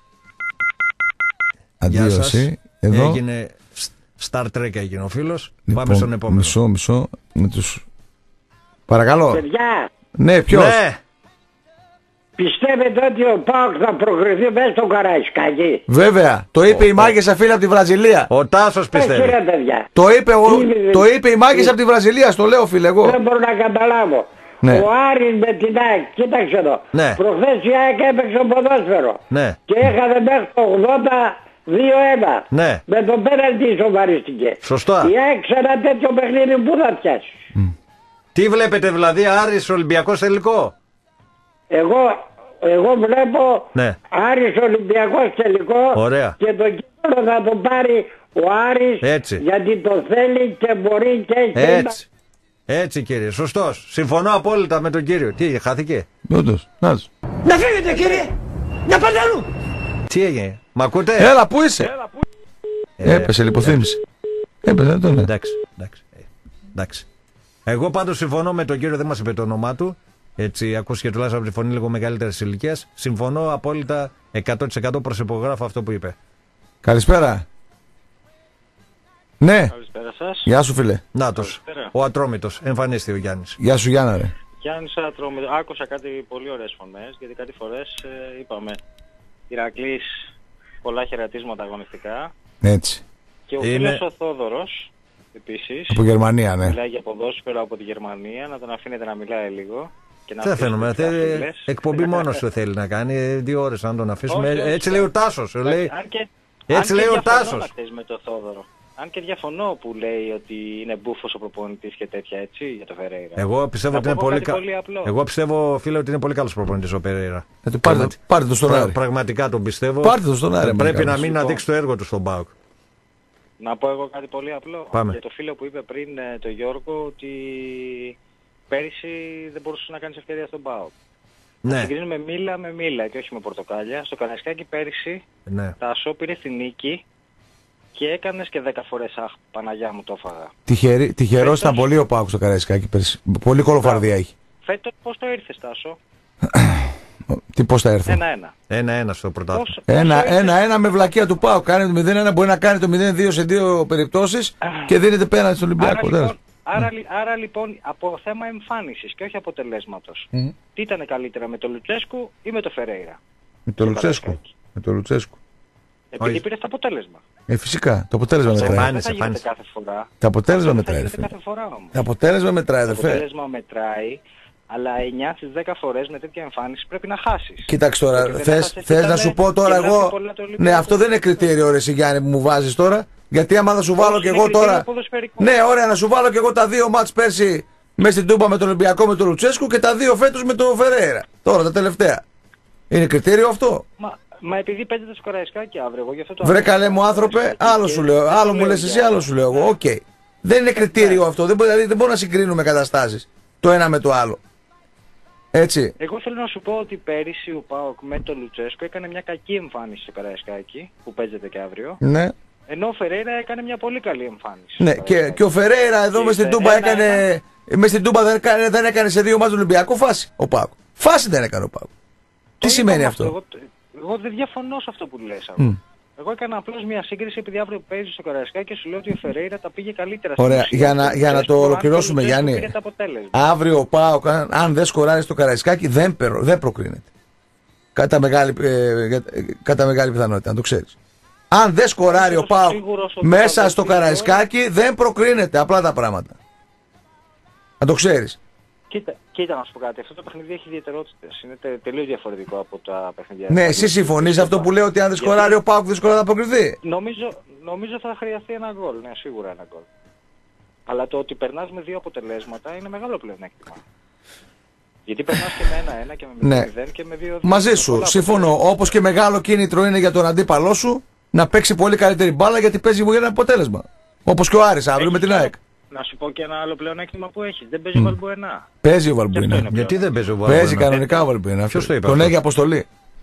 Speaker 1: Αντίωση. Εδώ.
Speaker 2: Έγινε Star Trek, έγινε ο φίλος. Λοιπόν, πάμε στον επόμενο.
Speaker 1: Μισό, μισό. Με τους... Παρακαλώ.
Speaker 19: Παιδιά.
Speaker 1: Ναι, ποιος.
Speaker 2: Ναι.
Speaker 19: Πιστεύετε ότι ο ΠΑΟΚ θα προκριθεί μέσα στο Καραϊσκάκι?
Speaker 1: Βέβαια. Το είπε ο, η Μάγκες φίλη από τη Βραζιλία.
Speaker 2: Ο Τάσος πιστεύει.
Speaker 19: Ρε, παιδιά.
Speaker 1: Το είπε, ο, το είπε η Μάγκες από τη Βραζιλία. Στο λέω, φίλε, εγώ.
Speaker 19: Δεν μπορώ να καταλάβω. Ναι. Ο Άρης με την ΑΕΚ, κοίταξε εδώ.
Speaker 2: Ναι.
Speaker 19: Προχθές η ΑΕΚ έπαιξε ποδόσφαιρο.
Speaker 2: Ναι.
Speaker 19: Και έχανε μέχρι το ογδόντα δύο ένα.
Speaker 2: Ναι.
Speaker 19: Με τον πέναλτι ισοβαρίστηκε.
Speaker 2: Σωστά.
Speaker 19: Η ΑΕΚ σε ένα τέτοιο παιχνίδι που θα πιάσει.
Speaker 2: Mm. Τι βλέπετε δηλαδή, Άρης Ολυμπιακός τελικό?
Speaker 19: Εγώ εγώ βλέπω
Speaker 2: ναι.
Speaker 19: Άρης Ολυμπιακός τελικό.
Speaker 2: Ωραία.
Speaker 19: Και τον κύπελο θα τον πάρει ο Άρης.
Speaker 2: Έτσι.
Speaker 19: Γιατί το θέλει και μπορεί και έχει.
Speaker 2: Έτσι. Έτσι κύριε, σωστός. Συμφωνώ απόλυτα με τον κύριο. Τι, χάθηκε?
Speaker 1: Όντως, να
Speaker 10: Να φύγετε κύριε! Να πάτε αλλού!
Speaker 2: Τι έγινε, μ' ακούτε?
Speaker 1: Έλα, πού είσαι? Έλα, πού... Ε, Έπεσε, λιποθύμηση. Έπεσε, δεν το λέει.
Speaker 2: Εντάξει, εντάξει, εντάξει. Εγώ πάντως συμφωνώ με τον κύριο, δεν μας είπε το όνομά του. Έτσι, ακούστηκε τουλάχιστον από τη φωνή λίγο μεγαλύτερης ηλικίας. Συμφωνώ απόλυτα εκατό τοις εκατό προσυπογράφω αυτό που είπε.
Speaker 1: Καλησπέρα. Ναι.
Speaker 20: Καλησπέρα σας.
Speaker 1: Γεια σου φίλε.
Speaker 2: Νάτος, ο Ατρόμητος, εμφανίστηκε ο Γιάννης.
Speaker 1: Γεια σου Γιάννα ρε.
Speaker 20: Γιάννης Ατρόμητος, άκουσα κάτι πολύ ωραίες φωνές, γιατί κάτι φορές ε, είπαμε Ηρακλής, πολλά χαιρετίσματα αγωνιστικά.
Speaker 1: Έτσι.
Speaker 20: Και ο
Speaker 1: Είναι...
Speaker 20: φίλος ο Θόδωρος, επίσης.
Speaker 1: Από Γερμανία, ναι.
Speaker 20: Μιλάει για ποδόσφαιρο από τη Γερμανία, να τον αφήνετε να μιλάει λίγο.
Speaker 2: Δεν φαίνομαι, θέλει, εκπομπή μόνος του θέλει να κάνει, δύο ώρες αν τον αφήσουμε. Όχι, έτσι λέει ο Τάσος. Λέει...
Speaker 20: Αν και,
Speaker 2: έτσι
Speaker 20: αν
Speaker 2: λέει
Speaker 20: και
Speaker 2: ο Τάσος.
Speaker 20: Με το Θόδωρο. Αν και διαφωνώ που λέει ότι είναι μπούφος ο προπονητής και τέτοια έτσι για το Φερέιρα.
Speaker 2: Εγώ πιστεύω ότι είναι πολύ καλό. Εγώ πιστεύω, φίλε, ότι είναι πολύ καλός προπονητής ο Περέιρα.
Speaker 1: Ε, πάρτε, πάρτε το στον Άρη.
Speaker 2: Πραγματικά τον πιστεύω.
Speaker 1: Πάρτε το στον Άρη.
Speaker 2: Πρέπει να μην αδείξει το έργο του στον ΠΑΟΚ.
Speaker 20: Να πω εγώ κάτι πολύ απλό.
Speaker 2: Πάμε.
Speaker 20: Για το φίλο που είπε πριν, το Γιώργο, ότι πέρυσι δεν μπορούσε να κάνει ευκαιρία στον ΠΑΟΚ.
Speaker 2: Ναι.
Speaker 20: Να συγκρίνουμε μήλα με μήλα και όχι με πορτοκάλια. Στο Καραϊσκάκι πέρυσι,
Speaker 2: ναι.
Speaker 20: Τάσο πήρε στη νίκη και έκανες και δέκα φορές αχ, Παναγιά μου το έφαγα.
Speaker 1: Τυχερή, τυχερός ήταν πολύ ο ΠΑΟΚ στο Καραϊσκάκι πέρυσι. Πολύ κολοφαρδία έχει.
Speaker 20: Φέτος πώς το ήρθες Τάσο?
Speaker 1: Τι πώς θα έρθει?
Speaker 20: Ένα-ένα.
Speaker 2: Ένα-ένα στο πρωτάθλημα.
Speaker 1: Ένα-ένα με βλακεία του ΠΑΟΚ. Κάνει το μηδέν ένα, μπορεί να κάνει το μηδέν δύο σε δύο περιπτώσεις και δίνεται πέναντι στον Ολυμπιακό.
Speaker 20: Άρα, λοιπόν, άρα, άρα λοιπόν από θέμα εμφάνισης και όχι αποτελέσματος. Mm. Τι ήταν καλύτερα, με τον Λουτσέσκου ή με τον Φερέιρα?
Speaker 1: Με τον Λουτσέσκου. Με τον Λουτσέσκου.
Speaker 20: Επειδή πήρε το αποτέλεσμα.
Speaker 1: Ε, φυσικά. Το αποτέλεσμα μετράει.
Speaker 20: Δεν θα γίνεται κάθε φορά.
Speaker 1: Το αποτέλεσμα μετράει. Το αποτέλεσμα μετράει,
Speaker 20: Το αποτέλεσμα μετράει. Αλλά εννιά στις δέκα φορές με τέτοια εμφάνιση πρέπει να χάσεις.
Speaker 1: Κοίταξε τώρα, θες, θες να σου πω τώρα εγώ. Ναι, αυτό δεν είναι κριτήριο ρε Γιάννη που μου βάζεις τώρα. Γιατί άμα θα σου βάλω κι εγώ τώρα. Ναι, ωραία, να σου βάλω κι εγώ τα δύο μάτς πέρσι μέσα στην Τούμπα με τον Ολυμπιακό με τον Λουτσέσκου και τα δύο φέτος με τον Φερέιρα. Τώρα τα τελευταία. Είναι κριτήριο αυτό?
Speaker 20: Μα, μα επειδή παίζετε στο Καραϊσκάκι αύριο, εγώ γι' αυτό το.
Speaker 1: Βρε καλέ μου άνθρωπε, άλλο σου λέω. Άλλο μου λες εσύ, άλλο σου λέω εγώ. Οκ. Δεν είναι κριτήριο αυτό. Δεν μπορεί δεν να συγκρίνουμε καταστάσεις το ένα με το άλλο. Έτσι.
Speaker 20: Εγώ θέλω να σου πω ότι πέρυσι ο ΠΑΟΚ με τον Λουτσέσκο έκανε μια κακή εμφάνιση στο Καραϊσκάκι που παίζεται και αύριο.
Speaker 1: Ναι.
Speaker 20: Ενώ ο Φερέιρα έκανε μια πολύ καλή εμφάνιση.
Speaker 1: Ναι, και, και ο Φερέιρα εδώ μες στην Τούμπα έκανε. Μες στην Τούμπα δεν έκανε, δεν έκανε σε δύο μάτς τον Ολυμπιακό φάση ο ΠΑΟΚ. Φάση δεν έκανε ο ΠΑΟΚ. Τι σημαίνει αυτό?
Speaker 20: Εγώ, εγώ δεν διαφωνώ σε αυτό που λες. Mm. Εγώ έκανα απλώς μια σύγκριση επειδή αύριο παίζει στο Καραϊσκάκι και σου λέω ότι ο Φερέιρα τα πήγε καλύτερα.
Speaker 1: Ωραία, για να, για να το ολοκληρώσουμε Γιάννη. Αύριο ο ΠΑΟΚ, αν, αν δεν σκοράρει στο Καραϊσκάκι, δεν, περο, δεν προκρίνεται. Κατά μεγάλη, ε, κατά μεγάλη πιθανότητα, να το ξέρεις. Αν δεν σκοράρει ο ΠΑΟΚ μέσα στο Καραϊσκάκι, δεν προκρίνεται. Απλά τα πράγματα. Να το ξέρεις.
Speaker 20: Κοίτα, κοίτα να σου πω κάτι. Αυτό το παιχνίδι έχει ιδιαιτερότητες. Είναι τε, τελείως διαφορετικό από τα παιχνίδια.
Speaker 1: Ναι, εσύ συμφωνείς αυτό που λέω ότι αν δεν σκοράρει ο ΠΑΟΚ δεν σκοράρει να αποκριθεί?
Speaker 20: Νομίζω, νομίζω θα χρειαστεί ένα γκολ. Ναι, σίγουρα ένα γκολ. Αλλά το ότι περνάς με δύο αποτελέσματα είναι μεγάλο πλεονέκτημα. Γιατί περνάς και με ένα ένα και με μηδέν μηδέν και με δύο.
Speaker 1: Μαζί σου, συμφωνώ. Όπως και μεγάλο κίνητρο είναι για τον αντίπαλό σου να παίξει πολύ καλύτερη μπάλα γιατί παίζει για ένα αποτέλεσμα. Όπως και ο Άρης αύριο με την ΑΕΚ.
Speaker 20: Να σου πω και ένα άλλο πλεονέκτημα που έχει. Δεν παίζει mm. ο Βαλμποενά.
Speaker 1: Παίζει ο Βαλμποενά.
Speaker 2: Γιατί δεν παίζει ο Βαλμποενά?
Speaker 1: Παίζει κανονικά ο Βαλμποενά.
Speaker 2: Ποιος το είπε?
Speaker 1: Τον έχει αποστολή.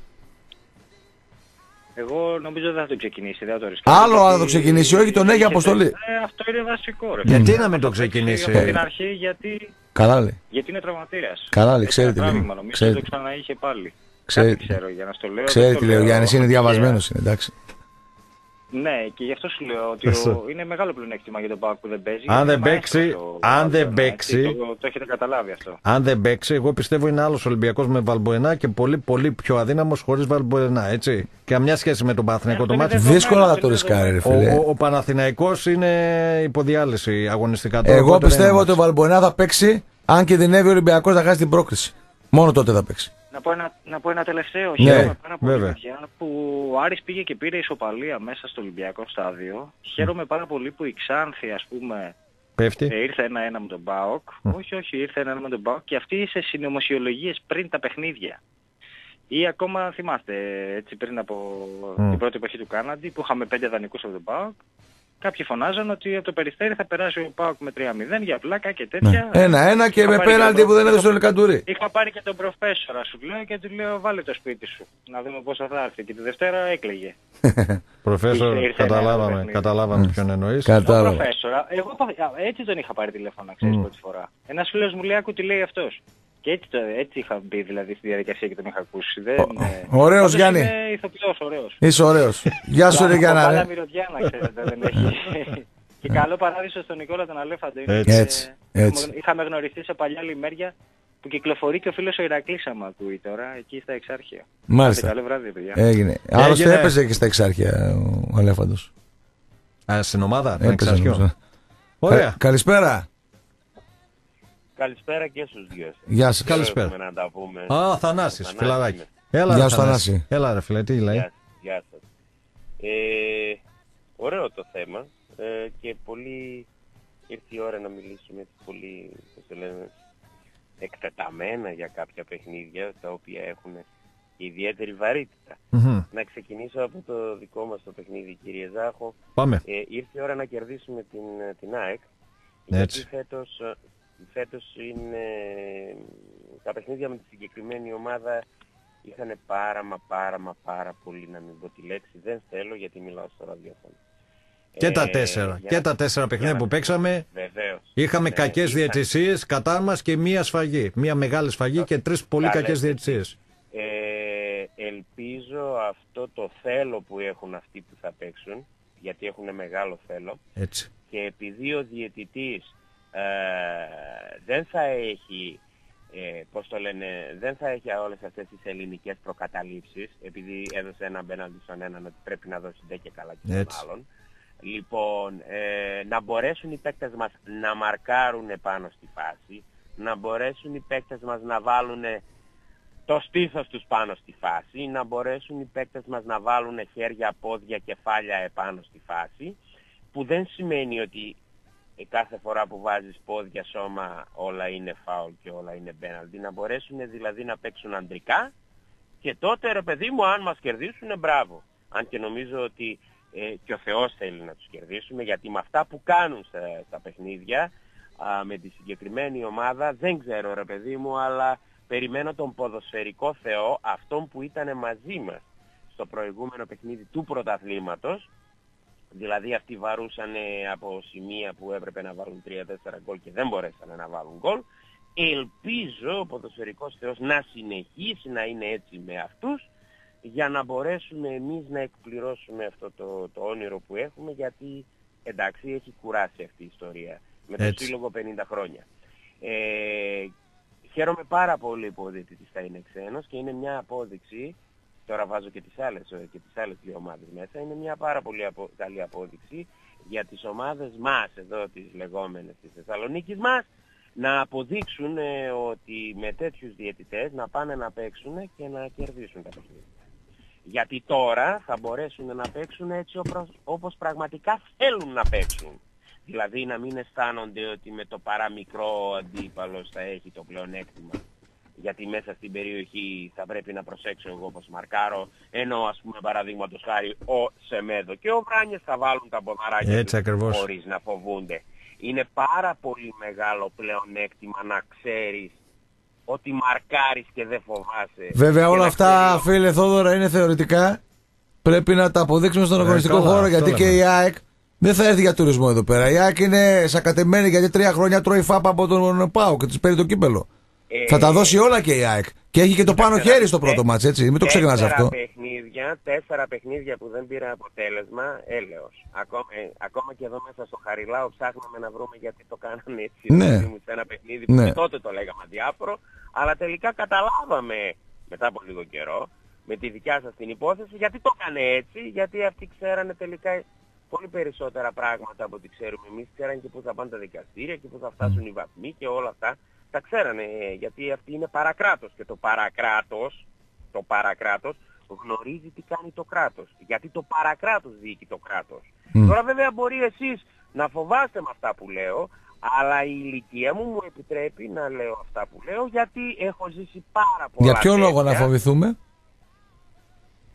Speaker 20: Εγώ νομίζω δεν θα το ξεκινήσει. Δεν θα το ρισκάρει.
Speaker 1: Άλλο αν το ξεκινήσει, όχι, τον έχει αποστολή.
Speaker 20: Ε, αυτό είναι βασικό. Ρε.
Speaker 2: Γιατί να μην το ξεκινήσει?
Speaker 20: Από την αρχή γιατί.
Speaker 1: Καλά λέει.
Speaker 20: Γιατί είναι τραυματίας.
Speaker 1: Καλά λέει, ξέρει τι λέει.
Speaker 20: Νομίζω ότι το ξαναείχε πάλι.
Speaker 1: Ξέρει τι λέει ο Γιάννης, είναι διαβασμένος, είναι εντάξει.
Speaker 20: Ναι, και γι' αυτό σου λέω ότι ο... είναι μεγάλο πλεονέκτημα για τον ΠΑΟΚ που δεν παίζει.
Speaker 2: Αν δεν παίξει, το... αν δεν παίξει,
Speaker 20: το, το έχετε καταλάβει αυτό.
Speaker 2: Αν δεν παίξει, εγώ πιστεύω είναι άλλος Ολυμπιακός με Βαλμποενά και πολύ πολύ πιο αδύναμος χωρίς Βαλμποενά, έτσι. Και μια σχέση με τον Παναθηναϊκό το μάτι.
Speaker 1: Δύσκολο να το ρισκάρει, ρε φίλε.
Speaker 2: Ο, ο, ο Παναθηναϊκός είναι υποδιάλυση αγωνιστικά.
Speaker 1: Εγώ πιστεύω ότι ο Βαλμποενά θα παίξει, αν κινδυνεύει ο Ολυμπιακός να χάσει την πρόκριση. Μόνο τότε θα παίξει.
Speaker 20: Να πω ένα, να πω ένα τελευταίο.
Speaker 1: Ναι,
Speaker 20: χαίρομαι πάρα πολύ παιδιά, που ο Άρης πήγε και πήρε ισοπαλία μέσα στο Ολυμπιακό στάδιο. Χαίρομαι πάρα πολύ που η Ξάνθη, ας πούμε,
Speaker 2: πέφτει.
Speaker 20: Ε, ήρθε ένα-ένα με τον ΠΑΟΚ. Mm. Όχι, όχι, ήρθε ένα-ένα με τον ΠΑΟΚ και αυτή σε συνωμοσιολογίες πριν τα παιχνίδια. Ή ακόμα θυμάστε, έτσι πριν από mm. την πρώτη εποχή του Κάναντι, που είχαμε πέντε δανεικούς από τον ΠΑΟΚ, κάποιοι φωνάζαν ότι από το Περιστέρι θα περάσει ο ΠΑΟΚ με τρία μηδέν για πλάκα και τέτοια.
Speaker 1: Ένα-ένα και με πέναλτι τον... που δεν έδωσε ο Ελκαντουρί.
Speaker 20: Είχα πάρει και τον προφέσορα, σου λέω, και του λέω βάλε το σπίτι σου, να δούμε πόσο θα έρθει. Και τη Δευτέρα έκλαιγε.
Speaker 2: Προφέσορα, καταλάβαμε, καταλάβαμε ποιον εννοείς.
Speaker 20: Κατάλαβα. Προφέσορα, εγώ έτσι τον είχα πάρει τηλέφωνο, ξέρεις, mm. πρώτη φορά. Ένας φίλος μου λέει, άκου τι λέει αυτός. Και έτσι, το, έτσι είχα μπει δηλαδή στη διαδικασία και τον είχα ακούσει. Δεν,
Speaker 1: ο, ωραίος Γιάννη.
Speaker 20: Είμαι ηθοποιός, ωραίος.
Speaker 1: Είσαι ωραίος. Γεια σου ρε Γιάννα.
Speaker 20: Καλά μυρωδιά να ξέρετε, δεν έχει. Και καλό παράδεισο στον Νικόλα τον Αλέφαντο.
Speaker 1: Έτσι, έτσι, έτσι.
Speaker 20: Είχαμε γνωριστεί σε παλιά λιμέρια που κυκλοφορεί και ο φίλος ο Ηρακλής άμα ακούει τώρα, εκεί στα Εξάρχεια.
Speaker 1: Μάλιστα.
Speaker 20: Καλό βράδυ, παιδιά.
Speaker 1: Έγινε. Άλλωστε έπαιζε και στα Εξάρχεια ο Αλέφαντος.
Speaker 2: Α, στην ομάδα, τον Εξάρχειο. Ωραία.
Speaker 1: Καλησπέρα.
Speaker 21: Καλησπέρα και στους δυο.
Speaker 1: Γεια σας.
Speaker 2: Καλησπέρα.
Speaker 21: Να τα πούμε.
Speaker 2: Α, Θανάσης, φιλαράκι. Έλα,
Speaker 1: Γεια σου Θανάση.
Speaker 2: Έλα ρε φίλε, τι λέει.
Speaker 21: Γεια, γεια σας. Ε, ωραίο το θέμα ε, και πολύ ήρθε η ώρα να μιλήσουμε πολύ, πώς το λένε, εκτεταμένα για κάποια παιχνίδια τα οποία έχουν ιδιαίτερη βαρύτητα. Mm-hmm. Να ξεκινήσω από το δικό μας το παιχνίδι, κύριε Ζάχο.
Speaker 2: Πάμε.
Speaker 21: Ε, ήρθε η ώρα να κερδίσουμε την, την ΑΕΚ.
Speaker 2: Έτσι.
Speaker 21: Γιατί φέτος, φέτος είναι, τα παιχνίδια με τη συγκεκριμένη ομάδα είχαν πάρα μα πάρα μα πάρα πολύ, να μην πω τη λέξη, δεν θέλω γιατί μιλάω στο ραδιόφωνο.
Speaker 2: Και ε, τα τέσσερα, και τα τέσσερα παιχνίδια που παίξαμε,
Speaker 21: βεβαίως,
Speaker 2: είχαμε
Speaker 21: ναι,
Speaker 2: κακές
Speaker 21: είχα...
Speaker 2: διαιτησίες κατά μας και μία σφαγή. Μία μεγάλη σφαγή και τρεις πολύ
Speaker 21: Καλές.
Speaker 2: κακές διαιτησίες.
Speaker 21: Ε, ελπίζω αυτό το θέλω που έχουν αυτοί που θα παίξουν, γιατί έχουν μεγάλο θέλω.
Speaker 2: Έτσι.
Speaker 21: Και επειδή ο διαιτητής ε, δεν θα έχει, ε, πώς το λένε, δεν θα έχει όλες αυτές τις ελληνικές προκαταλήψεις, επειδή έδωσε ένα μπέναντι στον έναν ότι πρέπει να δώσει ντε και καλά και στον άλλον. Λοιπόν, ε, να μπορέσουν οι παίκτες μας να μαρκάρουν πάνω στη φάση, να μπορέσουν οι παίκτες μας να βάλουν το στήθος τους πάνω στη φάση, να μπορέσουν οι παίκτες μας να βάλουν χέρια, πόδια, κεφάλια επάνω στη φάση, που δεν σημαίνει ότι κάθε φορά που βάζεις πόδια, σώμα, όλα είναι φάουλ και όλα είναι πέναλτι. Να μπορέσουν δηλαδή να παίξουν αντρικά και τότε ρε παιδί μου αν μας κερδίσουν μπράβο. Αν και νομίζω ότι ε, και ο Θεός θέλει να τους κερδίσουμε, γιατί με αυτά που κάνουν στα, στα παιχνίδια α, με τη συγκεκριμένη ομάδα δεν ξέρω ρε παιδί μου, αλλά περιμένω τον ποδοσφαιρικό Θεό, αυτόν που ήταν μαζί μας στο προηγούμενο παιχνίδι του πρωταθλήματος. Δηλαδή αυτοί βαρούσαν από σημεία που έπρεπε να βάλουν τρία τέσσερα γκολ και δεν μπορέσανε να βάλουν γκολ. Ελπίζω ο ποδοσφαιρικός Θεός να συνεχίσει να είναι έτσι με αυτούς, για να μπορέσουμε εμείς να εκπληρώσουμε αυτό το, το όνειρο που έχουμε, γιατί εντάξει έχει κουράσει αυτή η ιστορία με το σύλλογο πενήντα χρόνια. Ε, χαίρομαι πάρα πολύ που ο διαιτητής θα είναι ξένος και είναι μια απόδειξη. Τώρα βάζω και τις άλλες, και τις άλλες δύο ομάδες μέσα. Είναι μια πάρα πολύ απο, καλή απόδειξη για τις ομάδες μας, εδώ τις λεγόμενες της Θεσσαλονίκης μας, να αποδείξουν ε, ότι με τέτοιους διαιτητές να πάνε να παίξουν και να κερδίσουν τα παιχνίδια. Γιατί τώρα θα μπορέσουν να παίξουν έτσι όπως, όπως πραγματικά θέλουν να παίξουν. Δηλαδή να μην αισθάνονται ότι με το παραμικρό αντίπαλος θα έχει το πλεονέκτημα. Γιατί μέσα στην περιοχή θα πρέπει να προσέξω εγώ πως μαρκάρω, ενώ ας πούμε παραδείγματος χάρη ο Σεμέδο και ο Βράνιες θα βάλουν τα ποδαράκια τους χωρίς να φοβούνται. Είναι πάρα πολύ μεγάλο πλεονέκτημα να ξέρεις ότι μαρκάρεις και δεν φοβάσαι.
Speaker 1: Βέβαια όλα αυτά ξέρει... φίλε Θόδωρα είναι θεωρητικά, πρέπει να τα αποδείξουμε στον αγωνιστικό ε, χώρο, καλά, γιατί και η ΑΕΚ δεν θα έρθει για τουρισμό εδώ πέρα. Η ΑΕΚ είναι σακατεμένη γιατί τρία χρόνια τρώει φάπα από τον ΠΑΟ και της παίρνει το κύπελο. Ε, θα τα δώσει όλα και η ΑΕΚ. Και έχει και το πάνω χέρι στο πρώτο μάτς, έτσι. Μην το ξεχνάς αυτό.
Speaker 21: Παιχνίδια, τέσσερα παιχνίδια που δεν πήρε αποτέλεσμα, έλεος. Ακόμα, ε, ακόμα και εδώ μέσα στο Χαριλάο ψάχναμε να βρούμε γιατί το κάνανε έτσι.
Speaker 1: Ναι.
Speaker 21: Δηλαδή, σε ένα παιχνίδι που ναι. τότε το λέγαμε αδιάφορο. Αλλά τελικά καταλάβαμε μετά από λίγο καιρό με τη δικιά σας την υπόθεση γιατί το έκανε έτσι. Γιατί αυτοί ξέρανε τελικά πολύ περισσότερα πράγματα από ό,τι ξέρουμε εμείς. Ξέραν και πού θα πάνε τα δικαστήρια και πού θα φτάσουν οι βαθμοί και όλα αυτά. Τα ξέρανε, γιατί αυτή είναι παρακράτος και το παρακράτος, το παρακράτος γνωρίζει τι κάνει το κράτος. Γιατί το παρακράτος διοικεί το κράτος. Mm. Τώρα βέβαια μπορεί εσείς να φοβάστε με αυτά που λέω, αλλά η ηλικία μου μου επιτρέπει να λέω αυτά που λέω, γιατί έχω ζήσει πάρα πολλά.
Speaker 1: Για ποιο λόγο να φοβηθούμε?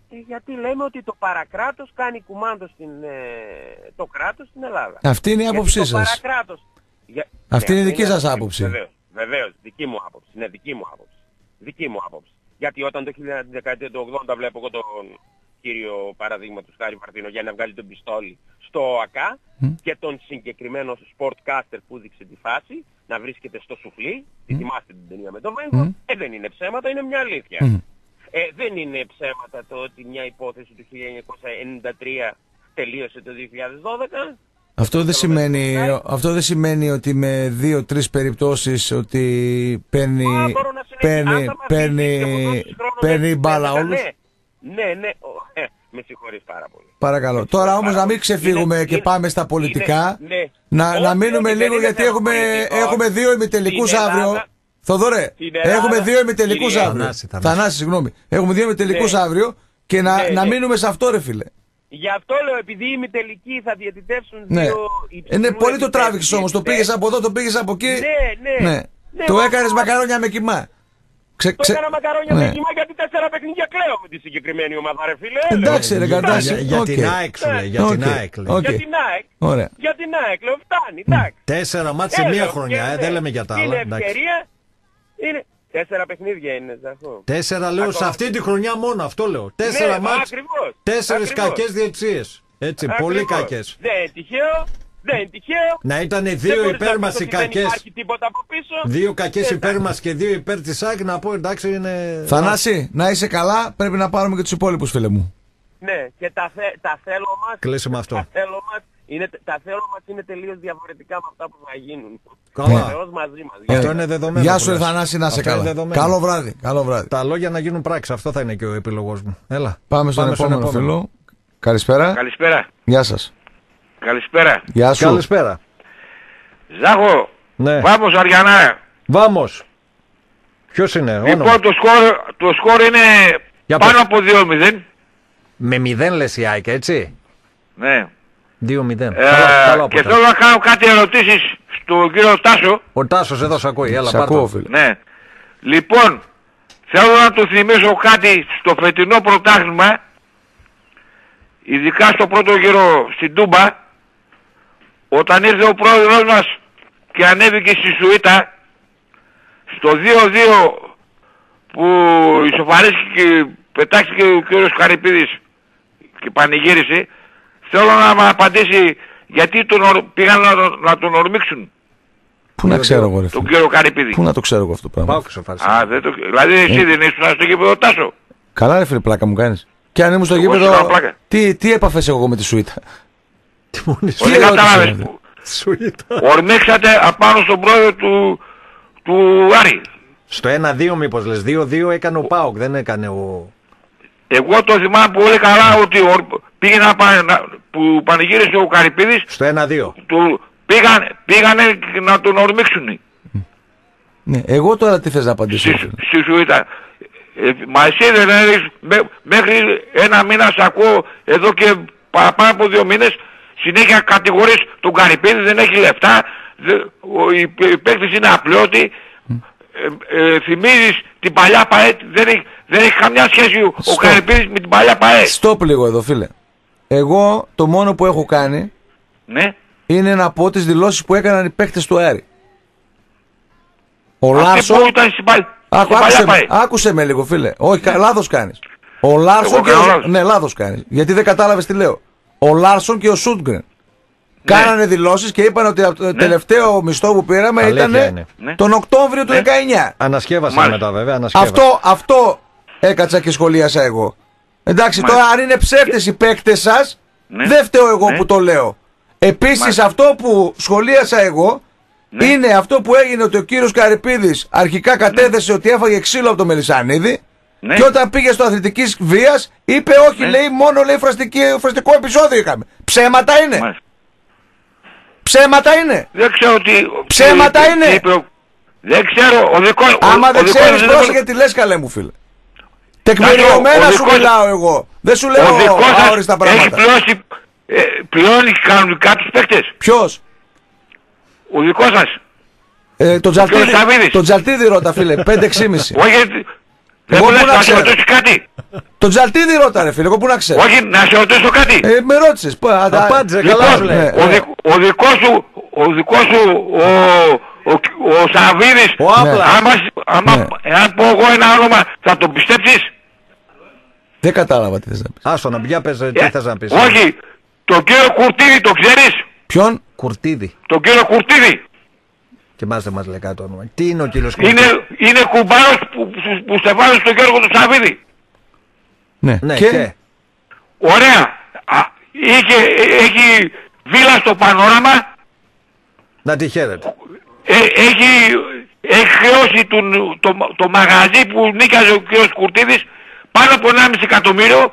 Speaker 21: Ε, γιατί λέμε ότι το παρακράτος κάνει κουμάντο στην, ε, το κράτος στην Ελλάδα.
Speaker 1: Αυτή είναι η άποψή σας.
Speaker 21: Παρακράτος... Για...
Speaker 1: Αυτή
Speaker 21: ναι,
Speaker 1: είναι η δική
Speaker 21: είναι
Speaker 1: σας άποψη.
Speaker 21: Βεβαίως, βεβαίως, δική μου άποψη. Ναι, δική μου άποψη. Δική μου άποψη. Γιατί όταν το χίλια εννιακόσια δεκαετία του ογδόντα βλέπω εγώ τον κύριο παραδείγματος χάρη Βαρδινογιάννη να βγάλει τον πιστόλι στο ΟΑΚΑ mm. και τον συγκεκριμένο sportcaster που δείξε τη φάση να βρίσκεται στο σουφλί, mm. θυμάστε την ταινία με τον Βέγκο, mm. ε, δεν είναι ψέματα, είναι μια αλήθεια. Mm. Ε, δεν είναι ψέματα το ότι μια υπόθεση του χίλια εννιακόσια ενενήντα τρία τελείωσε το δύο χιλιάδες δώδεκα.
Speaker 1: Αυτό δεν, σημαίνει, αυτό δεν σημαίνει ότι με δύο-τρεις περιπτώσεις ότι παίρνει, παίρνει, παίρνει, παίρνει μπάλα όλους.
Speaker 21: Ναι, ναι, ναι. Ε, με συγχωρείς πάρα πολύ.
Speaker 1: Παρακαλώ. Τώρα όμως να μην ξεφύγουμε είναι, και είναι, πάμε στα πολιτικά. Είναι, ναι. Να, όχι, να μείνουμε όχι, λίγο γιατί έχουμε, έχουμε δύο ημιτελικούς αύριο. Θοδωρέ, έχουμε δύο ημιτελικούς αύριο. Θανάση, συγγνώμη. Έχουμε δύο ημιτελικούς αύριο και να, ναι, να ναι. μείνουμε σε αυτό, ρε φίλε.
Speaker 21: Γι' αυτό λέω, επειδή οι ημιτελικοί θα διαιτητεύσουν
Speaker 1: ναι.
Speaker 21: δύο
Speaker 1: υψηλού. Είναι πολύ το τράβηξες όμως. Το πήγες από εδώ, το πήγες από εκεί.
Speaker 21: Ναι, ναι.
Speaker 1: ναι. ναι το έκανες μακαρόνια με κοιμά.
Speaker 21: Ξε, ξε... Το έκανα μακαρόνια ναι. με κοιμά γιατί τέσσερα παιχνίδια κλαίω με τη συγκεκριμένη ομάδα, ρε φίλε.
Speaker 1: Εντάξει, ρε Καρτάση.
Speaker 2: Για, για okay. την ΑΕΚ σου λέει. Για την ΑΕΚ.
Speaker 21: Για την ΑΕΚ. Ωραία. Για την ΑΕΚ, λέω, φτάνει, εντάξει.
Speaker 2: Τέσσερα μάτς σε μία χρονιά, δεν λέμε για τα άλλα.
Speaker 21: Είναι ευκαιρία. Είναι... Τέσσερα παιχνίδια είναι, Ζαχό.
Speaker 2: Τέσσερα λέω σε αυτή τη χρονιά μόνο, αυτό λέω. Τέσσερα ναι, μάτς, τέσσερις κακές διαιτησίες. Έτσι, ακριβώς. Πολύ κακές.
Speaker 21: Δεν είναι τυχαίο, δεν είναι τυχαίο.
Speaker 2: Να ήταν δύο υπέρ μας οι κακές. Δύο κακές υπέρ μας και δύο υπέρ της ΑΕΚ, να πω εντάξει είναι...
Speaker 1: Θανάση, να είσαι καλά, πρέπει να πάρουμε και τους υπόλοιπους, φίλε μου.
Speaker 21: Ναι, και τα, θε, τα θέλω μας...
Speaker 2: Κλείσουμε αυτό.
Speaker 21: Τα θέλω μας... Είναι, τα θέλω μας είναι τελείως διαφορετικά με αυτά που θα γίνουν.
Speaker 2: Καλά.
Speaker 21: Θεός μαζί μας.
Speaker 2: Αυτό είναι δεδομένο.
Speaker 1: Γεια σου, Θανάση, να είσαι καλά. Καλό βράδυ, καλό βράδυ.
Speaker 2: Τα λόγια να γίνουν πράξη, αυτό θα είναι και ο επιλογός μου. Έλα.
Speaker 1: Πάμε στον, Πάμε στον επόμενο, επόμενο φίλο. Καλησπέρα.
Speaker 5: Καλησπέρα.
Speaker 1: Γεια σας.
Speaker 5: Καλησπέρα.
Speaker 1: Γεια σου.
Speaker 2: Καλησπέρα.
Speaker 5: Ζάχο,
Speaker 2: ναι.
Speaker 5: Βάμος Αριανά.
Speaker 2: Βάμος. Ποιος είναι,
Speaker 5: λοιπόν, το σκορ, το σκορ είναι Για πάνω πες. από δύο μηδέν.
Speaker 2: Με μηδέν λες η ΑΕΚ, έτσι.
Speaker 5: Ναι.
Speaker 2: δύο μηδέν.
Speaker 5: Ε, και θέλω να κάνω κάτι ερωτήσεις στον κύριο Τάσο.
Speaker 2: Ο Τάσος εδώ σ' ακούει, έλα
Speaker 1: πάρ'
Speaker 5: Ναι. Λοιπόν, θέλω να του θυμίσω κάτι στο φετινό πρωτάθλημα, ειδικά στο πρώτο γύρο στην Τούμπα, όταν ήρθε ο πρόεδρος μας και ανέβηκε στη Σουίτα, στο δύο δύο που ισοφαρίστηκε και πετάχτηκε ο κύριος Καρυπίδης και πανηγύρισε, θέλω να μου απαντήσει γιατί τον, πήγαν να, να τον ορμήξουν.
Speaker 1: Πού να ξέρω εγώ, ρε φίλε.
Speaker 5: Τον κύριο Καρυπίδη.
Speaker 1: Πού να το ξέρω εγώ αυτό το πράγμα.
Speaker 5: Α, δεν το... Δηλαδή εσύ ε. δεν ήσουν στο γήπεδο Τάσο.
Speaker 1: Καλά ρε φίλε, πλάκα μου κάνεις. Και αν ήμουν στο γήπεδο, τι, τι έπαφες εγώ με τη Σουίτα.
Speaker 5: Τι δεν κατάλαβες. Ορμήξατε απάνω στον πρόεδρο του, του Άρη.
Speaker 2: Στο ένα δύο μήπως λες, δύο δύο έκανε ο ΠΑΟΚ, δεν έκανε ο...
Speaker 5: Εγώ το θυμάμαι πολύ καλά ότι πήγε να, να, που πανηγύρισε ο Καρυπίδης.
Speaker 2: Στο ένα δύο.
Speaker 5: Του, πήγαν, πήγανε να τον ορμήξουν.
Speaker 1: Ναι, εγώ τώρα τι θες να απαντήσω.
Speaker 5: Στη, στη Σουίτα. Ε, μα εσύ δεν έχεις, μέ, μέχρι ένα μήνα σ' ακούω εδώ και παραπάνω από δύο μήνες συνέχεια κατηγορείς τον Καρυπίδη, δεν έχει λεφτά, δε, ο, οι, οι παίκτες είναι απλότη. Ε, ε, θυμίζεις την παλιά ΠΑΕ, δεν έχει, δεν έχει καμιά σχέση ο, ο Καρυπίδης με την παλιά ΠΑΕ.
Speaker 1: Στόπ λίγο εδώ φίλε. Εγώ το μόνο που έχω κάνει
Speaker 5: ναι.
Speaker 1: είναι να πω τις δηλώσεις που έκαναν οι παίκτες του Άρη. Ο Λάρσον...
Speaker 5: ήταν στην παλιά,
Speaker 1: Άκου, άκουσε, με, άκουσε με λίγο φίλε. Όχι, κα, λάθος κάνεις. Ο Λάρσον και ο... Ναι, λάθος κάνεις. Γιατί δεν κατάλαβες τι λέω. Ο Λάρσον και ο Σούντγκρεν. Ναι. Κάνανε δηλώσεις και είπαν ότι το ναι. τελευταίο μισθό που πήραμε ήταν ναι. τον Οκτώβριο του ναι. δεκαεννιά.
Speaker 2: Ανασκεύασαν μετά βέβαια.
Speaker 1: Αυτό, αυτό έκατσα και σχολίασα εγώ. Εντάξει, Μάλιστα. Τώρα αν είναι ψεύτες οι παίκτες σας, ναι. δεν φταίω εγώ ναι. που το λέω. Επίσης Μάλιστα. αυτό που σχολίασα εγώ ναι. είναι αυτό που έγινε ότι ο κύριος Καρυπίδης αρχικά κατέθεσε ναι. ότι έφαγε ξύλο από το Μελισσανίδη. Ναι. Και όταν πήγε στο αθλητικής βίας είπε όχι, ναι. λέει μόνο λέει φραστικό επεισόδιο είχαμε. Ψέματα είναι. Μάλιστα. Ψέματα είναι.
Speaker 5: Δεν ξέρω τι...
Speaker 1: Ψέματα τι, είναι. Τι, τι,
Speaker 5: δεν ξέρω. Ο δικός...
Speaker 1: Άμα
Speaker 5: ο,
Speaker 1: δεν
Speaker 5: ο
Speaker 1: ξέρεις πρόσεχε τι λες καλέ μου φίλε. Τεκμηριωμένα σου μιλάω εγώ. Δεν σου λέω αόριστα πράγματα.
Speaker 5: Έχει πλώσει... Ε, πληρώνει κανονικά τους παίκτες.
Speaker 1: Ποιος?
Speaker 5: Ο δικός σας.
Speaker 1: Ε, τον Τζαλτίδη, τον Τζαλτίδη ρώτα φίλε. πέντε έξι και μισό.
Speaker 5: Όχι, Δεν μου λες να σε ρωτήσω κάτι.
Speaker 1: Τον Τζαλτίδη ρώτα ρε φίλε, εγώ πού να ξέρω.
Speaker 5: Όχι, να σε ρωτήσω κάτι.
Speaker 1: Ε, με ρώτησες.
Speaker 2: Απάντησε, καλά σου λέει.
Speaker 5: Ο δικός σου, ο δικός σου, ο, ο, ο Σαββίδης, άμα, άμα, εάν πω εγώ ένα όνομα, θα το πιστέψεις.
Speaker 1: Δεν κατάλαβα τι θες να πεις.
Speaker 2: Άστο να πια πες, τι θες να πεις.
Speaker 5: Όχι, τον κύριο Κουρτίδη το ξέρεις.
Speaker 1: Ποιον?
Speaker 2: Κουρτίδη.
Speaker 5: Τον κύριο Κουρτίδη.
Speaker 2: Και μας δεν μας λέει κάτι το όνομα. Τι είναι ο κύριος Κουρτίδη?
Speaker 5: Είναι, είναι κουμπάρος που, που, που στεφάνει στον Γιώργο του Σαββίδη.
Speaker 1: Ναι,
Speaker 2: ναι
Speaker 1: και...
Speaker 2: και...
Speaker 5: Ωραία. Α, είχε, έχει βίλα στο Πανόραμα.
Speaker 2: Να τη χαίρετε.
Speaker 5: Ε, έχει, έχει χρεώσει το, το, το μαγαζί που νίκαζε ο κύριος Κουρτίδης πάνω από ενάμιση εκατομμύριο.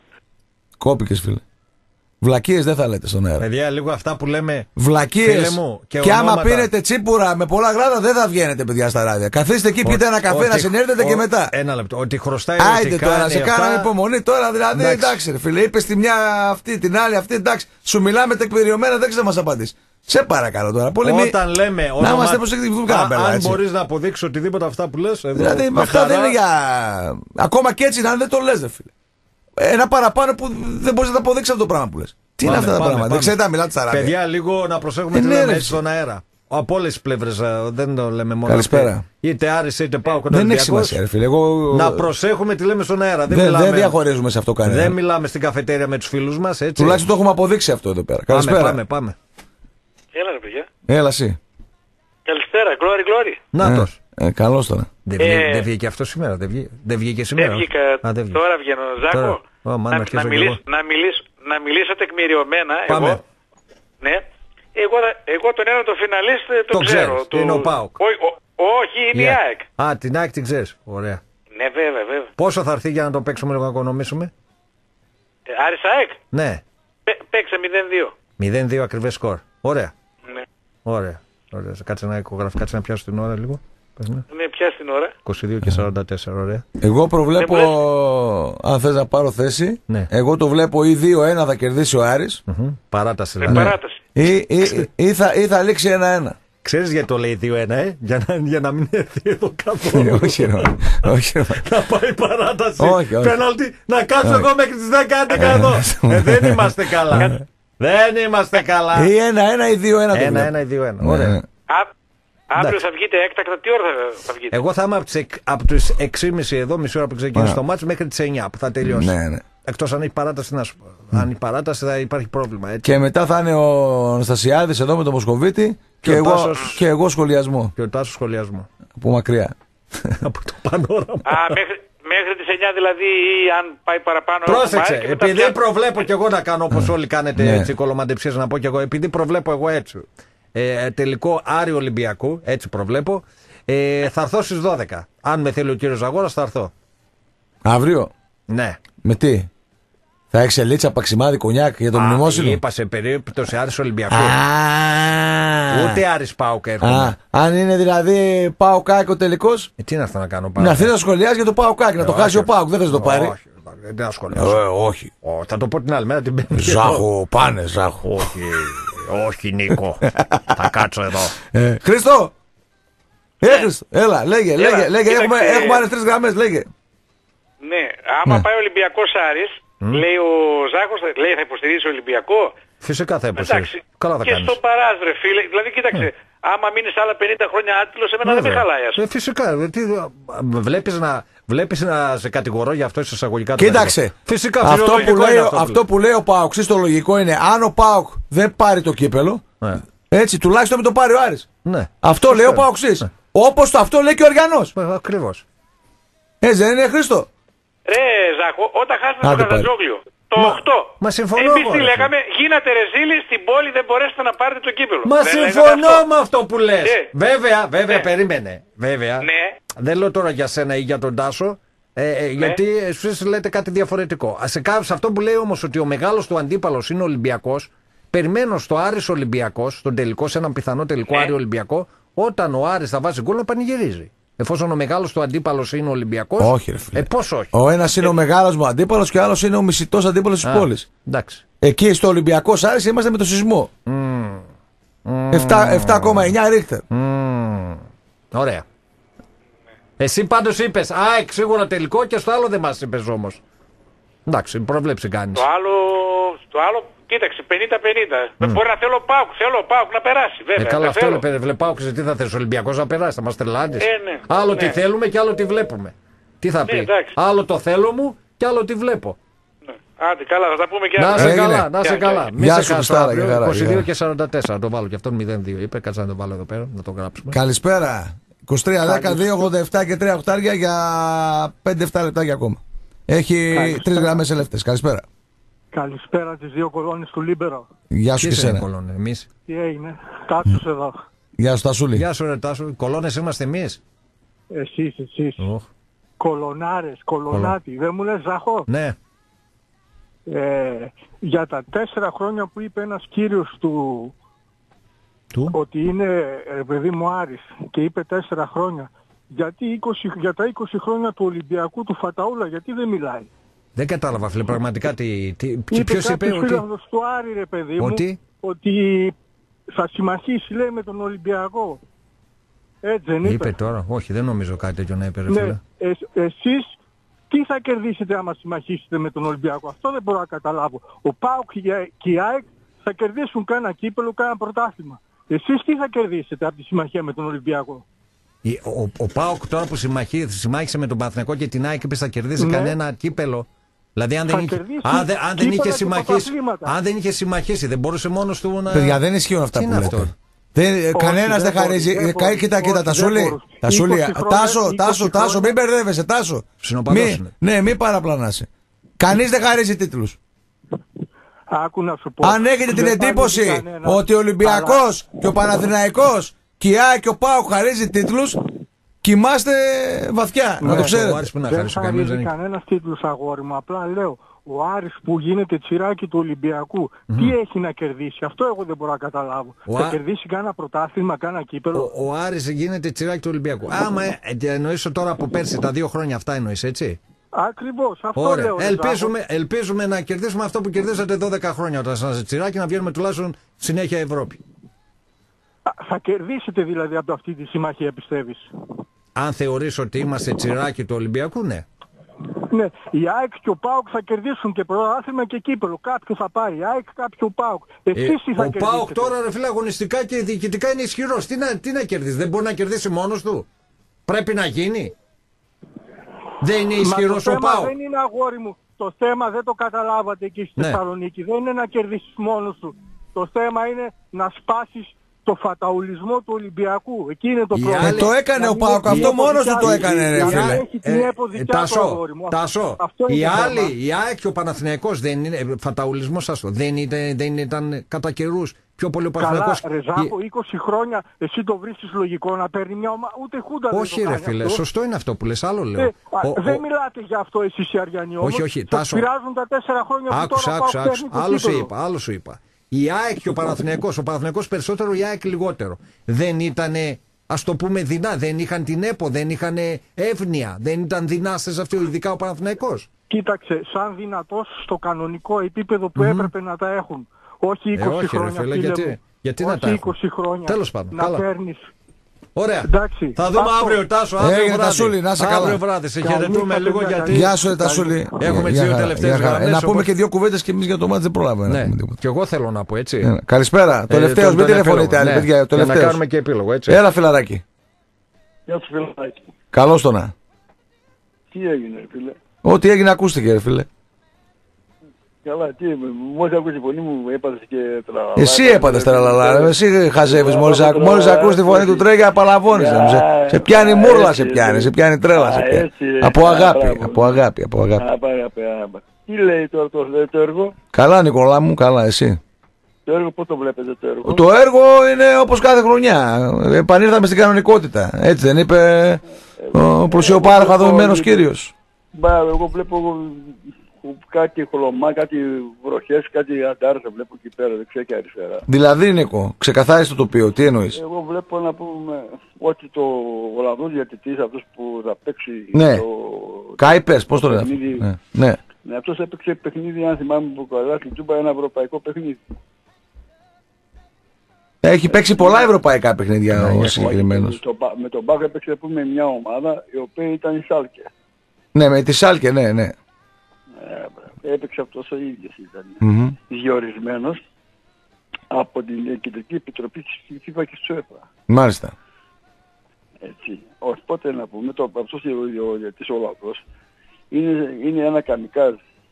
Speaker 1: Κόπηκες φίλε. Βλακίες δεν θα λέτε στον αέρα.
Speaker 2: Παιδιά, λίγο αυτά που λέμε.
Speaker 1: Βλακίες.
Speaker 2: Μου,
Speaker 1: και και άμα πίνετε τσίπουρα με πολλά γράδα δεν θα βγαίνετε, παιδιά, στα ράδια. Καθίστε εκεί, πείτε ένα καφέ, να συνέρθετε και μετά.
Speaker 2: Ένα λεπτό. Ότι χρωστάει.
Speaker 1: Άιντε τώρα, να σε κάναμε υπομονή τώρα, δηλαδή. Εντάξει, εντάξει ρε φίλε. Είπε τη μια αυτή, την άλλη αυτή, εντάξει. Σου μιλάμε τεκμηριωμένα, δεν ξέρω να μα απαντήσει. Σε παρακαλώ τώρα. Πολύ
Speaker 2: Όταν μη... λέμε.
Speaker 1: Να είμαστε προσεκτικοί.
Speaker 2: Αν μπορεί να αποδείξει οτιδήποτε αυτά που λε.
Speaker 1: Δηλαδή με αυτά δεν είναι για. Ακόμα και έτσι, αν δεν το λε, ρε φίλε. Ένα παραπάνω που δεν μπορεί να τα αποδείξει αυτό το πράγμα που λε. Τι είναι αυτά τα πράγματα, δεν ξέρετε να μιλάτε στα ράδια.
Speaker 2: Παιδιά, λίγο να προσέχουμε τι λέμε έτσι στον αέρα. Από όλες τις πλευρές, δεν το λέμε μόνο.
Speaker 1: Καλησπέρα.
Speaker 2: Είτε Άρης είτε ΠΑΟΚ.
Speaker 1: Δεν έχει σημασία, ρε φίλε. Εγώ...
Speaker 2: Να προσέχουμε τι λέμε στον αέρα.
Speaker 1: Δεν, δεν, δεν διαχωρίζουμε σε αυτό κανένα.
Speaker 2: Δεν μιλάμε στην καφετέρια με τους φίλους μας. Έτσι.
Speaker 1: Τουλάχιστον το έχουμε αποδείξει αυτό εδώ πέρα. Καλησπέρα.
Speaker 2: Πάμε, πάμε, πάμε.
Speaker 4: Έλα, ρε παιδιά.
Speaker 1: Έλα, εσύ.
Speaker 4: Καλησπέρα, glory, glory.
Speaker 2: Νάτος.
Speaker 1: Ε, ε, καλώς τώρα.
Speaker 2: Δεν βγήκε, ε... βγήκε αυτό σήμερα. Δεν βγήκε, δεν βγήκε σήμερα.
Speaker 4: Δεν βγήκα. Α, δεν βγήκε. Τώρα βγαίνω. Ζάκο,
Speaker 2: τώρα... Oh, man,
Speaker 4: να, να, μιλήσω, να, μιλήσω, να μιλήσω τεκμηριωμένα.
Speaker 2: Πάμε.
Speaker 4: Εγώ, ναι. Εγώ, εγώ τον ένα τον φιναλίστ τον
Speaker 2: το
Speaker 4: ξέρω.
Speaker 2: Ξέρεις,
Speaker 4: το...
Speaker 2: είναι ο ΠΑΟΚ.
Speaker 4: Όχι, είναι yeah. η ΑΕΚ.
Speaker 2: Α, την ΑΕΚ την ξέρεις. Ωραία.
Speaker 4: Ναι, βέβαια, βέβαια.
Speaker 2: Πόσο θα έρθει για να το παίξουμε λίγο να οικονομήσουμε?
Speaker 4: Ε, Άρης ΑΕΚ.
Speaker 2: Ναι.
Speaker 4: Παίξε μηδέν δύο.
Speaker 2: μηδέν δύο ακριβές σκορ. Ωραία.
Speaker 4: Ναι.
Speaker 2: Ωραία. Ωραία. Κάτσε να οικογραφεί, κάτσε να πιάσω την ώρα λίγο.
Speaker 4: Ναι, πιάσει την ώρα.
Speaker 2: είκοσι δύο και σαράντα τέσσερα, ωραία.
Speaker 1: Εγώ προβλέπω, ναι, αν θες να πάρω θέση, ναι, εγώ το βλέπω ή δύο ένα θα κερδίσει ο Άρης.
Speaker 2: Mm-hmm. Παράταση
Speaker 4: δηλαδή. Ναι. Παράταση.
Speaker 1: Ή, ή, ή, θα, ή θα λήξει ένα ένα.
Speaker 2: Ξέρεις γιατί το λέει δύο ένα, ε? Για να, για να μην έρθει εδώ καθόλου.
Speaker 1: όχι, όχι.
Speaker 2: Να πάει παράταση.
Speaker 1: Όχι, όχι.
Speaker 2: Πέναλτι, να κάτσω εγώ μέχρι τις δέκα έντεκα εδώ. ε, δεν είμαστε καλά. δεν είμαστε καλά.
Speaker 1: Ή ένα ένα ή δύο ένα.
Speaker 2: ένα ένα ή δύο ένα. Ωραία.
Speaker 4: Αύριο θα βγείτε έκτακτα, τι ώρα θα βγείτε?
Speaker 2: Εγώ θα είμαι από τις έξι και μισή εδώ, μισή ώρα που ξεκινήσει το μάτς, μέχρι τις εννιά που θα τελειώσει.
Speaker 1: Ναι, ναι.
Speaker 2: Εκτός αν έχει παράταση, να σου πω. Mm. Αν η παράταση θα υπάρχει πρόβλημα. Έτσι.
Speaker 1: Και μετά θα είναι ο Αναστασιάδης εδώ με τον Μοσκοβίτη και, και, εγώ, Τάσος... και εγώ σχολιασμό.
Speaker 2: Και ο Τάσος σχολιασμό.
Speaker 1: Από μακριά.
Speaker 2: από το πανόραμα.
Speaker 4: Α, μέχρι, μέχρι τις εννιά δηλαδή, ή αν πάει παραπάνω.
Speaker 2: Πρόσεξε, επειδή πια... προβλέπω κι εγώ να κάνω όπως όλοι κάνετε ναι, έτσι κολομαντεψίες, να πω κι εγώ, επειδή προβλέπω εγώ έτσι. Ε, τελικό Άρη Ολυμπιακού, έτσι προβλέπω. Ε, θα έρθω στις δώδεκα. Αν με θέλει ο κύριος Ζαγόρας, θα έρθω.
Speaker 1: Αύριο.
Speaker 2: Ναι.
Speaker 1: Με τι? Θα έχει ελίτσα, παξιμάδι, κονιάκ για το μνημόσυνο.
Speaker 2: Είπα σε περίπτωση Άρης Ολυμπιακού. Ούτε Άρης ΠΑΟΚ έρχομαι.
Speaker 1: Αν είναι δηλαδή ΠΑΟΚ ο τελικός.
Speaker 2: Ε, τι είναι αυτό να κάνω ΠΑΟΚ?
Speaker 1: Να έρθει να σχολιάσει για το ΠΑΟΚ, να το χάσει ο ΠΑΟΚ. Δεν θα το πάρει.
Speaker 2: Όχι, δεν θα σχολιάσω.
Speaker 1: Όχι.
Speaker 2: Θα το πω την άλλη μέρα την Πέμπτη.
Speaker 1: Ζάχο, πάνε, Ζάχο.
Speaker 2: Όχι. Όχι, Νίκο. Θα κάτσω εδώ.
Speaker 1: Ε, Χρήστο! Ε, Χρήστο, έλα, λέγε, έλα, λέγε, λέγε. Έχουμε, έχουμε άλλες τρεις γραμμές, λέγε.
Speaker 4: Ναι, άμα ναι. πάει ο Ολυμπιακός Άρης, mm. λέει ο Ζάχος, λέει θα υποστηρίζει ο Ολυμπιακό.
Speaker 2: Φυσικά θα υποστηρίζει. Καλά θα
Speaker 4: και
Speaker 2: κάνεις.
Speaker 4: στο παράζ, ρε φίλε, δηλαδή κοίταξε, mm. άμα μείνεις άλλα πενήντα χρόνια άτυλος, εμένα ναι, δεν με χαλάει.
Speaker 2: Ε, φυσικά, τι, βλέπεις να... Βλέπεις να σε κατηγορώ για αυτό εισαγωγικά.
Speaker 1: Κοίταξε.
Speaker 2: Φυσικά,
Speaker 1: αυτό, που λέει, αυτό, αυτό που λέει ο ΠΑΟΚ, το λογικό είναι αν ο ΠΑΟΚ δεν πάρει το κύπελο, ναι, έτσι τουλάχιστον μην το πάρει ο Άρης.
Speaker 2: Ναι.
Speaker 1: Αυτό λέει ο ΠΑΟΚ. Ναι. Όπως το αυτό λέει και ο Αργιανός.
Speaker 2: Ε, ακριβώς.
Speaker 1: Έτσι δεν είναι, Χρήστο?
Speaker 4: Ρε Ζάκο, όταν χάσετε το Καζατζόγλιο, το μα, οκτώ.
Speaker 2: Μα συμφωνώ.
Speaker 4: Εμείς τι λέγαμε, γίνατε ρεζίλοι στην πόλη, δεν μπορέσετε να πάρετε το κύπελο.
Speaker 2: Μα δεν συμφωνώ αυτό. Με αυτό που λες. Ε. Βέβαια, βέβαια, ναι, περίμενε. Βέβαια.
Speaker 4: Ναι.
Speaker 2: Δεν λέω τώρα για σένα ή για τον Τάσο. Ε, ε, ναι. Γιατί εσείς λέτε κάτι διαφορετικό. Σε, σε αυτό που λέει όμως ότι ο μεγάλος του αντίπαλος είναι ο Ολυμπιακός, περιμένω στο Άρης Ολυμπιακός, στον τελικό, σε έναν πιθανό τελικό, ναι, Άρη Ολυμπιακό, όταν ο Άρης θα βάζει γκολ να πανηγυρίζει. Εφόσον ο μεγάλος του αντίπαλος είναι ο Ολυμπιακός.
Speaker 1: Όχι, ρε φίλε.
Speaker 2: Ε, πώς όχι?
Speaker 1: Ο ένας είναι ε... ο μεγάλος μου αντίπαλος και ο άλλος είναι ο μισητός αντίπαλος της πόλης.
Speaker 2: Εντάξει.
Speaker 1: Εκεί στο Ολυμπιακός Άρης είμαστε με το σεισμό. Mm. Mm. επτά κόμμα εννιά Ρίχτερ.
Speaker 2: Mm. Ωραία. Εσύ πάντως είπες ΑΕΚ σίγουρα τελικό και στο άλλο δεν μας είπες όμως. Εντάξει, προβλέψη κάνεις.
Speaker 4: Το άλλο, το άλλο κοίταξε, πενήντα πενήντα. Mm. Μπορεί να θέλω ΠΑΟΚ, θέλω ΠΑΟΚ να περάσει, βέβαια.
Speaker 2: Ε, καλά, αυτό λέω, παιδί, βλέπει ΠΑΟΚ, τι θα θες, ο Ολυμπιακός να περάσει, θα μας τρελάνεις.
Speaker 4: Ε, ναι,
Speaker 2: άλλο
Speaker 4: ναι.
Speaker 2: τι θέλουμε και άλλο τι βλέπουμε. Τι θα
Speaker 4: ναι,
Speaker 2: πει,
Speaker 4: εντάξει.
Speaker 2: άλλο το θέλω μου και άλλο τι βλέπω.
Speaker 4: Ναι. Άντε, καλά, θα τα πούμε και
Speaker 2: να
Speaker 4: αύριο.
Speaker 2: σε καλά, να σε καλά. Μην
Speaker 1: Γεια
Speaker 2: σε
Speaker 1: σου, Στάρα, και χαρά.
Speaker 2: είκοσι δύο και σαράντα τέσσερα, να το βάλω και αυτόν μηδέν δύο. Είπε, κάτσε να το βάλω εδώ πέρα, να το γράψουμε.
Speaker 1: Καλησπέρα. είκοσι τρία δέκα δύο ογδόντα επτά και τρία οχτάρια για πέντε εφτά λεπτάκια ακόμα. Έχει τρεις γραμμές ελεύθερες. Καλησπέρα.
Speaker 7: Καλησπέρα τις δύο κολόνες του Λίμπερο.
Speaker 1: Γεια σου και εσένα.
Speaker 2: Κολόνες, εμείς.
Speaker 7: Τι έγινε, Τάσος εδώ.
Speaker 1: Γεια σου Τασούλη.
Speaker 2: Γεια σου ρε Τάσου, κολόνες είμαστε εμείς.
Speaker 7: Εσείς, εσείς.
Speaker 2: Oh.
Speaker 7: Κολονάρες, κολονάτι. Κολο... Δεν μου λες Ζαχό.
Speaker 2: Ναι.
Speaker 7: Ε, για τα τέσσερα χρόνια που είπε ένας κύριος του,
Speaker 2: του?
Speaker 7: ότι είναι ε, παιδί μου Άρης και είπε τέσσερα χρόνια. Γιατί είκοσι, για τα είκοσι χρόνια του Ολυμπιακού του Φαταούλα, γιατί δεν μιλάει.
Speaker 2: Δεν κατάλαβα φίλε, πραγματικά τι, τι,
Speaker 7: είπε
Speaker 2: ποιος είπε ότι...
Speaker 7: φίλος του Άρη ρε παιδί μου,
Speaker 2: ότι...
Speaker 7: ότι θα συμμαχίσει λέει με τον Ολυμπιακό. Έτσι δεν είπε.
Speaker 2: Είπε τώρα, όχι δεν νομίζω κάτι τέτοιο να είπε ρε
Speaker 7: ναι,
Speaker 2: φίλε.
Speaker 7: Ε, εσείς τι θα κερδίσετε άμα συμμαχίσετε με τον Ολυμπιακό, αυτό δεν μπορώ να καταλάβω. Ο ΠΑΟΚ και η ΑΕΚ θα κερδίσουν κάνα κύπελο, κάνα πρωτάθλημα. Εσείς τι θα κερδίσετε από τη συμμαχία με τον Ολυμπιακό.
Speaker 2: Ο, ο, ο ΠΑΟΚ τώρα που συμμάχισε με τον Παναθηναϊκό και την ΑΕΚ είπε θα κερδίσει ναι. κανένα κύπελο. Δηλαδή αν δεν, είχε, αν, δε, αν, δεν είχε συμμαχίσει, αν δεν είχε συμμαχίσει δεν μπορούσε μόνος του να...
Speaker 1: Παιδιά δεν ισχύουν αυτά που λέτε. Δεν, κανένας δεν χαρίζει. Κοίτα, κοίτα, Τασούλη. Τάσο, Τάσο, Τάσο, μην μπερδεύεσαι, Τάσο. Ναι, μην παραπλανάσαι. Κανείς δεν χαρίζει τίτλους. Αν έχετε την εντύπωση ότι ο Ολυμπιακός και ο Παναθηναϊκός και η ΑΕΚ και ο ΠΑΟΚ χαρίζει τίτλους, κοιμάστε βαθιά, να το ξέρετε.
Speaker 7: Δεν χαρίζει κανένας τίτλους αγόρι μου, απλά λέω. Ο Άρης που γίνεται τσιράκι του Ολυμπιακού, mm. τι έχει να κερδίσει, αυτό εγώ δεν μπορώ να καταλάβω. Ο θα Α... κερδίσει κάνα πρωτάθλημα, κάνα κύπελο.
Speaker 2: Ο, ο Άρης γίνεται τσιράκι του Ολυμπιακού. Άμα εννοήσω τώρα από πέρσι, τα δύο χρόνια αυτά εννοείς, έτσι.
Speaker 7: Ακριβώς, αυτό
Speaker 2: Ωραία.
Speaker 7: λέω.
Speaker 2: Ελπίζουμε, ελπίζουμε να κερδίσουμε αυτό που κερδίσατε δώδεκα χρόνια όταν σας τσιράκι, να βγαίνουμε τουλάχιστον συνέχεια Ευρώπη.
Speaker 7: Α, θα κερδίσετε δηλαδή από αυτή τη συμμαχία, πιστεύεις.
Speaker 2: Αν θεωρείς ότι είμαστε τσιράκι του Ολυμπιακού, ναι.
Speaker 7: Ναι, η ΑΕΚ και ο ΠΑΟΚ θα κερδίσουν και πρωτάθλημα και κύπελο. Κάποιο θα πάρει, η ΑΕΚ, κάποιο ο ΠΑΟΚ. Εσείς ε, τι θα
Speaker 2: ο
Speaker 7: κερδίσετε.
Speaker 2: Ο ΠΑΟΚ τώρα ρε φίλε αγωνιστικά και διοικητικά είναι ισχυρός. Τι να, τι να κερδίσει, δεν μπορεί να κερδίσει μόνος του. Πρέπει να γίνει. Δεν είναι ισχυρός ο ΠΑΟΚ.
Speaker 7: Το θέμα δεν είναι αγόρι μου. Το θέμα δεν το καταλάβατε εκεί στη ναι. Θεσσαλονίκη. Δεν είναι να κερδίσεις μόνος του. Το θέμα είναι να σπάσεις το φαταουλισμό του Ολυμπιακού. Εκεί είναι το πρόβλημα.
Speaker 1: Ε, το έκανε ο ΠΑΟΚ, αυτό μόνος του το έκανε ρε φίλε.
Speaker 2: Τάσο, Τάσο, οι άλλοι, η ΑΕΚ και ο Παναθηναϊκός δεν είναι, φαταουλισμός αυτό, δεν ήταν, δεν ήταν κατά καιρούς πιο πολύ ο Παναθηναϊκός.
Speaker 7: Καλά, Ρεζάκο, είκοσι χρόνια εσύ το βρίσκεις λογικό να παίρνει μια ομάδα, ούτε χούντα δεν
Speaker 2: όχι,
Speaker 7: το
Speaker 2: ρε φίλε,
Speaker 7: αυτό.
Speaker 2: Σωστό είναι αυτό που λες, άλλο λέω.
Speaker 7: Ε, ο, δεν ο... μιλάτε για αυτό εσείς οι Αριανοί όμως.
Speaker 2: Όχι, όχι, Τάσο.
Speaker 7: Πειράζουν τα τέσσερα χρόνια που
Speaker 2: άκουσα,
Speaker 7: τώρα
Speaker 2: άκουσα,
Speaker 7: πάω
Speaker 2: άκουσα. Άλλο σου είπα, άλλο σου είπα. Η ΑΕΚ και ο Παναθηναϊκός, ο Παναθηναϊκός περισσότερο, η ΑΕΚ λιγότερο. Δεν ήτανε, ας το πούμε, δεινά, δεν είχαν την ΕΠΟ, δεν είχαν εύνοια, δεν ήταν δυνάστες αυτοί, ειδικά ο Παναθηναϊκός.
Speaker 7: Κοίταξε, σαν δυνατός στο κανονικό επίπεδο που mm-hmm. έπρεπε να τα έχουν. Όχι είκοσι ε, όχι, χρόνια, ρε, φίλε,
Speaker 2: γιατί,
Speaker 7: μου.
Speaker 2: γιατί
Speaker 7: όχι
Speaker 2: να τα
Speaker 7: είκοσι χρόνια.
Speaker 2: Τέλος πάντων,
Speaker 7: να
Speaker 2: καλά.
Speaker 7: Παίρνεις.
Speaker 2: Ωραία.
Speaker 7: Εντάξει,
Speaker 2: θα δούμε
Speaker 7: αυτό.
Speaker 2: Αύριο, Τάσο. Αύριο
Speaker 1: Έγινε, βράδυ. Τασούλη, να σε καλά.
Speaker 2: Αύριο βράδυ. Σε χαιρετούμε λίγο γιατί.
Speaker 1: Γεια σου, Τασούλη.
Speaker 2: Έχουμε τις δύο τελευταίες γραμμές.
Speaker 1: Να πούμε και δύο κουβέντες και εμείς για το μάτι δεν προλάβαμε.
Speaker 2: Ναι. Και εγώ θέλω να πω έτσι.
Speaker 1: Ναι. Καλησπέρα. Τελευταίο, μην τηλεφωνείτε άλλοι παιδιά.
Speaker 2: Για να κάνουμε και επίλογο έτσι.
Speaker 1: Έλα, φιλαράκι.
Speaker 22: Γεια σου, φιλαράκι.
Speaker 1: Καλώς το να.
Speaker 22: Τι έγινε, φίλε.
Speaker 1: Ό,τι έγινε, ακούστηκε, ρε φίλε.
Speaker 22: Καλά, τι, μόλις ακούσει τη φωνή μου έπαθες και τραλαλά.
Speaker 1: Εσύ έπαθες τραλαλά, εσύ χαζεύεις, μόλις, ακού, μόλις ακούς τη φωνή του Τρέγια απαλαβώνεις. Σε, σε πιάνει μούρλα, σε πιάνει, σε πιάνει τρέλα. Σε πιάνει. Από αγάπη, από αγάπη, από αγάπη.
Speaker 22: Τι λέει τώρα το, το έργο.
Speaker 1: Καλά Νικολά μου, καλά εσύ.
Speaker 22: Το έργο πώς το βλέπετε το έργο.
Speaker 1: Το έργο είναι όπως κάθε χρονιά, επανήλθαμε στην κανονικότητα, έτσι δεν είπε ο πλουσιοπάροχα δομημένος κύριος.
Speaker 22: Μπα, εγώ βλέπω κάτι χολομά, κάτι βροχές, κάτι αντάρες βλέπω εκεί πέρα, δεξιά και αριστερά.
Speaker 1: Δηλαδή Νίκο, ξεκαθάρισε το τοπίο, τι εννοείς.
Speaker 22: Εγώ βλέπω να πούμε ότι το Ολλανδός διαιτητής, αυτός που θα παίξει
Speaker 1: ναι.
Speaker 22: το...
Speaker 1: Κάιπες, πώς το λένε αυτό. Ναι. Ναι.
Speaker 22: Ναι, αυτός έπαιξε παιχνίδι, αν θυμάμαι που καλά, στην Τούμπα ένα ευρωπαϊκό παιχνίδι.
Speaker 1: Ε, Έχει παίξει πολλά ευρωπαϊκά παιχνίδια ο συγκεκριμένος.
Speaker 22: Με τον Μπάχ έπαιξε πούμε μια ομάδα η οποία ήταν η Σάλκε.
Speaker 1: Ναι, με τη Σάλκε, ναι, ναι.
Speaker 22: Ε, έπαιξε αυτός ο ίδιος ήταν.
Speaker 1: Mm-hmm.
Speaker 22: Διορισμένος από την Κεντρική Επιτροπή της FIFA και της UEFA.
Speaker 1: Μάλιστα.
Speaker 22: Έτσι. Οπότε να πούμε, το, αυτός ο διαιτητής ο Λαμπρός είναι, είναι ένα καμικάζ.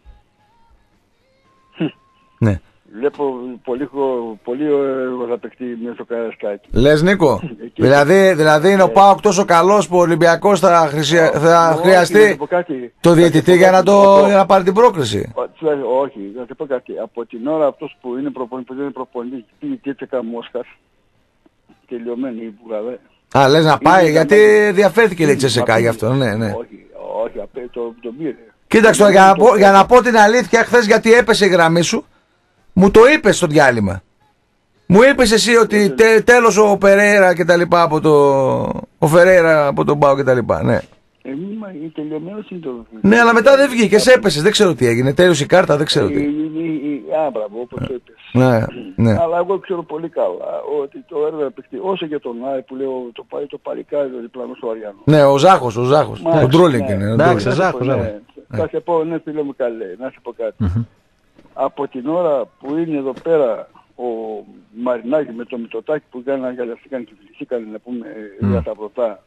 Speaker 1: Ναι.
Speaker 22: Βλέπω πολύ, πολύ ωραίο θα παιχτεί μέσα στο Καρασκάκι.
Speaker 1: Λες Νίκο, δηλαδή, δηλαδή είναι ο ΠΑΟΚ τόσο καλός που ο Ολυμπιακός θα, χρησια... θα χρειαστεί το διαιτητή για να, το... για να πάρει την πρόκριση.
Speaker 22: Όχι, να te πω κάτι. Από την ώρα αυτός που είναι προπονητής, που δεν είναι προπονητής, πήγε και έτσι Μόσχας, τελειωμένη η Μπουγαδέ.
Speaker 1: Α, λες να πάει, γιατί διαφέρθηκε λέει Τσεσεκά γι' αυτό, ναι, ναι.
Speaker 22: Όχι, όχι, το, το πήρε.
Speaker 1: Κοίταξε, για, να πω, για να πω την αλήθεια, χθες γιατί έπεσε η γραμμή σου, μου το είπες στο διάλειμμα. Μου είπες εσύ ότι τε, τέλος ο Περέιρα και τα λοιπά από το... Ο Φερέιρα από τον Πάο και τα λοιπά, ναι.
Speaker 22: Ε, η τελειωμένος είναι το...
Speaker 1: Ναι, αλλά μετά δεν βγήκες, έπεσες, δεν ξέρω τι έγινε. Τέλειωσε η κάρτα, δεν ξέρω τι.
Speaker 22: Α, μπράβο, όπως το είπες.
Speaker 1: Ναι, ναι.
Speaker 22: Αλλά εγώ ξέρω πολύ καλά ότι το έργο επεκτεί. Όσο για τον Άι που λέω το, το παλικάρι το διπλανό στο Αριάνο.
Speaker 1: Ναι, ο Ζάχος, ο Ζάχος. Ο Ντρούλινγκ είναι.
Speaker 22: Εντάξει, Ζάχος. Θα σε πω, ναι φίλε μου καλέ, να σε πω κάτι. Από την ώρα που είναι εδώ πέρα ο Μαρινάκη με το Μητσοτάκη που ήταν αγκαλιαστήκαν και φιληθήκαν να πούμε για τα πρωτά.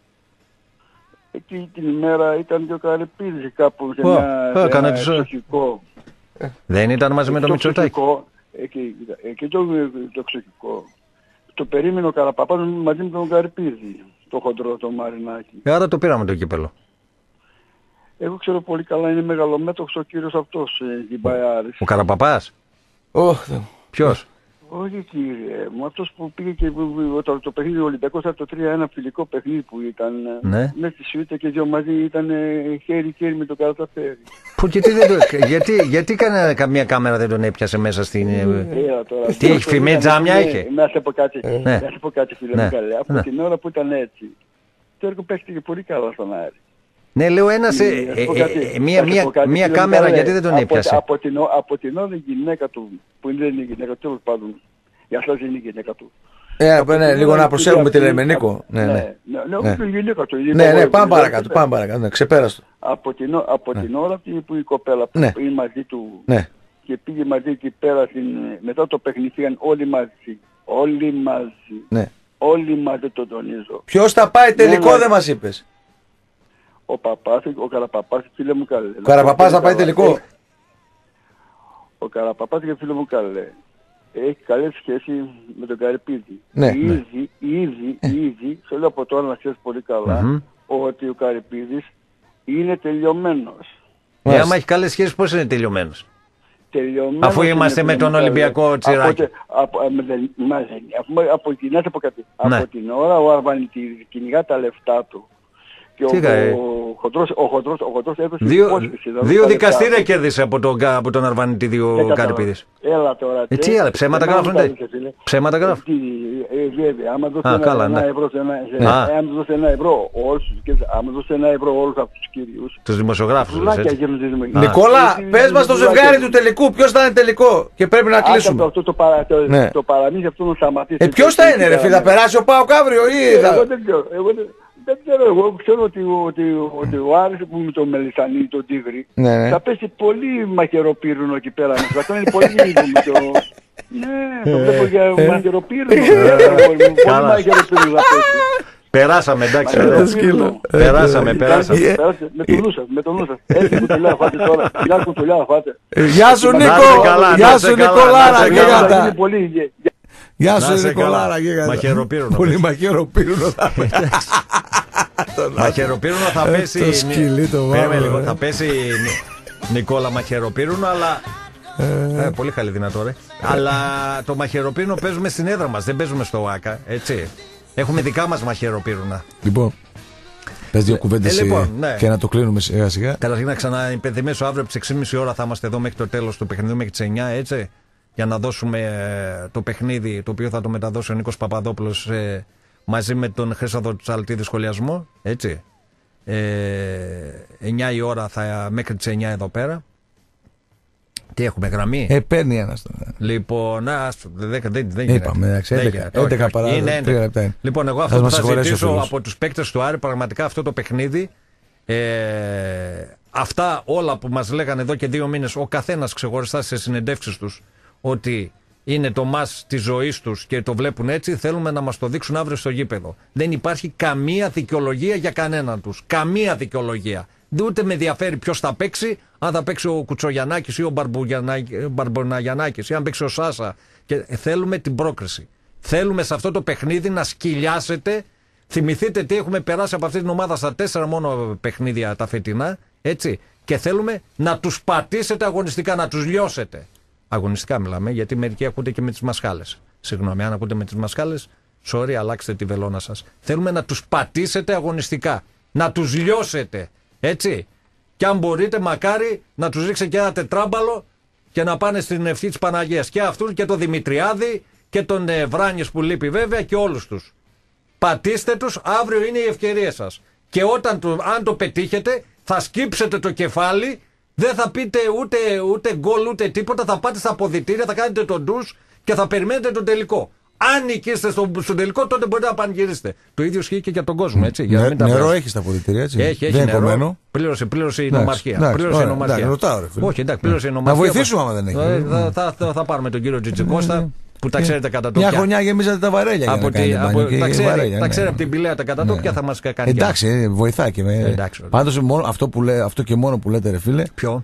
Speaker 22: Εκεί την ημέρα ήταν και ο Καρυπίδης κάπου σε ένα εξοχικό.
Speaker 2: Δεν ήταν μαζί με το Μητσοτάκη.
Speaker 22: Εκεί το εξοχικό. Το περίμενε ο Καραπαπάς μαζί με τον Καρυπίδη, το χοντρό το Μαρινάκη.
Speaker 2: Άρα το πήραμε το κύπελο.
Speaker 22: Εγώ ξέρω πολύ καλά, είναι μεγαλομέτωχος ο κύριος αυτός, την Μπαϊάρης.
Speaker 2: Ο Καραπαπάς.
Speaker 1: Oh,
Speaker 2: ποιος?
Speaker 22: Όχι κύριε, μου αυτός που πήγε και το, το παιχνίδι Ολυμπιακός από το τρία ένα φιλικό παιχνίδι που ήταν.
Speaker 2: Ναι.
Speaker 22: Μέσα στη Σουίτα και δύο μαζί ήταν χέρι-χέρι με το Καραταφέρι.
Speaker 2: Που γιατί, δεν το, γιατί, γιατί κανένα, καμία κάμερα δεν τον έπιασε μέσα στην...
Speaker 22: Ε, τώρα,
Speaker 2: τι έχει, φημή τζάμια είχε?
Speaker 22: Να σε πω κάτι,
Speaker 2: ε,
Speaker 22: να σε πω κάτι φίλε
Speaker 2: ναι.
Speaker 22: μου καλέ. Από
Speaker 2: ναι.
Speaker 22: την ώρα που ήταν έτσι, το έργο παίχτηκε πολύ καλά στον Άρη.
Speaker 2: Ναι, λέω ένας, ε, ε, ε, μία, μία, μία κάμερα καλέ, γιατί δεν τον έπιασε.
Speaker 22: Από, από, την, από την ώρα η γυναίκα του, που δεν είναι η γυναίκα του, πάντων, για σας είναι η γυναίκα του.
Speaker 1: Ε, ναι, λίγο να προσέχουμε τι λέμε, Νίκο. Ναι, ναι. Ναι, ναι, πάμε παρακάτω, πάμε παρακάτω, ξεπέραστο.
Speaker 22: Από την ώρα που η κοπέλα που είναι μαζί του και πήγε μαζί εκεί πέρα, μετά το παιχνίδι πήγαν όλοι μαζί, όλοι μαζί, όλοι μαζί το τονίζω.
Speaker 1: Ποιος θα πάει τελικό δεν μας είπες?
Speaker 22: Ο Παπάς, ο Καραπαπάς, φίλε μου καλέ.
Speaker 1: Ο Καραπαπάς θα πάει τελικό.
Speaker 22: Ο Καραπαπάς και φίλε μου καλέ. Έχει καλή σχέση με τον Καρυπίδη.
Speaker 1: Ναι,
Speaker 22: ήδη,
Speaker 1: ναι.
Speaker 22: ήδη, ήδη, θέλω από τώρα να ξέρεις πολύ καλά, mm-hmm. ότι ο Καρυπίδης είναι τελειωμένος.
Speaker 2: Ε, άμα έχει καλές σχέσεις, πώς είναι τελειωμένος?
Speaker 22: Τελειωμένος
Speaker 2: αφού είμαστε με τον Ολυμπιακό Τσιράκη.
Speaker 22: Από, από, από, από, ναι. από την ώρα ο Αρβανιτής κυνηγά τα λεφτά του. Και ο, ο χοντρός, ο χοντρός, ο χοντρός έδωσε
Speaker 2: δύο, υπόσχεση. Δύο δικαστήρια κέρδισε από τον, από τον Αρβανιτίδη ο Καρυπίδης.
Speaker 22: Έλα τώρα.
Speaker 2: Ε, τι έλα, ψέματα γράφουνε. Ψέματα γράφουν.
Speaker 22: Βέβαια, άμα δώσει ένα ευρώ σε ένα ευρώ όλους, άμα δώσει ένα ευρώ όλους αυτούς τους κυρίους.
Speaker 2: Τους δημοσιογράφους.
Speaker 1: Νικόλα, πες μας το ζευγάρι του τελικού. Ποιος θα είναι τελικό και πρέπει να κλείσουμε.
Speaker 22: Το παραμύθι αυτό να σταματήσει.
Speaker 1: Ε, ποιος θα είναι ρε φίλε, θα περάσει ο ΠΑΟΚ αύριο ή θα...
Speaker 22: Εγώ δεν ξέρω. Δεν ξέρω, εγώ ξέρω ότι, ότι, ότι ο Άρης που με το Μελισσανί, τον Τίγρη,
Speaker 1: ναι, ναι.
Speaker 22: θα πέσει πολύ μαχαιροπύρινο εκεί πέρα. Θα κάνει πολύ λίγο με το... Ναι, το βλέπω για μαχαιροπύρινο. Πολύ μαχαιροπύρινο θα πέσει.
Speaker 2: Περάσαμε, εντάξει. Περάσαμε, περάσαμε.
Speaker 22: Με τον νου σας, με τον νου σας. Έτσι κουτουλιά θα φάτε τώρα. Μια κουτουλιά θα φάτε.
Speaker 1: Γεια σου Νίκο, γεια σου Νικολάρα, γίγαντα. Γεια σου Νικολάρα, γίγαντα.
Speaker 2: Μαχαιροπύρινο.
Speaker 1: Πολύ μαχαιροπύρινο θα πέσει.
Speaker 2: Μαχαιροπύρινο θα πέσει.
Speaker 1: Το σκυλί το
Speaker 2: βάρο. Θα πέσει Νικόλα μαχαιροπύρινο, αλλά. Ε, πολύ καλή δυνατό, ρε. Αλλά το μαχαιροπύρινο παίζουμε στην έδρα μας, δεν παίζουμε στο ΟΑΚΑ, έτσι. Έχουμε δικά μας μαχαιροπύρουνα.
Speaker 1: Λοιπόν, πες δύο κουβέντες ε, λοιπόν, ναι. και να το κλείνουμε σιγά σιγά.
Speaker 2: Καταρχήν να ξαναυπενθυμίσω, αύριο από τις έξι και μισή ώρα θα είμαστε εδώ μέχρι το τέλος του παιχνιδιού, μέχρι τις εννιά, έτσι. Για να δώσουμε ε, το παιχνίδι το οποίο θα το μεταδώσει ο Νίκος Παπαδόπουλος ε, μαζί με τον Χρήστο Τσαλτίδη σχολιασμό, έτσι. Ε, εννιά η ώρα θα, μέχρι τις εννιά εδώ πέρα. Τι έχουμε, γραμμή.
Speaker 1: Ε, παίρνει ένα.
Speaker 2: Λοιπόν, άστο, δεν γίνεται.
Speaker 1: Είπαμε, έντεκα παρά τρία λεπτά.
Speaker 2: Λοιπόν, εγώ αυτό που θα ζητήσω από τους παίκτες του Άρη, πραγματικά αυτό το παιχνίδι, ε, αυτά όλα που μας λέγανε εδώ και δύο μήνες, ο καθένας ξεχωριστά σε συνεντεύξεις τους, ότι είναι το μας της ζωής τους και το βλέπουν έτσι, θέλουμε να μας το δείξουν αύριο στο γήπεδο. Δεν υπάρχει καμία δικαιολογία για κανέναν τους. Καμία δικαιολογία. Ούτε με ενδιαφέρει ποιος θα παίξει, αν θα παίξει ο Κουτσογιαννάκης ή ο Μπαρμποναγιαννάκης ή αν παίξει ο Σάσα. Και θέλουμε την πρόκριση. Θέλουμε σε αυτό το παιχνίδι να σκυλιάσετε. Θυμηθείτε τι έχουμε περάσει από αυτή την ομάδα στα τέσσερα μόνο παιχνίδια τα φετινά. Έτσι. Και θέλουμε να τους πατήσετε αγωνιστικά, να τους λιώσετε. Αγωνιστικά μιλάμε, γιατί μερικοί ακούτε και με τις μασχάλες. Συγγνώμη, αν ακούτε με τις μασχάλες, sorry, αλλάξτε τη βελόνα σας. Θέλουμε να τους πατήσετε αγωνιστικά. Να τους λιώσετε. Έτσι. Και αν μπορείτε, μακάρι να τους ρίξετε και ένα τετράμπαλο και να πάνε στην ευχή της Παναγίας. Και αυτούς και τον Δημητριάδη και τον ε, Βράνιες που λείπει βέβαια και όλους τους. Πατήστε τους, αύριο είναι η ευκαιρία σας. Και όταν το, αν το πετύχετε, θα σκύψετε το κεφάλι, δεν θα πείτε ούτε, ούτε γκολ ούτε τίποτα, θα πάτε στα αποδυτήρια, θα κάνετε τον ντους και θα περιμένετε τον τελικό. Αν νικήσετε στον στο τελικό, τότε μπορείτε να πανηγυρίσετε. Το ίδιο ισχύει και για τον κόσμο, έτσι. Για
Speaker 1: Νε,
Speaker 2: να μην
Speaker 1: νερό έχει στα αποδυτήρια, έτσι.
Speaker 2: Έχει, έχει νερό. Κομμένο. Πλήρωσε, πλήρωσε η νομαρχία.
Speaker 1: Εντάξει,
Speaker 2: πλήρωσε
Speaker 1: ωραία,
Speaker 2: η νομαρχία.
Speaker 1: εντάξει, ρωτάω, ρε, φίλε.
Speaker 2: Όχι, εντάξει, πλήρωσε η νομαρχία.
Speaker 1: Να βοηθήσουμε άμα δεν έχει.
Speaker 2: Ε, θα, θα, θα, θα πάρουμε τον κύριο Τζιτζικώστα που τα ξέρετε κατά το
Speaker 1: Μια χρονιά γεμίζατε τα βαρέλια.
Speaker 2: Από
Speaker 1: τη,
Speaker 2: από, τα ξέρει, βαρέλια, τα ξέρει ναι. Από την Πηλαία τα κατατόπια θα μας κάνει.
Speaker 1: Εντάξει, βοηθάει και με. Πάντως αυτό, αυτό και μόνο που λέτε, ρε φίλε.
Speaker 2: Ποιο?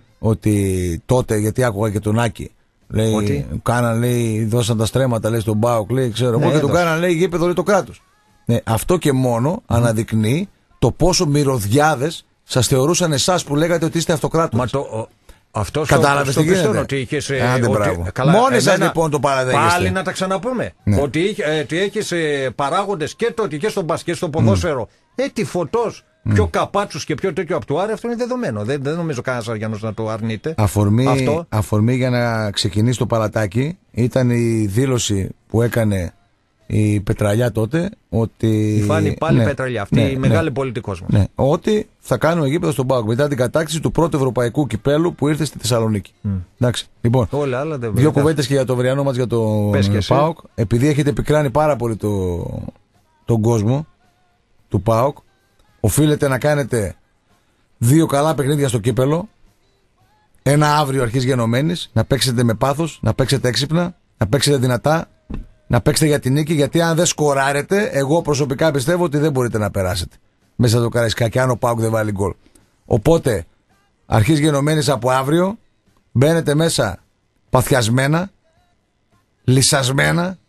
Speaker 1: Ότι τότε, γιατί άκουγα και τον Άκη. Λέει, ότι? Κάναν, λέει, δώσαν τα στρέμματα, λέει, στον Μπάουκ, λέει, ξέρω εγώ, ναι, και του κάναν, λέει, γήπεδο, λέει, το κράτος. Ναι, αυτό και μόνο mm. αναδεικνύει το πόσο μυρωδιάδες σας θεωρούσαν εσάς που λέγατε ότι είστε αυτοκράτορες.
Speaker 2: Μα το, ο, αυτός
Speaker 1: κατάλαβες τι γίνεται.
Speaker 2: Ότι είχες, ε,
Speaker 1: Άντε,
Speaker 2: ότι,
Speaker 1: καλά, μόνοι σας λοιπόν το παραδέχεστε.
Speaker 2: Πάλι να τα ξαναπούμε. Ναι. Ότι, ε, ότι έχεις ε, παράγοντες και το ότι και στο μπασκετ, στο ποδόσφαιρο. Mm. Ε, τι φωτός. Mm. Πιο καπάτσους και πιο τέτοιο από το Άρη, αυτό είναι δεδομένο. Δεν, δεν νομίζω κανένας Αριανός να το αρνείται.
Speaker 1: Αφορμή, αυτό. αφορμή για να ξεκινήσει το παλατάκι ήταν η δήλωση που έκανε η Πετραλιά τότε. Ότι...
Speaker 2: Η Φάνη πάλι ναι, Πετραλιά, αυτή ναι, η μεγάλη ναι, πολιτικός μας.
Speaker 1: Ναι, ότι θα κάνουμε γήπεδο στον ΠΑΟΚ μετά την κατάκτηση του πρώτου ευρωπαϊκού κυπέλου που ήρθε στη Θεσσαλονίκη. Mm. Εντάξει, λοιπόν,
Speaker 2: όλα, άλλα δεν
Speaker 1: δύο κουβέντες και για το αυριανό μας για το ΠΑΟΚ. Επειδή έχετε επικράνει πάρα πολύ το, τον κόσμο του ΠΑΟΚ, οφείλετε να κάνετε δύο καλά παιχνίδια στο κύπελο. Ένα αύριο αρχής γενομένης. Να παίξετε με πάθος, να παίξετε έξυπνα, να παίξετε δυνατά, να παίξετε για την νίκη. Γιατί αν δεν σκοράρετε, εγώ προσωπικά πιστεύω ότι δεν μπορείτε να περάσετε μέσα στο Καραϊσκάκι, αν ο ΠΑΟΚ δεν βάλει γκολ. Οπότε, αρχής γενομένης από αύριο, μπαίνετε μέσα παθιασμένα, λυσασμένα,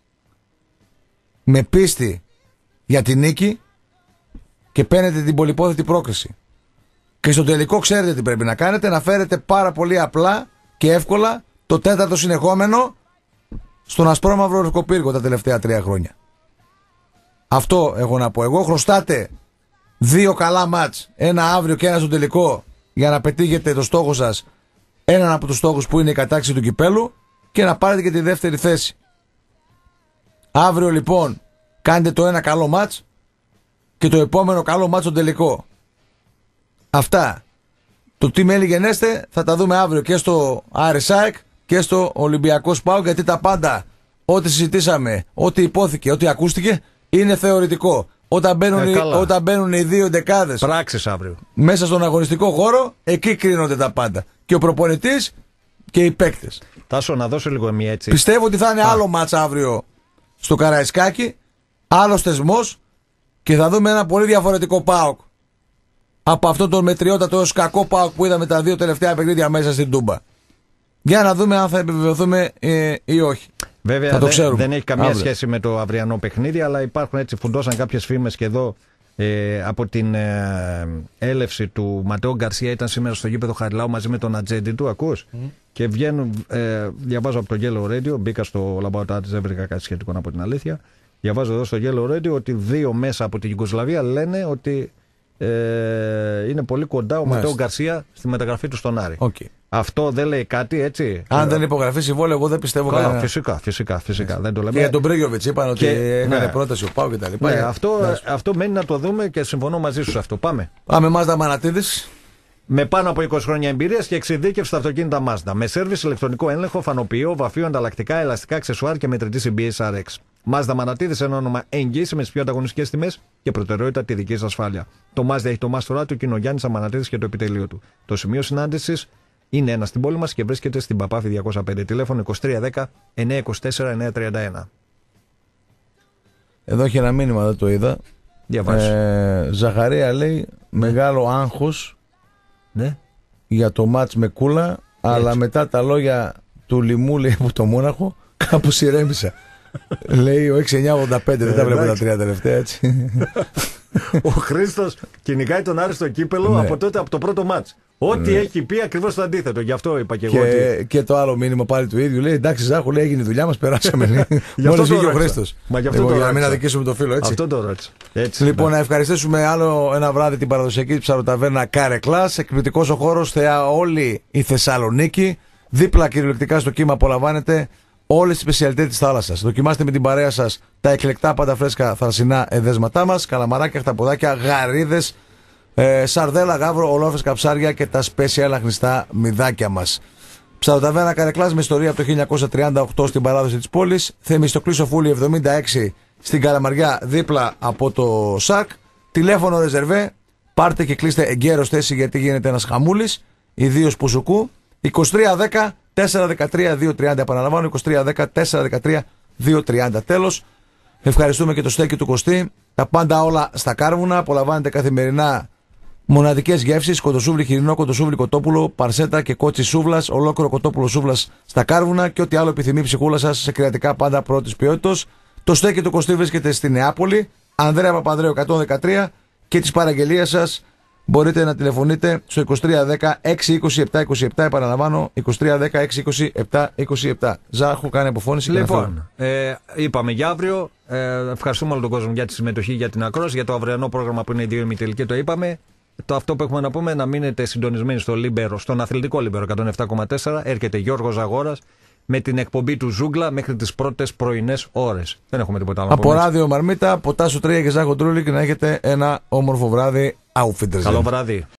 Speaker 1: με πίστη για την νίκη. Και παίρνετε την πολυπόθετη πρόκριση. Και στο τελικό ξέρετε τι πρέπει να κάνετε. Να φέρετε πάρα πολύ απλά και εύκολα το τέταρτο συνεχόμενο στον ασπρόμαυρο Ρευκοπύργο τα τελευταία τρία χρόνια. Αυτό έχω να πω. Εγώ χρωστάτε δύο καλά μάτς, ένα αύριο και ένα στο τελικό, για να πετύχετε το στόχο σας, έναν από τους στόχους που είναι η κατάκτηση του κυπέλου, και να πάρετε και τη δεύτερη θέση. Αύριο λοιπόν κάντε το ένα καλό μάτς και το επόμενο καλό μάτσο τελικό. Αυτά. Το τι μέλη γενέστε θα τα δούμε αύριο και στο Άρης ΑΕΚ και στο Ολυμπιακό ΠΑΟΚ, γιατί τα πάντα, ό,τι συζητήσαμε, ό,τι υπόθηκε, ό,τι ακούστηκε, είναι θεωρητικό. Όταν μπαίνουν, ε, οι, όταν μπαίνουν οι δύο δεκάδες
Speaker 2: πράξεις αύριο
Speaker 1: μέσα στον αγωνιστικό χώρο, εκεί κρίνονται τα πάντα. Και ο προπονητής και οι παίκτες.
Speaker 2: Τάσο, να δώσω λίγο μια έτσι.
Speaker 1: Πιστεύω ότι θα είναι Α. άλλο μάτς αύριο στο Καραϊσκάκι, άλλος θεσμός. Και θα δούμε ένα πολύ διαφορετικό ΠΑΟΚ από αυτόν τον μετριότατο έως κακό ΠΑΟΚ που είδαμε τα δύο τελευταία παιχνίδια μέσα στην Τούμπα. Για να δούμε αν θα επιβεβαιωθούμε ε, ή όχι.
Speaker 2: Βέβαια θα το δεν, δεν έχει καμία αύριο σχέση με το αυριανό παιχνίδι, αλλά υπάρχουν έτσι, φουντώσαν κάποιες φήμες και εδώ ε, από την ε, έλευση του Ματέο Γκαρσία. Ήταν σήμερα στο γήπεδο Χαριλάου μαζί με τον ατζέντη του, ακούς. Mm. Και βγαίνουν, ε, διαβάζω από το Yellow Radio, μπήκα στο λαμπαοτάρι, δεν βρήκα κάτι σχετικό από την αλήθεια. Διαβάζω εδώ στο Yellow Radio ότι δύο μέσα από την Ιουγκοσλαβία λένε ότι ε, είναι πολύ κοντά ο Ματέο Γκαρσία στη μεταγραφή του στον Άρη.
Speaker 1: Okay.
Speaker 2: Αυτό δεν λέει κάτι, έτσι.
Speaker 1: Αν δεν υπογραφεί συμβόλαιο, εγώ δεν πιστεύω κανένα.
Speaker 2: Φυσικά, φυσικά, φυσικά. Δεν το λέμε.
Speaker 1: Και για τον Μπρέγιοβιτς είπαν ότι και, έκανε ναι. πρόταση ο Πάου και τα λοιπά.
Speaker 2: Ναι, αυτό, αυτό μένει να το δούμε και συμφωνώ μαζί σου σε αυτό. Πάμε.
Speaker 1: Πάμε Μάζδα Μανατίδης.
Speaker 2: Με πάνω από είκοσι χρόνια εμπειρίας και εξειδίκευση στα αυτοκίνητα Mazda. Με σέρβις, ηλεκτρονικό έλεγχο, φανοποιείο, βαφείο, ανταλλακτικά, ελαστικά, αξεσουάρ και μετρητή σι μπι ες αρ εξ. Mazda Μανατίδης, ένα όνομα εγγύηση με τις πιο ανταγωνιστικές τιμές και προτεραιότητα τη δική σας ασφάλεια. Το Mazda έχει το μάστορά του και είναι ο Γιάννης Αμανατίδης και το επιτελείο του. Το σημείο συνάντησης είναι ένα στην πόλη μας και βρίσκεται στην Παπάφη διακόσια πέντε. Τηλέφωνο είκοσι τρία δέκα εννιακόσια είκοσι τέσσερα εννιακόσια τριάντα ένα.
Speaker 1: Εδώ έχει ένα μήνυμα, δεν το είδα. Ε, Ζαχαρία λέει ναι. Μεγάλο άγχος
Speaker 2: ναι.
Speaker 1: για το μάτς με Κούλα. Έτσι. Αλλά μετά τα λόγια του Λιμού λέει, από το Μόναχο κάπως ηρέμησα. Λέει ο έξι εννιά ογδόντα πέντε, δεν τα βλέπω τα τρία τελευταία έτσι.
Speaker 2: Ο Χρήστος κυνηγάει τον Άρη στο κύπελο ναι. από τότε, από το πρώτο μάτς. Ό,τι ναι. έχει πει ακριβώς το αντίθετο. Γι' αυτό είπα και, και εγώ. Ότι... Και
Speaker 1: το άλλο μήνυμα πάλι του ίδιου λέει: εντάξει, Ζάχου, λέει, έγινε η δουλειά μας, περάσαμε. Μόλις βγήκε ο Χρήστος.
Speaker 2: Μα γι' αυτό λοιπόν, το
Speaker 1: για να μην αδικήσουμε το φίλο, έτσι.
Speaker 2: Αυτό το ρώτησε.
Speaker 1: Έτσι, λοιπόν, ναι. να ευχαριστήσουμε άλλο ένα βράδυ την παραδοσιακή ψαροταβέρνα Κάρε Κλάς. Εκπληκτικός ο χώρος, θεά όλη η Θεσσαλονίκη. Δίπλα κυριολεκτικά στο κύμα απολαμβάνετε όλες τις σπεσιαλιτές της θάλασσας. Δοκιμάστε με την παρέα σας τα εκλεκτά πάντα φρέσκα θαλασσινά εδέσματά μας, καλαμαράκια, χταποδάκια, γαρίδες, ε, σαρδέλα, γάβρο, ολόφρεσκα ψάρια και τα σπέσια χνιστά μυδάκια μας. Ψαροταβέρνα Κάρε Κλάς με ιστορία από το χίλια εννιακόσια τριάντα οκτώ στην παράδοση της πόλης. Θεμιστοκλής Σοφούλη εβδομήντα έξι στην Καλαμαριά δίπλα από το ΣΑΚ. Τηλέφωνο ρεζερβέ. Πάρτε και κλείστε εγκαίρως θέση γιατί γίνεται ένας χαμούλης, ιδίως Πουσουκού. είκοσι τρία δέκα τέσσερα δεκατρία δύο τριάντα, επαναλαμβάνω είκοσι τρία δέκα τέσσερα δεκατρία δύο τριάντα. Τέλος, ευχαριστούμε και το στέκι του Κωστή. Τα πάντα όλα στα κάρβουνα. Απολαμβάνετε καθημερινά μοναδικές γεύσεις. Κοντοσούβλι χοιρινό, κοντοσούβλι κοτόπουλο, παρσέτα και κότσι σούβλας, ολόκληρο κοτόπουλο σούβλας στα κάρβουνα και ό,τι άλλο επιθυμεί η ψυχούλα σας σε κρεατικά πάντα πρώτης ποιότητας. Το στέκι του Κωστή βρίσκεται στη Νεάπολη, Ανδρέα Παπανδρέου εκατόν δεκατρία και τις παραγγελίες σας μπορείτε να τηλεφωνείτε στο είκοσι τρία δέκα έξι είκοσι επτά είκοσι επτά, επαναλαμβάνω είκοσι τρία δέκα έξι είκοσι επτά είκοσι επτά. Ζάχου, κάνει αποφώνηση.
Speaker 2: Λοιπόν, ε, είπαμε για αύριο. Ε, ευχαριστούμε όλο τον κόσμο για τη συμμετοχή, για την ακρόαση, για το αυριανό πρόγραμμα που είναι η δύο ημιτελική, το είπαμε. Το αυτό που έχουμε να πούμε, να μείνετε συντονισμένοι στο Λίμπερο, στον αθλητικό Λίμπερο εκατόν επτά κόμμα τέσσερα. Έρχεται Γιώργος Ζαγόρας με την εκπομπή του Ζούγκλα μέχρι τις πρώτες πρωινές ώρες. Δεν έχουμε τίποτα άλλο.
Speaker 1: Από ράδιο Μαρμίτα, Ποτάσου τρία και Ζάχο Τρούλη και να έχετε ένα όμορφο βράδυ. Auf Wiedersehen.
Speaker 2: Καλό βράδυ.